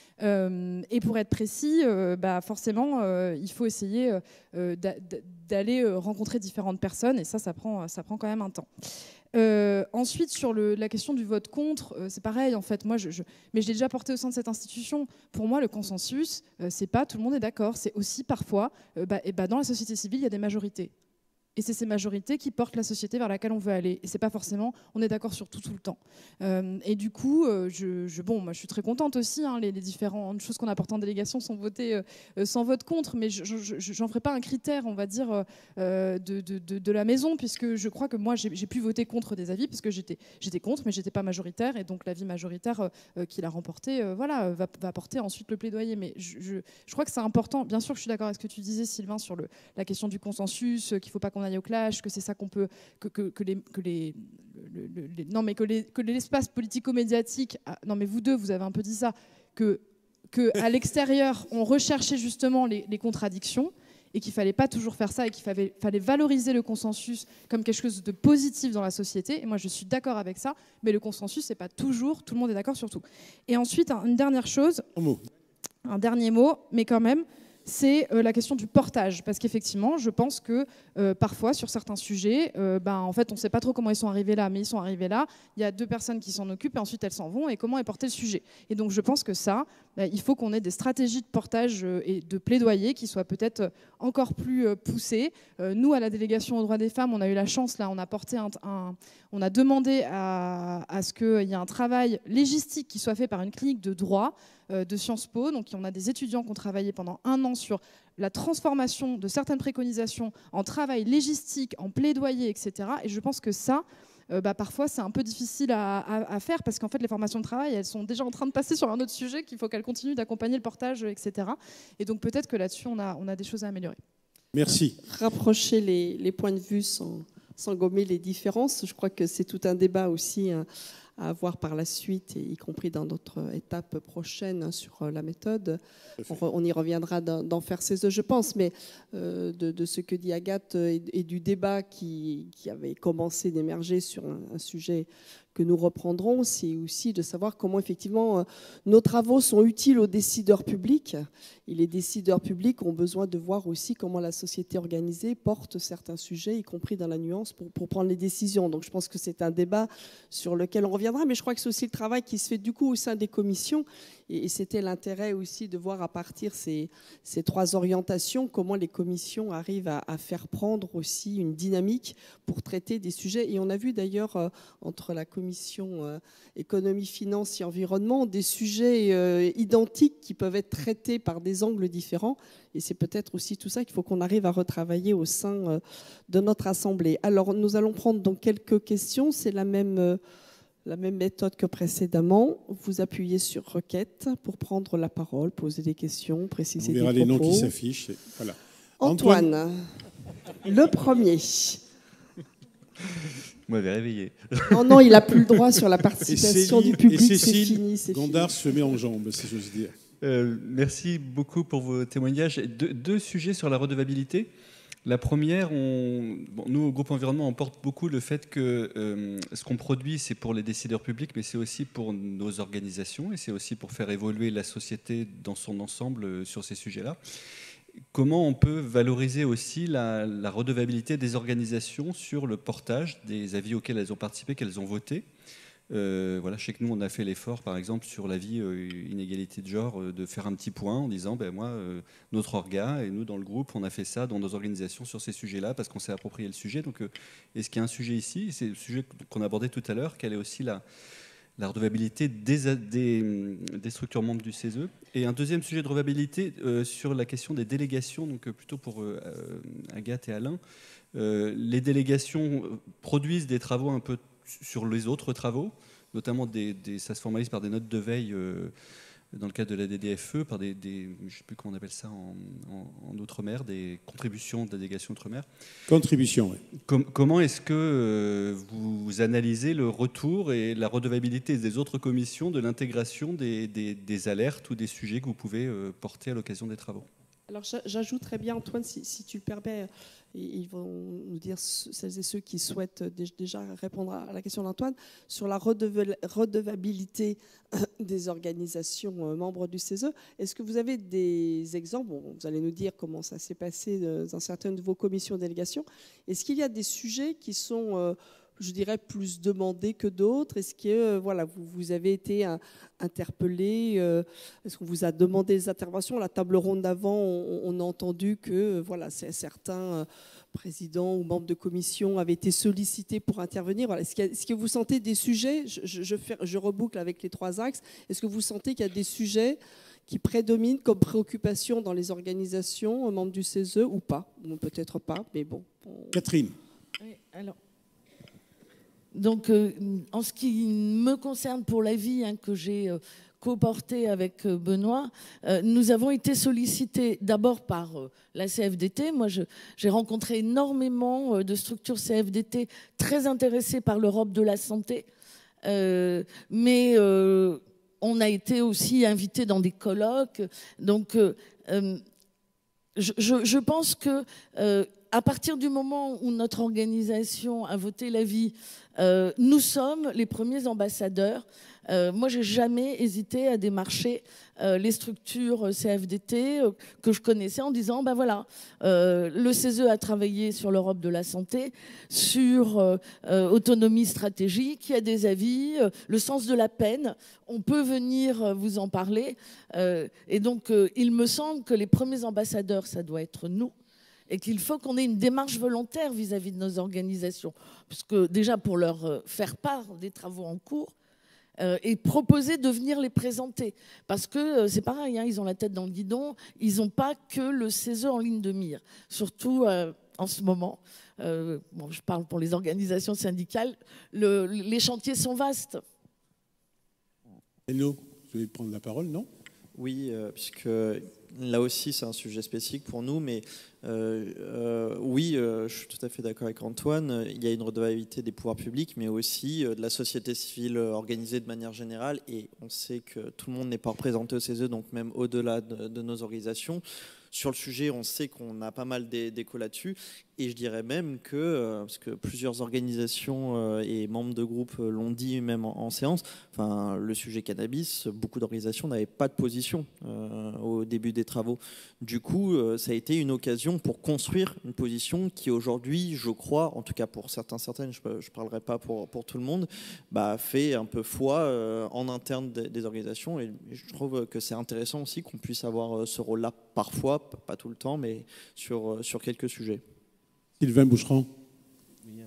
Euh, et pour être précis, euh, bah forcément, euh, il faut essayer euh, d'a- d'aller euh, rencontrer différentes personnes, et ça, ça prend, ça prend quand même un temps. Euh, ensuite, sur le, la question du vote contre, euh, c'est pareil en fait. Moi, je, je, mais je l'ai déjà porté au sein de cette institution. Pour moi, le consensus, euh, c'est pas tout le monde est d'accord. C'est aussi parfois, euh, bah, et bah, dans la société civile, il y a des majorités. Et c'est ces majorités qui portent la société vers laquelle on veut aller. Et c'est pas forcément, on est d'accord sur tout tout le temps. Euh, et du coup, euh, je, je, bon, moi, je suis très contente aussi. Hein, les, les différentes choses qu'on apporte en délégation sont votées euh, sans vote contre, mais je, je, je, j'en ferai pas un critère, on va dire, euh, de, de, de, de la maison, puisque je crois que moi, j'ai, j'ai pu voter contre des avis, puisque j'étais, j'étais contre, mais j'étais pas majoritaire, et donc l'avis majoritaire euh, qu'il a remporté, euh, voilà, va, va porter ensuite le plaidoyer. Mais je, je, je crois que c'est important. Bien sûr, je suis d'accord avec ce que tu disais, Sylvain, sur le, la question du consensus, euh, qu'il faut pas qu'on aille au clash, que c'est ça qu'on peut, que, que, que les, que les, le, le, les, non mais que les, que l'espace politico-médiatique, ah, non mais vous deux, vous avez un peu dit ça, que, que à l'extérieur, on recherchait justement les, les contradictions, et qu'il ne fallait pas toujours faire ça et qu'il fallait, fallait valoriser le consensus comme quelque chose de positif dans la société. Et moi, je suis d'accord avec ça, mais le consensus, c'est pas toujours, tout le monde est d'accord sur tout. Et ensuite, une dernière chose, un dernier mot, mais quand même, c'est euh, la question du portage. Parce qu'effectivement, je pense que euh, parfois, sur certains sujets, euh, ben, en fait, on ne sait pas trop comment ils sont arrivés là, mais ils sont arrivés là. Il y a deux personnes qui s'en occupent et ensuite elles s'en vont. Et comment est porté le sujet? Et donc, je pense que ça, ben, il faut qu'on ait des stratégies de portage euh, et de plaidoyer qui soient peut-être encore plus euh, poussées. Euh, nous, à la délégation aux droits des femmes, on a eu la chance, là, on a, porté un, un, on a demandé à, à ce qu'il y ait un travail légistique qui soit fait par une clinique de droit de Sciences Po. Donc on a des étudiants qui ont travaillé pendant un an sur la transformation de certaines préconisations en travail légistique, en plaidoyer, et cetera. Et je pense que ça, euh, bah, parfois, c'est un peu difficile à, à, à faire parce qu'en fait, les formations de travail, elles sont déjà en train de passer sur un autre sujet, qu'il faut qu'elles continuent d'accompagner le portage, et cetera. Et donc peut-être que là-dessus, on a, on a des choses à améliorer. Merci. Rapprocher les, les points de vue sans, sans gommer les différences, je crois que c'est tout un débat aussi hein, à avoir par la suite, et y compris dans notre étape prochaine sur la méthode. On, on y reviendra d'en faire ses œufs, je pense, mais euh, de, de ce que dit Agathe et, et du débat qui, qui avait commencé d'émerger sur un, un sujet que nous reprendrons, c'est aussi de savoir comment effectivement nos travaux sont utiles aux décideurs publics. Et les décideurs publics ont besoin de voir aussi comment la société organisée porte certains sujets, y compris dans la nuance, pour, pour prendre les décisions. Donc je pense que c'est un débat sur lequel on reviendra, mais je crois que c'est aussi le travail qui se fait du coup au sein des commissions. Et, et c'était l'intérêt aussi de voir à partir de ces, ces trois orientations, comment les commissions arrivent à, à faire prendre aussi une dynamique pour traiter des sujets. Et on a vu d'ailleurs euh, entre la commission Commission euh, économie, finance et environnement, des sujets euh, identiques qui peuvent être traités par des angles différents. Et c'est peut-être aussi tout ça qu'il faut qu'on arrive à retravailler au sein euh, de notre Assemblée. Alors, nous allons prendre donc quelques questions. C'est la même, euh, la même méthode que précédemment. Vous appuyez sur requête pour prendre la parole, poser des questions, préciser des propos. On verra les noms qui s'affichent. Voilà. Antoine, Antoine, le premier. Vous m'avez réveillé. Non, non, il n'a plus le droit sur la participation Céline, du public. Et Cécile, c'est fini, c'est Gondard fini. Se met en jambes, si j'ose dire. Euh, merci beaucoup pour vos témoignages. Deux, deux sujets sur la redevabilité. La première, on, bon, nous, au groupe Environnement, on porte beaucoup le fait que euh, ce qu'on produit, c'est pour les décideurs publics, mais c'est aussi pour nos organisations et c'est aussi pour faire évoluer la société dans son ensemble euh, sur ces sujets-là. Comment on peut valoriser aussi la, la redevabilité des organisations sur le portage des avis auxquels elles ont participé, qu'elles ont voté. Euh, voilà, je sais que nous, on a fait l'effort, par exemple, sur l'avis euh, inégalité de genre, euh, de faire un petit point en disant, ben moi, euh, notre orga et nous, dans le groupe, on a fait ça dans nos organisations sur ces sujets-là parce qu'on s'est approprié le sujet. Donc, euh, est-ce qu'il y a un sujet ici? C'est le sujet qu'on abordait tout à l'heure, quelle est aussi la... la redevabilité des, des, des structures membres du C E S E. Et un deuxième sujet de redevabilité euh, sur la question des délégations, donc euh, plutôt pour euh, Agathe et Alain. Euh, les délégations produisent des travaux un peu sur les autres travaux, notamment des, des, ça se formalise par des notes de veille euh, dans le cadre de la D D F E, par des, des je ne sais plus comment on appelle ça en, en, en Outre-mer, des contributions de la délégation Outre-mer. Contributions, oui. Com comment est-ce que euh, vous analysez le retour et la redevabilité des autres commissions de l'intégration des, des, des alertes ou des sujets que vous pouvez euh, porter à l'occasion des travaux? Alors j'ajouterais bien, Antoine, si, si tu le permets, ils vont nous dire, celles et ceux qui souhaitent déjà répondre à la question d'Antoine, sur la redevabilité des organisations membres du C E S E. Est-ce que vous avez des exemples? Bon, vous allez nous dire comment ça s'est passé dans certaines de vos commissions délégations. Est-ce qu'il y a des sujets qui sont... je dirais, plus demandé que d'autres? Est-ce que euh, voilà, vous, vous avez été euh, interpellé? euh, Est-ce qu'on vous a demandé des interventions? La table ronde d'avant, on, on a entendu que euh, voilà, certains euh, présidents ou membres de commission avaient été sollicités pour intervenir. Voilà. Est-ce, est-ce que vous sentez des sujets, je, je, je, fais, je reboucle avec les trois axes, est-ce que vous sentez qu'il y a des sujets qui prédominent comme préoccupation dans les organisations, membres du C E S E ou pas? Bon, peut-être pas, mais bon. On... Catherine. Oui, alors... Donc, euh, en ce qui me concerne pour l'avis hein, que j'ai euh, coporté avec euh, Benoît, euh, nous avons été sollicités d'abord par euh, la C F D T. Moi, j'ai rencontré énormément euh, de structures C F D T très intéressées par l'Europe de la santé. Euh, mais euh, on a été aussi invités dans des colloques. Donc, euh, euh, je, je, je pense que euh, à partir du moment où notre organisation a voté l'avis, euh, nous sommes les premiers ambassadeurs. Euh, moi, j'ai jamais hésité à démarcher euh, les structures C F D T euh, que je connaissais en disant, ben voilà, euh, le C E S E a travaillé sur l'Europe de la santé, sur euh, euh, autonomie stratégique, il y a des avis, euh, le sens de la peine, on peut venir euh, vous en parler. Euh, et donc, euh, il me semble que les premiers ambassadeurs, ça doit être nous. Et qu'il faut qu'on ait une démarche volontaire vis-à-vis de nos organisations. Parce que déjà, pour leur faire part des travaux en cours, euh, et proposer de venir les présenter. Parce que euh, c'est pareil, hein, ils ont la tête dans le guidon, ils n'ont pas que le C E S E en ligne de mire. Surtout euh, en ce moment, euh, bon, je parle pour les organisations syndicales, le, les chantiers sont vastes. Enno, vous voulez prendre la parole, non? Oui, euh, puisque là aussi c'est un sujet spécifique pour nous, mais euh, euh, oui, euh, je suis tout à fait d'accord avec Antoine, il y a une redevabilité des pouvoirs publics, mais aussi euh, de la société civile organisée de manière générale, et on sait que tout le monde n'est pas représenté au C E S E, donc même au-delà de, de nos organisations. Sur le sujet, on sait qu'on a pas mal d'échos là-dessus, et je dirais même que, euh, parce que plusieurs organisations euh, et membres de groupes l'ont dit même en, en séance, enfin, le sujet cannabis, beaucoup d'organisations n'avaient pas de position euh, au début des travaux. Du coup, euh, ça a été une occasion pour construire une position qui aujourd'hui, je crois, en tout cas pour certains, certaines, je ne parlerai pas pour, pour tout le monde, bah, fait un peu foi euh, en interne des, des organisations, et je trouve que c'est intéressant aussi qu'on puisse avoir ce rôle-là parfois, pas tout le temps, mais sur, sur quelques sujets. Sylvain Boucheron. Oui,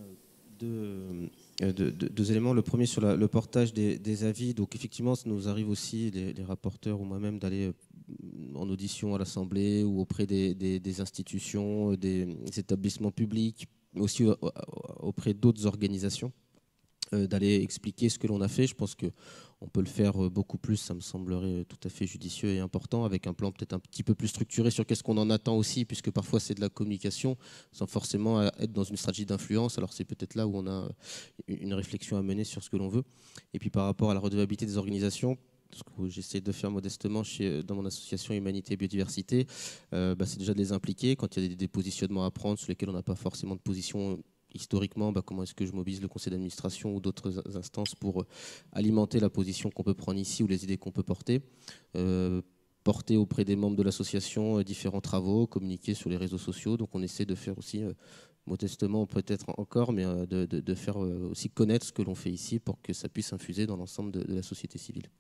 deux, deux, deux, deux éléments. Le premier sur la, le portage des, des avis. Donc effectivement, ça nous arrive aussi, les, les rapporteurs ou moi-même, d'aller en audition à l'Assemblée ou auprès des, des, des institutions, des, des établissements publics, mais aussi auprès d'autres organisations, euh, d'aller expliquer ce que l'on a fait. Je pense que on peut le faire beaucoup plus, ça me semblerait tout à fait judicieux et important, avec un plan peut-être un petit peu plus structuré sur qu'est-ce qu'on en attend aussi, puisque parfois c'est de la communication, sans forcément être dans une stratégie d'influence. Alors c'est peut-être là où on a une réflexion à mener sur ce que l'on veut. Et puis par rapport à la redevabilité des organisations, ce que j'essaie de faire modestement chez, dans mon association Humanité et Biodiversité, euh, bah, c'est déjà de les impliquer quand il y a des, des positionnements à prendre sur lesquels on n'a pas forcément de position. Historiquement, bah, comment est-ce que je mobilise le conseil d'administration ou d'autres instances pour alimenter la position qu'on peut prendre ici ou les idées qu'on peut porter, euh, porter auprès des membres de l'association euh, différents travaux, communiquer sur les réseaux sociaux. Donc on essaie de faire aussi, euh, modestement peut-être encore, mais euh, de, de, de faire euh, aussi connaître ce que l'on fait ici pour que ça puisse infuser dans l'ensemble de, de la société civile.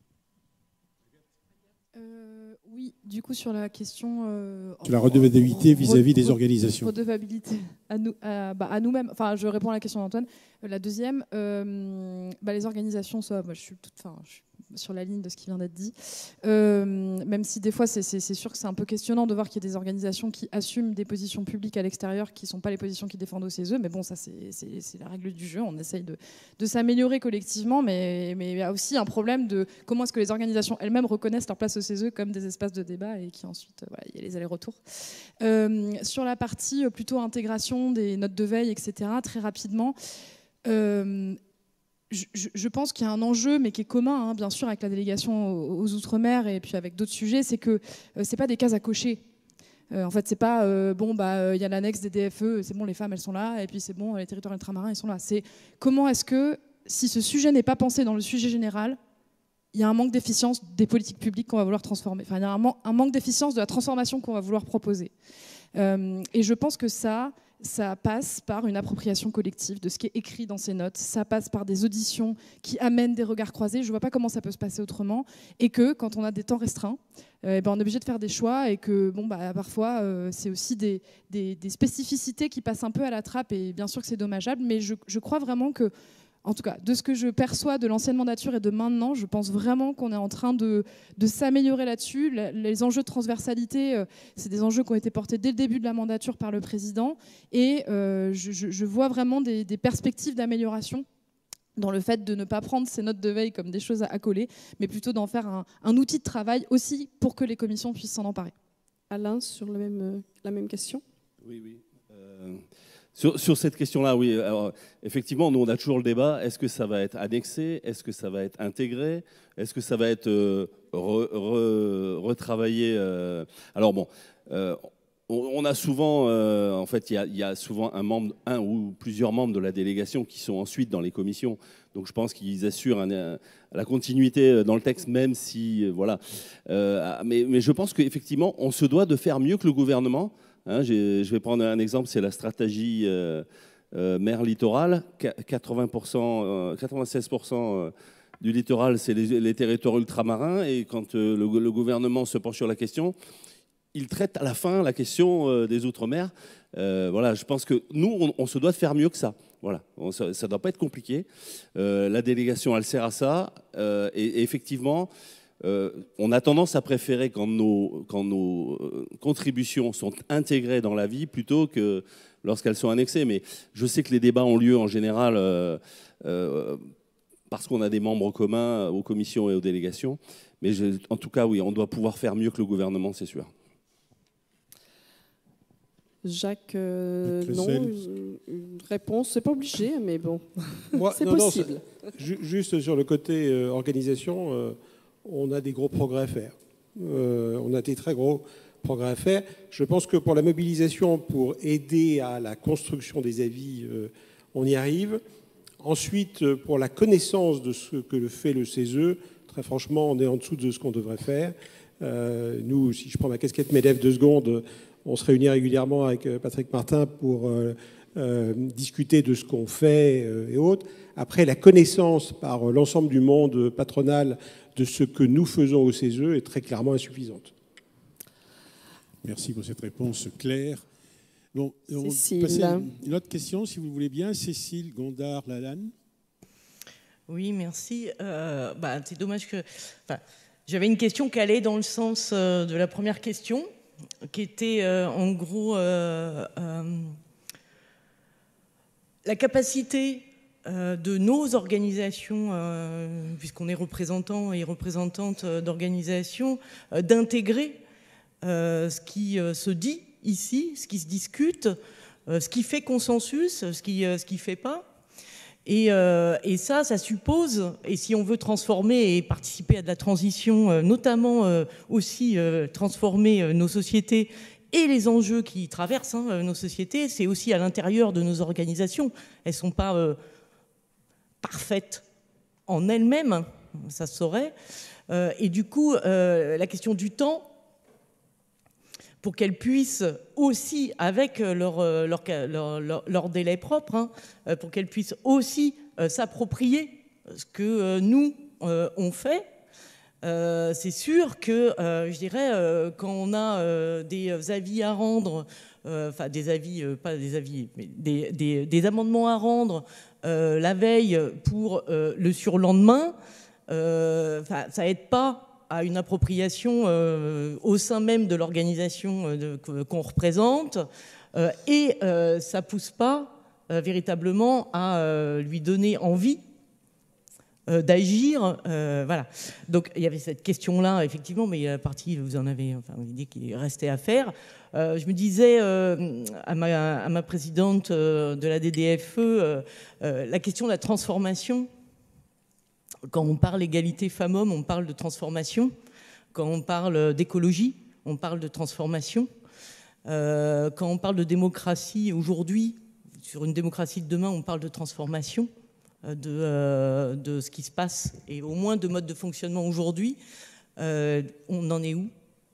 Oui, du coup sur la question... Euh, la redevabilité vis-à-vis des organisations. Redevabilité à, nous, à, bah, à nous-mêmes. Enfin, je réponds à la question d'Antoine. La deuxième, euh, bah, les organisations, ça, moi, je suis toute... Enfin, je suis sur la ligne de ce qui vient d'être dit. Euh, même si des fois, c'est sûr que c'est un peu questionnant de voir qu'il y a des organisations qui assument des positions publiques à l'extérieur qui ne sont pas les positions qui défendent au C E S E. Mais bon, ça, c'est la règle du jeu. On essaye de, de s'améliorer collectivement. Mais, mais il y a aussi un problème de comment est-ce que les organisations elles-mêmes reconnaissent leur place au C E S E comme des espaces de débat et qui ensuite, voilà, il y a les allers-retours. Euh, sur la partie plutôt intégration des notes de veille, et cetera, très rapidement, euh, Je, je pense qu'il y a un enjeu, mais qui est commun, hein, bien sûr, avec la délégation aux, aux Outre-mer et puis avec d'autres sujets, c'est que euh, c'est pas des cases à cocher. Euh, en fait, c'est pas euh, bon, bah, il euh, y a l'annexe des D F E, c'est bon, les femmes elles sont là, et puis c'est bon, les territoires ultramarins ils sont là. C'est comment est-ce que, si ce sujet n'est pas pensé dans le sujet général, il y a un manque d'efficience des politiques publiques qu'on va vouloir transformer. Enfin, il y a un, man un manque d'efficience de la transformation qu'on va vouloir proposer. Euh, et je pense que ça. Ça passe par une appropriation collective de ce qui est écrit dans ces notes. Ça passe par des auditions qui amènent des regards croisés. Je ne vois pas comment ça peut se passer autrement. Et que, quand on a des temps restreints, euh, ben on est obligé de faire des choix. Et que, bon, bah, parfois, euh, c'est aussi des, des, des spécificités qui passent un peu à la trappe. Et bien sûr que c'est dommageable. Mais je, je crois vraiment que, en tout cas, de ce que je perçois de l'ancienne mandature et de maintenant, je pense vraiment qu'on est en train de, de s'améliorer là-dessus. Les enjeux de transversalité, euh, c'est des enjeux qui ont été portés dès le début de la mandature par le président. Et euh, je, je vois vraiment des, des perspectives d'amélioration dans le fait de ne pas prendre ces notes de veille comme des choses à accoler, mais plutôt d'en faire un, un outil de travail aussi pour que les commissions puissent s'en emparer. Alain, sur le même, la même question. Oui, oui. Euh... Sur, sur cette question-là, oui. Alors, effectivement, nous, on a toujours le débat. Est-ce que ça va être annexé? Est-ce que ça va être intégré? Est-ce que ça va être euh, re, re, retravaillé euh... Alors bon, euh, on a souvent, euh, en fait, il y a, il y a souvent un membre, un ou plusieurs membres de la délégation qui sont ensuite dans les commissions. Donc je pense qu'ils assurent un, un, la continuité dans le texte, même si, euh, voilà. Euh, mais, mais je pense qu'effectivement, on se doit de faire mieux que le gouvernement. Hein, je vais prendre un exemple, c'est la stratégie euh, euh, mer littoral. quatre-vingts pour cent, euh, quatre-vingt-seize pour cent du littoral, c'est les, les territoires ultramarins. Et quand euh, le, le gouvernement se penche sur la question, il traite à la fin la question euh, des Outre-mer. Euh, voilà, je pense que nous, on, on se doit de faire mieux que ça. Voilà, on, ça ne doit pas être compliqué. Euh, la délégation, elle sert à ça. Euh, et, et effectivement, euh, on a tendance à préférer quand nos, quand nos contributions sont intégrées dans la vie plutôt que lorsqu'elles sont annexées. Mais je sais que les débats ont lieu en général euh, euh, parce qu'on a des membres communs aux commissions et aux délégations. Mais je, en tout cas, oui, on doit pouvoir faire mieux que le gouvernement, c'est sûr. Jacques, euh, non, une, une réponse, c'est pas obligé, mais bon, c'est possible. Non, ju juste sur le côté euh, organisation, euh, on a des gros progrès à faire. Euh, on a des très gros progrès à faire. Je pense que pour la mobilisation, pour aider à la construction des avis, euh, on y arrive. Ensuite, pour la connaissance de ce que fait le C E S E, très franchement, on est en dessous de ce qu'on devrait faire. Euh, nous, si je prends ma casquette MEDEF deux secondes, on se réunit régulièrement avec Patrick Martin pour euh, euh, discuter de ce qu'on fait euh, et autres. Après, la connaissance par l'ensemble du monde patronal de ce que nous faisons au C E S E est très clairement insuffisante. Merci pour cette réponse claire. Bon, on va passer une autre question, si vous voulez bien. Cécile Gondard-Lalanne. Oui, merci. Euh, bah, c'est dommage que... Enfin, j'avais une question qui allait dans le sens euh, de la première question, qui était euh, en gros euh, euh, la capacité euh, de nos organisations, euh, puisqu'on est représentants et représentantes d'organisations, euh, d'intégrer euh, ce qui euh, se dit ici, ce qui se discute, euh, ce qui fait consensus, ce qui ne ce qui fait pas. Et, euh, et ça, ça suppose, et si on veut transformer et participer à de la transition, euh, notamment euh, aussi euh, transformer euh, nos sociétés et les enjeux qui traversent hein, nos sociétés, c'est aussi à l'intérieur de nos organisations. Elles ne sont pas euh, parfaites en elles-mêmes, ça se saurait. Euh, et du coup, euh, la question du temps, pour qu'elles puissent aussi, avec leur, leur, leur, leur, leur délai propre, hein, pour qu'elles puissent aussi euh, s'approprier ce que euh, nous, euh, on fait. Euh, c'est sûr que, euh, je dirais, euh, quand on a euh, des avis à rendre, euh, enfin des avis, euh, pas des avis, mais des, des, des amendements à rendre euh, la veille pour euh, le surlendemain, euh, ça n'aide pas à une appropriation euh, au sein même de l'organisation euh, qu'on représente, euh, et euh, ça ne pousse pas euh, véritablement à euh, lui donner envie euh, d'agir. Euh, voilà. Donc il y avait cette question-là, effectivement, mais la partie, vous en avez, enfin, vous avez dit qu'il restait à faire. Euh, je me disais euh, à, ma, à ma présidente euh, de la D D F E, euh, euh, la question de la transformation. Quand on parle égalité femmes-hommes, on parle de transformation. Quand on parle d'écologie, on parle de transformation. Euh, quand on parle de démocratie aujourd'hui, sur une démocratie de demain, on parle de transformation de, euh, de ce qui se passe, et au moins de mode de fonctionnement aujourd'hui. Euh, on en est où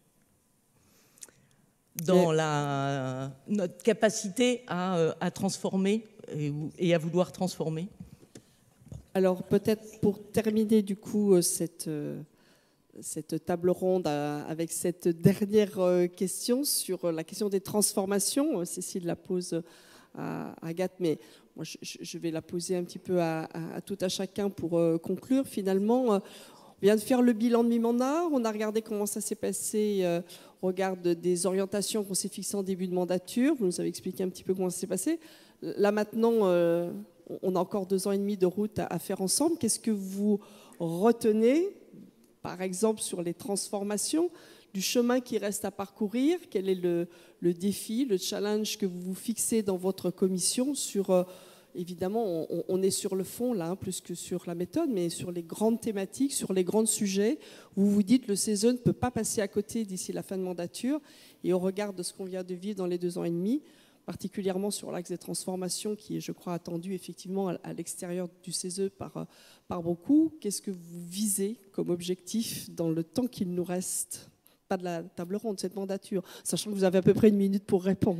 dans la, notre capacité à, à transformer et, et à vouloir transformer? Alors peut-être pour terminer du coup cette, cette table ronde avec cette dernière question sur la question des transformations, Cécile la pose à Agathe, mais moi je vais la poser un petit peu à, à, à tout à chacun pour conclure. Finalement, on vient de faire le bilan de mi-mandat, on a regardé comment ça s'est passé au regard des orientations qu'on s'est fixées en début de mandature, vous nous avez expliqué un petit peu comment ça s'est passé. Là maintenant, on a encore deux ans et demi de route à faire ensemble. Qu'est-ce que vous retenez, par exemple, sur les transformations, du chemin qui reste à parcourir? Quel est le, le défi, le challenge que vous vous fixez dans votre commission sur évidemment, on, on est sur le fond, là, hein, plus que sur la méthode, mais sur les grandes thématiques, sur les grands sujets, où vous vous dites le C E S E ne peut pas passer à côté d'ici la fin de mandature. Et au regard de ce qu'on vient de vivre dans les deux ans et demi, particulièrement sur l'axe des transformations, qui est, je crois, attendu effectivement à l'extérieur du C E S E par, par beaucoup, qu'est-ce que vous visez comme objectif dans le temps qu'il nous reste? Pas de la table ronde, cette mandature, sachant que vous avez à peu près une minute pour répondre.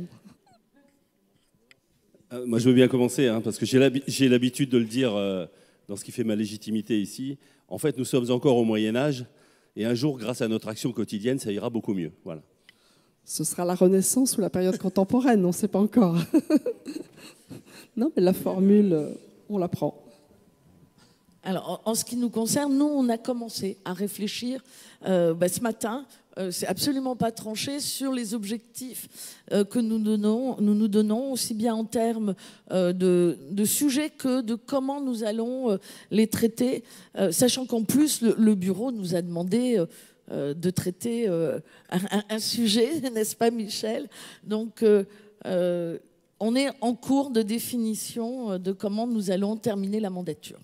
Euh, moi, je veux bien commencer, hein, parce que j'ai l'habitude de le dire euh, dans ce qui fait ma légitimité ici. En fait, nous sommes encore au Moyen-Âge, et un jour, grâce à notre action quotidienne, ça ira beaucoup mieux. Voilà. Ce sera la Renaissance ou la période contemporaine, on ne sait pas encore. Non, mais la formule, on la prend. Alors, en ce qui nous concerne, nous, on a commencé à réfléchir euh, bah, ce matin. Euh, c'est absolument pas tranché sur les objectifs euh, que nous donnons, nous nous donnons, aussi bien en termes euh, de, de sujets que de comment nous allons euh, les traiter, euh, sachant qu'en plus, le, le bureau nous a demandé... Euh, Euh, de traiter euh, un, un sujet, n'est-ce pas Michel? Donc euh, euh, on est en cours de définition de comment nous allons terminer la mandature.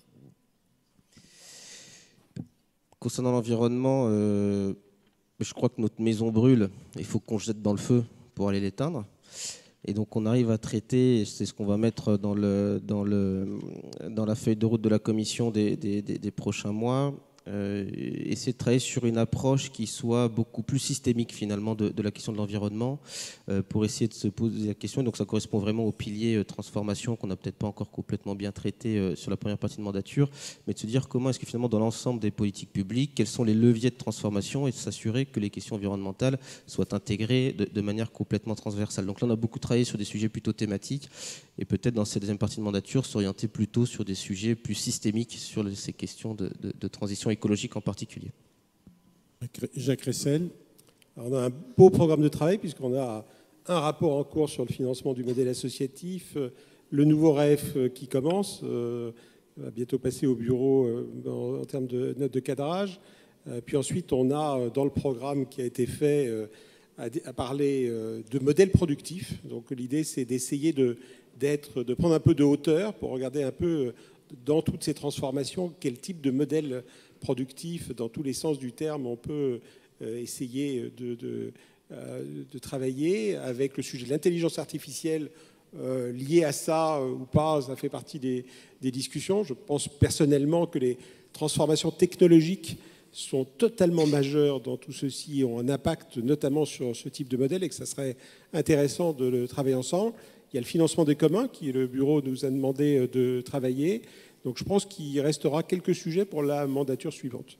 Concernant l'environnement, euh, je crois que notre maison brûle, il faut qu'on jette dans le feu pour aller l'éteindre. Et donc on arrive à traiter, c'est ce qu'on va mettre dans, le, dans, le, dans la feuille de route de la commission des, des, des, des prochains mois, Euh, essayer de travailler sur une approche qui soit beaucoup plus systémique finalement de, de la question de l'environnement euh, pour essayer de se poser la question. Donc ça correspond vraiment au pilier euh, transformation qu'on n'a peut-être pas encore complètement bien traité euh, sur la première partie de mandature, mais de se dire comment est-ce que finalement dans l'ensemble des politiques publiques, quels sont les leviers de transformation et de s'assurer que les questions environnementales soient intégrées de, de manière complètement transversale. Donc là on a beaucoup travaillé sur des sujets plutôt thématiques et peut-être dans cette deuxième partie de mandature s'orienter plutôt sur des sujets plus systémiques sur les, ces questions de, de, de transition écologique en particulier. Jacques Ressel. Alors on a un beau programme de travail puisqu'on a un rapport en cours sur le financement du modèle associatif, le nouveau R E F qui commence, euh, va bientôt passer au bureau euh, en, en termes de notes de cadrage. Euh, puis ensuite on a dans le programme qui a été fait euh, à, à parler euh, de modèles productifs. Donc l'idée c'est d'essayer de, d'être, de prendre un peu de hauteur pour regarder un peu dans toutes ces transformations quel type de modèle productif, dans tous les sens du terme, on peut euh, essayer de, de, euh, de travailler avec le sujet de l'intelligence artificielle euh, lié à ça euh, ou pas, ça fait partie des, des discussions. Je pense personnellement que les transformations technologiques sont totalement majeures dans tout ceci, ont un impact notamment sur ce type de modèle et que ça serait intéressant de le travailler ensemble. Il y a le financement des communs qui le bureau nous a demandé de travailler. Donc je pense qu'il restera quelques sujets pour la mandature suivante.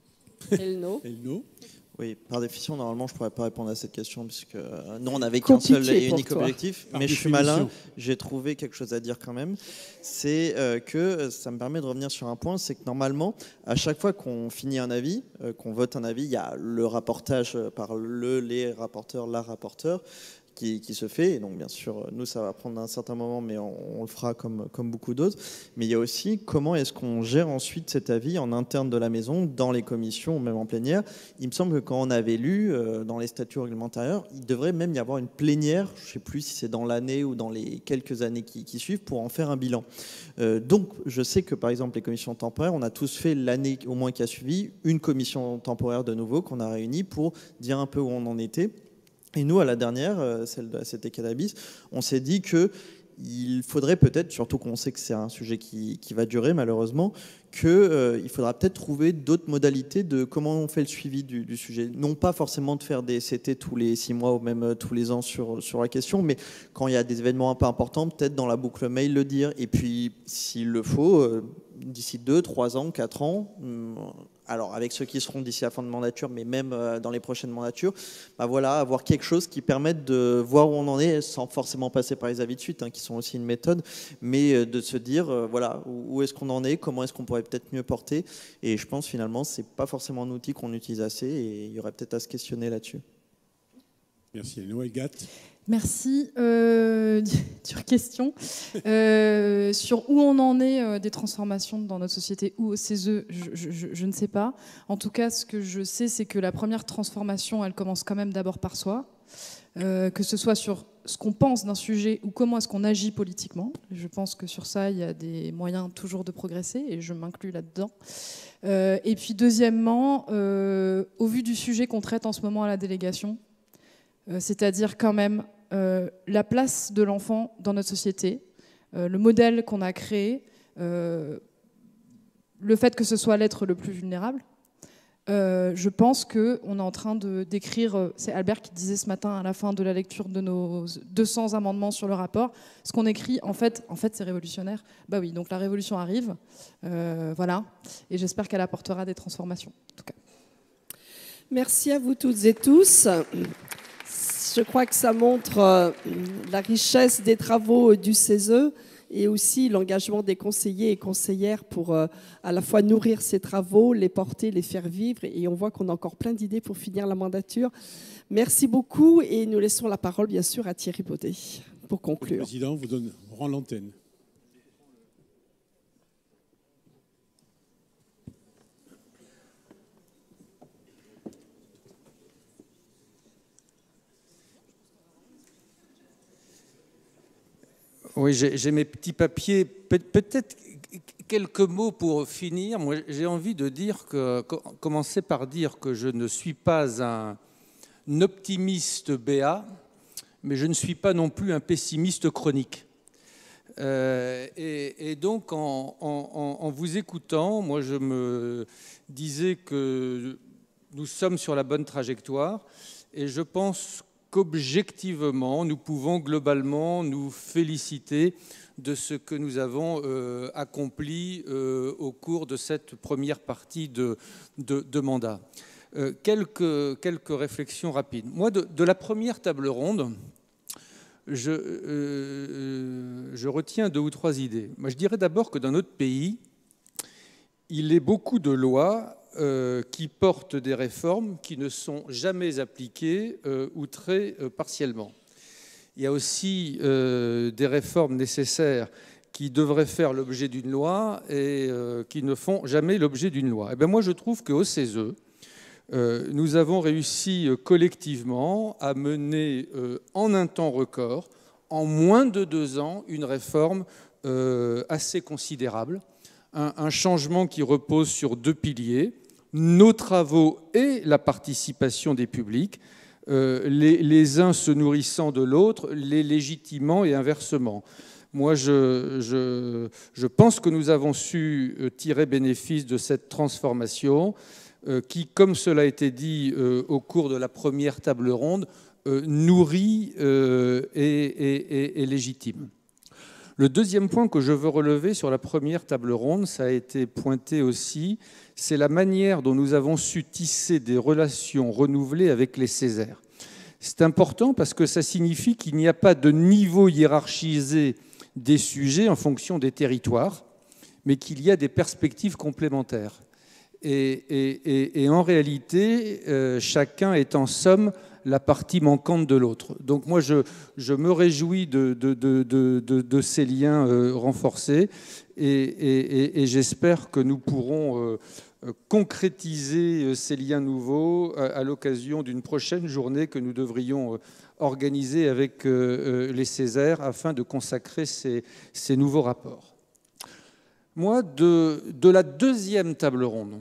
Elno. Elno. Oui, par définition, normalement, je ne pourrais pas répondre à cette question puisque euh, nous, on n'avait qu'un seul et unique objectif. Mais je suis malin, j'ai trouvé quelque chose à dire quand même. C'est euh, que ça me permet de revenir sur un point, c'est que normalement, à chaque fois qu'on finit un avis, euh, qu'on vote un avis, il y a le rapportage par le, les rapporteurs, la rapporteure, Qui, qui se fait. Et donc, bien sûr, nous, ça va prendre un certain moment, mais on, on le fera comme, comme beaucoup d'autres. Mais il y a aussi comment est-ce qu'on gère ensuite cet avis en interne de la maison, dans les commissions, même en plénière. Il me semble que quand on avait lu euh, dans les statuts réglementaires, il devrait même y avoir une plénière, je ne sais plus si c'est dans l'année ou dans les quelques années qui, qui suivent, pour en faire un bilan. Euh, donc, je sais que, par exemple, les commissions temporaires, on a tous fait l'année au moins qui a suivi, une commission temporaire de nouveau qu'on a réunie pour dire un peu où on en était. Et nous, à la dernière, celle de la C T Cannabis, on s'est dit qu'il faudrait peut-être, surtout qu'on sait que c'est un sujet qui, qui va durer malheureusement, qu'il euh, faudra peut-être trouver d'autres modalités de comment on fait le suivi du, du sujet. Non pas forcément de faire des C T tous les six mois ou même tous les ans sur, sur la question, mais quand il y a des événements un peu importants, peut-être dans la boucle mail le dire. Et puis, s'il le faut, euh, d'ici deux, trois ans, quatre ans... Hum, alors avec ceux qui seront d'ici la fin de mandature, mais même dans les prochaines mandatures, bah voilà, avoir quelque chose qui permette de voir où on en est, sans forcément passer par les avis de suite, hein, qui sont aussi une méthode, mais de se dire, euh, voilà, où, où est-ce qu'on en est, comment est-ce qu'on pourrait peut-être mieux porter. Et je pense finalement, c'est pas forcément un outil qu'on utilise assez, et il y aurait peut-être à se questionner là-dessus. Merci, Elno. Elgat. Merci. Euh, dure question. Euh, sur où on en est euh, des transformations dans notre société ou au C E S E, je, je, je ne sais pas. En tout cas, ce que je sais, c'est que la première transformation, elle commence quand même d'abord par soi. Euh, que ce soit sur ce qu'on pense d'un sujet ou comment est-ce qu'on agit politiquement. Je pense que sur ça, il y a des moyens toujours de progresser et je m'inclus là-dedans. Euh, et puis deuxièmement, euh, au vu du sujet qu'on traite en ce moment à la délégation, euh, c'est-à-dire quand même euh, la place de l'enfant dans notre société, euh, le modèle qu'on a créé, euh, le fait que ce soit l'être le plus vulnérable, Euh, je pense qu'on est en train de d'écrire, c'est Albert qui disait ce matin à la fin de la lecture de nos deux cents amendements sur le rapport, ce qu'on écrit, en fait, en fait c'est révolutionnaire. Bah oui, donc la révolution arrive, euh, voilà, et j'espère qu'elle apportera des transformations, en tout cas. Merci à vous toutes et tous. Je crois que ça montre euh, la richesse des travaux du C E S E et aussi l'engagement des conseillers et conseillères pour euh, à la fois nourrir ces travaux, les porter, les faire vivre. Et on voit qu'on a encore plein d'idées pour finir la mandature. Merci beaucoup et nous laissons la parole bien sûr à Thierry Baudet pour conclure. Le Président vous donne, rend l'antenne. Oui, j'ai mes petits papiers. Pe peut-être quelques mots pour finir. Moi, j'ai envie de dire que, commencer par dire que je ne suis pas un optimiste béat, mais je ne suis pas non plus un pessimiste chronique. Euh, et, et donc, en, en, en vous écoutant, moi, je me disais que nous sommes sur la bonne trajectoire, et je pense qu'objectivement, nous pouvons globalement nous féliciter de ce que nous avons euh, accompli euh, au cours de cette première partie de, de, de mandat. Euh, quelques, quelques réflexions rapides. Moi, de, de la première table ronde, je, euh, je retiens deux ou trois idées. Moi, je dirais d'abord que dans notre pays, il est beaucoup de lois Euh, qui portent des réformes qui ne sont jamais appliquées euh, ou très euh, partiellement. Il y a aussi euh, des réformes nécessaires qui devraient faire l'objet d'une loi et euh, qui ne font jamais l'objet d'une loi. Et bien moi, je trouve qu'au C E S E, euh, nous avons réussi euh, collectivement à mener euh, en un temps record, en moins de deux ans, une réforme euh, assez considérable, un, un changement qui repose sur deux piliers, nos travaux et la participation des publics, euh, les, les uns se nourrissant de l'autre, les légitimant et inversement. Moi, je, je, je pense que nous avons su tirer bénéfice de cette transformation euh, qui, comme cela a été dit euh, au cours de la première table ronde, euh, nourrit euh, et, et, et, et légitime. Le deuxième point que je veux relever sur la première table ronde, ça a été pointé aussi, c'est la manière dont nous avons su tisser des relations renouvelées avec les Césaires. C'est important parce que ça signifie qu'il n'y a pas de niveau hiérarchisé des sujets en fonction des territoires, mais qu'il y a des perspectives complémentaires. Et, et, et, et en réalité, euh, chacun est en somme la partie manquante de l'autre. Donc moi, je, je me réjouis de, de, de, de, de, de ces liens euh, renforcés et, et, et j'espère que nous pourrons euh, concrétiser ces liens nouveaux à, à l'occasion d'une prochaine journée que nous devrions euh, organiser avec euh, les Césaires afin de consacrer ces, ces nouveaux rapports. Moi, de, de la deuxième table ronde,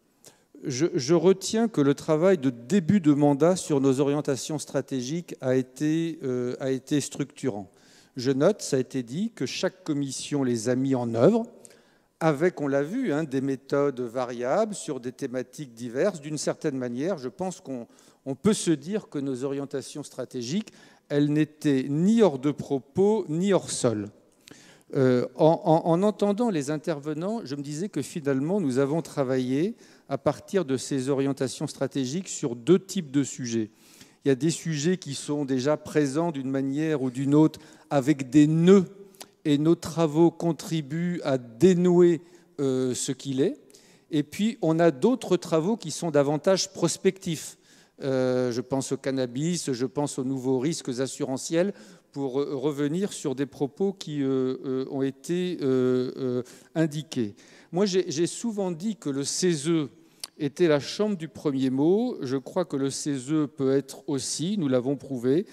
Je, je retiens que le travail de début de mandat sur nos orientations stratégiques a été, euh, a été structurant. Je note, ça a été dit, que chaque commission les a mis en œuvre, avec, on l'a vu, hein, des méthodes variables sur des thématiques diverses. D'une certaine manière, je pense qu'on on peut se dire que nos orientations stratégiques, elles n'étaient ni hors de propos, ni hors sol. Euh, en, en, en entendant les intervenants, je me disais que finalement, nous avons travaillé à partir de ces orientations stratégiques sur deux types de sujets. Il y a des sujets qui sont déjà présents d'une manière ou d'une autre avec des nœuds, et nos travaux contribuent à dénouer euh, ce qu'il est. Et puis, on a d'autres travaux qui sont davantage prospectifs. Euh, je pense au cannabis, je pense aux nouveaux risques assurantiels, pour revenir sur des propos qui euh, euh, ont été euh, euh, indiqués. Moi, j'ai souvent dit que le C E S E était la chambre du premier mot. Je crois que le C E S E peut être aussi, nous l'avons prouvé,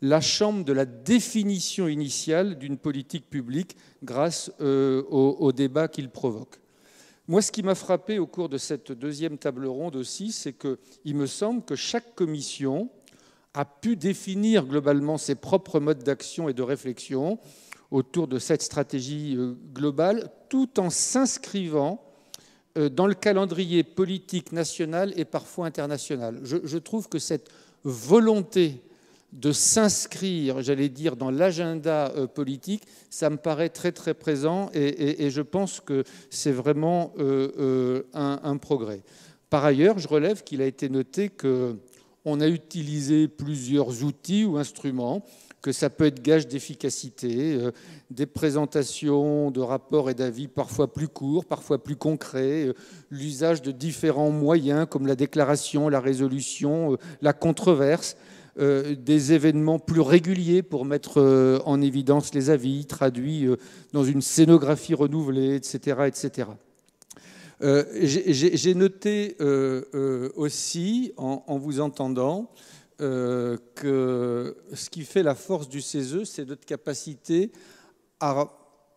la chambre de la définition initiale d'une politique publique grâce euh, au, au débat qu'il provoque. Moi, ce qui m'a frappé au cours de cette deuxième table ronde aussi, c'est qu'il me semble que chaque commission a pu définir globalement ses propres modes d'action et de réflexion autour de cette stratégie globale, tout en s'inscrivant dans le calendrier politique national et parfois international. Je, je trouve que cette volonté de s'inscrire, j'allais dire, dans l'agenda politique, ça me paraît très très présent et, et, et je pense que c'est vraiment euh, euh, un, un progrès. Par ailleurs, je relève qu'il a été noté qu'on a utilisé plusieurs outils ou instruments, que ça peut être gage d'efficacité, euh, des présentations de rapports et d'avis parfois plus courts, parfois plus concrets, euh, l'usage de différents moyens comme la déclaration, la résolution, euh, la controverse, euh, des événements plus réguliers pour mettre euh, en évidence les avis, traduits euh, dans une scénographie renouvelée, et cetera, et cetera. Euh, j'ai noté euh, euh, aussi, en, en vous entendant, Euh, que ce qui fait la force du C E S E, c'est notre capacité à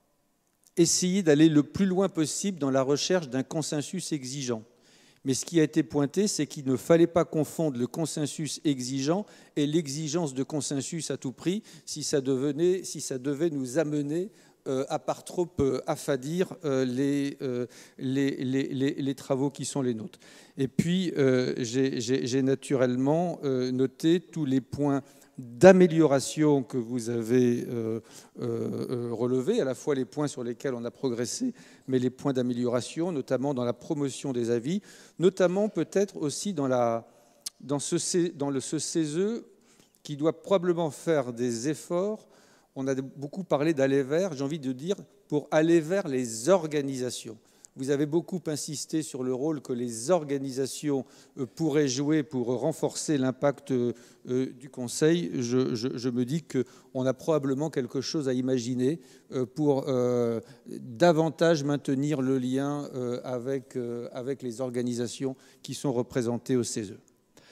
essayer d'aller le plus loin possible dans la recherche d'un consensus exigeant. Mais ce qui a été pointé, c'est qu'il ne fallait pas confondre le consensus exigeant et l'exigence de consensus à tout prix si ça, devenait, si ça devait nous amener euh, à part trop euh, affadir euh, les, euh, les, les, les, les travaux qui sont les nôtres. Et puis, euh, j'ai naturellement euh, noté tous les points d'amélioration que vous avez euh, euh, relevés, à la fois les points sur lesquels on a progressé, mais les points d'amélioration, notamment dans la promotion des avis, notamment peut-être aussi dans, la, dans, ce, dans le, ce C E S E qui doit probablement faire des efforts. On a beaucoup parlé d'aller vers, j'ai envie de dire, pour aller vers les organisations. Vous avez beaucoup insisté sur le rôle que les organisations pourraient jouer pour renforcer l'impact du Conseil. Je, je, je me dis qu'on a probablement quelque chose à imaginer pour euh, davantage maintenir le lien avec, avec les organisations qui sont représentées au C E S E.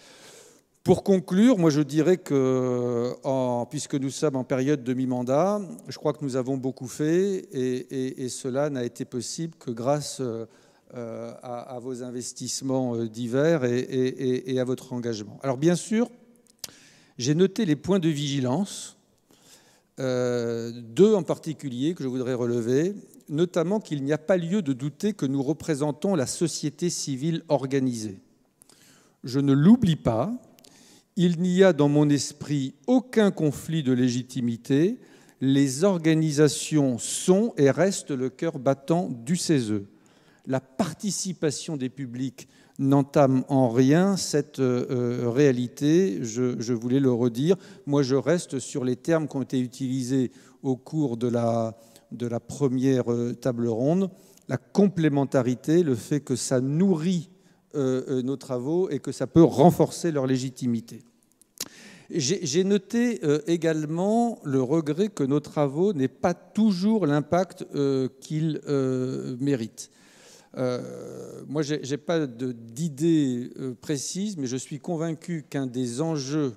Pour conclure, moi je dirais que, en, puisque nous sommes en période de mi-mandat, je crois que nous avons beaucoup fait et, et, et cela n'a été possible que grâce euh, à, à vos investissements divers et, et, et à votre engagement. Alors bien sûr, j'ai noté les points de vigilance, euh, deux en particulier que je voudrais relever, notamment qu'il n'y a pas lieu de douter que nous représentons la société civile organisée. Je ne l'oublie pas. Il n'y a dans mon esprit aucun conflit de légitimité. Les organisations sont et restent le cœur battant du C E S E. La participation des publics n'entame en rien cette euh, réalité, je, je voulais le redire. Moi, je reste sur les termes qui ont été utilisés au cours de la, de la première table ronde. La complémentarité, le fait que ça nourrit Euh, nos travaux et que ça peut renforcer leur légitimité. J'ai noté euh, également le regret que nos travaux n'aient pas toujours l'impact euh, qu'ils euh, méritent. Euh, moi, je n'ai pas d'idée euh, précise, mais je suis convaincu qu'un des enjeux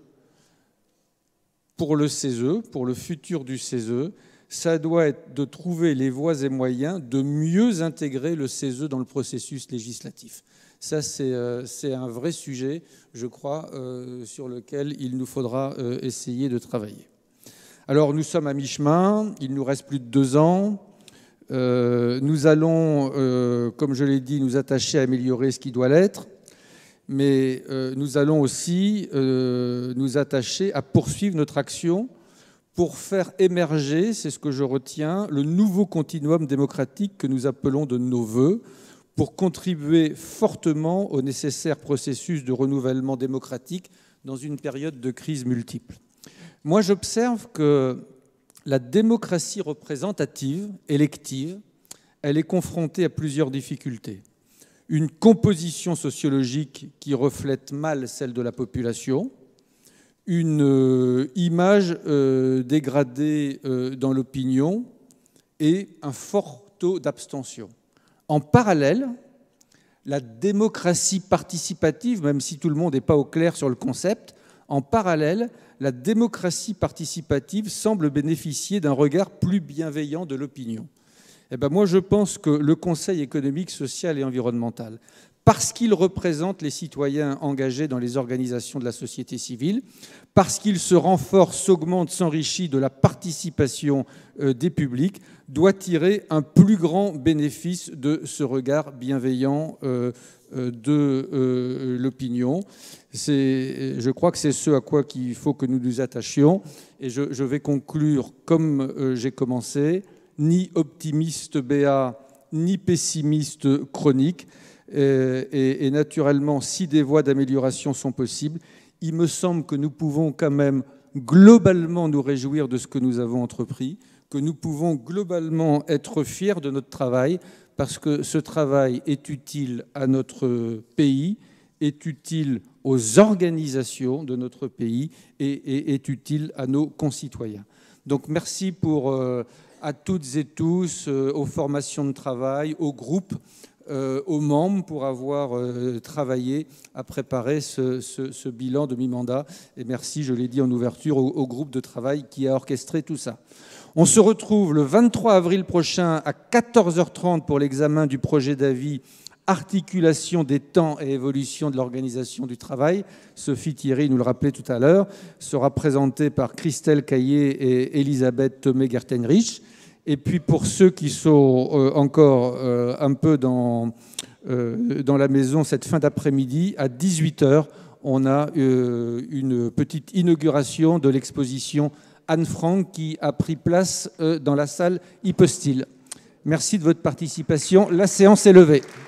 pour le C E S E, pour le futur du C E S E, ça doit être de trouver les voies et moyens de mieux intégrer le C E S E dans le processus législatif. Ça, c'est euh, un vrai sujet, je crois, euh, sur lequel il nous faudra euh, essayer de travailler. Alors, nous sommes à mi-chemin, il nous reste plus de deux ans. Euh, nous allons, euh, comme je l'ai dit, nous attacher à améliorer ce qui doit l'être, mais euh, nous allons aussi euh, nous attacher à poursuivre notre action pour faire émerger, c'est ce que je retiens, le nouveau continuum démocratique que nous appelons de nos voeux, pour contribuer fortement au nécessaire processus de renouvellement démocratique dans une période de crise multiple. Moi, j'observe que la démocratie représentative, élective, elle est confrontée à plusieurs difficultés. Une composition sociologique qui reflète mal celle de la population, une image euh, dégradée euh, dans l'opinion et un fort taux d'abstention. En parallèle, la démocratie participative, même si tout le monde n'est pas au clair sur le concept, En parallèle, la démocratie participative semble bénéficier d'un regard plus bienveillant de l'opinion. Eh ben moi, je pense que le Conseil économique, social et environnemental, parce qu'il représente les citoyens engagés dans les organisations de la société civile, parce qu'il se renforce, s'augmente, s'enrichit de la participation des publics, doit tirer un plus grand bénéfice de ce regard bienveillant de l'opinion. Je crois que c'est ce à quoi il faut que nous nous attachions. Et je, je vais conclure comme j'ai commencé, ni optimiste béat, ni pessimiste chronique. Et, et naturellement, si des voies d'amélioration sont possibles, il me semble que nous pouvons quand même globalement nous réjouir de ce que nous avons entrepris, que nous pouvons globalement être fiers de notre travail, parce que ce travail est utile à notre pays, est utile aux organisations de notre pays et, et est utile à nos concitoyens. Donc merci pour, euh, à toutes et tous, euh, aux formations de travail, aux groupes, Euh, aux membres pour avoir euh, travaillé à préparer ce, ce, ce bilan de mi-mandat. Et merci, je l'ai dit en ouverture, au, au groupe de travail qui a orchestré tout ça. On se retrouve le vingt-trois avril prochain à quatorze heures trente pour l'examen du projet d'avis articulation des temps et évolution de l'organisation du travail. Sophie Thierry nous le rappelait tout à l'heure, sera présentée par Christelle Caillé et Elisabeth Thomé-Gertenrich. Et puis pour ceux qui sont euh, encore euh, un peu dans, euh, dans la maison cette fin d'après-midi, à dix-huit heures, on a euh, une petite inauguration de l'exposition Anne Frank qui a pris place euh, dans la salle Hypostyle. Merci de votre participation. La séance est levée.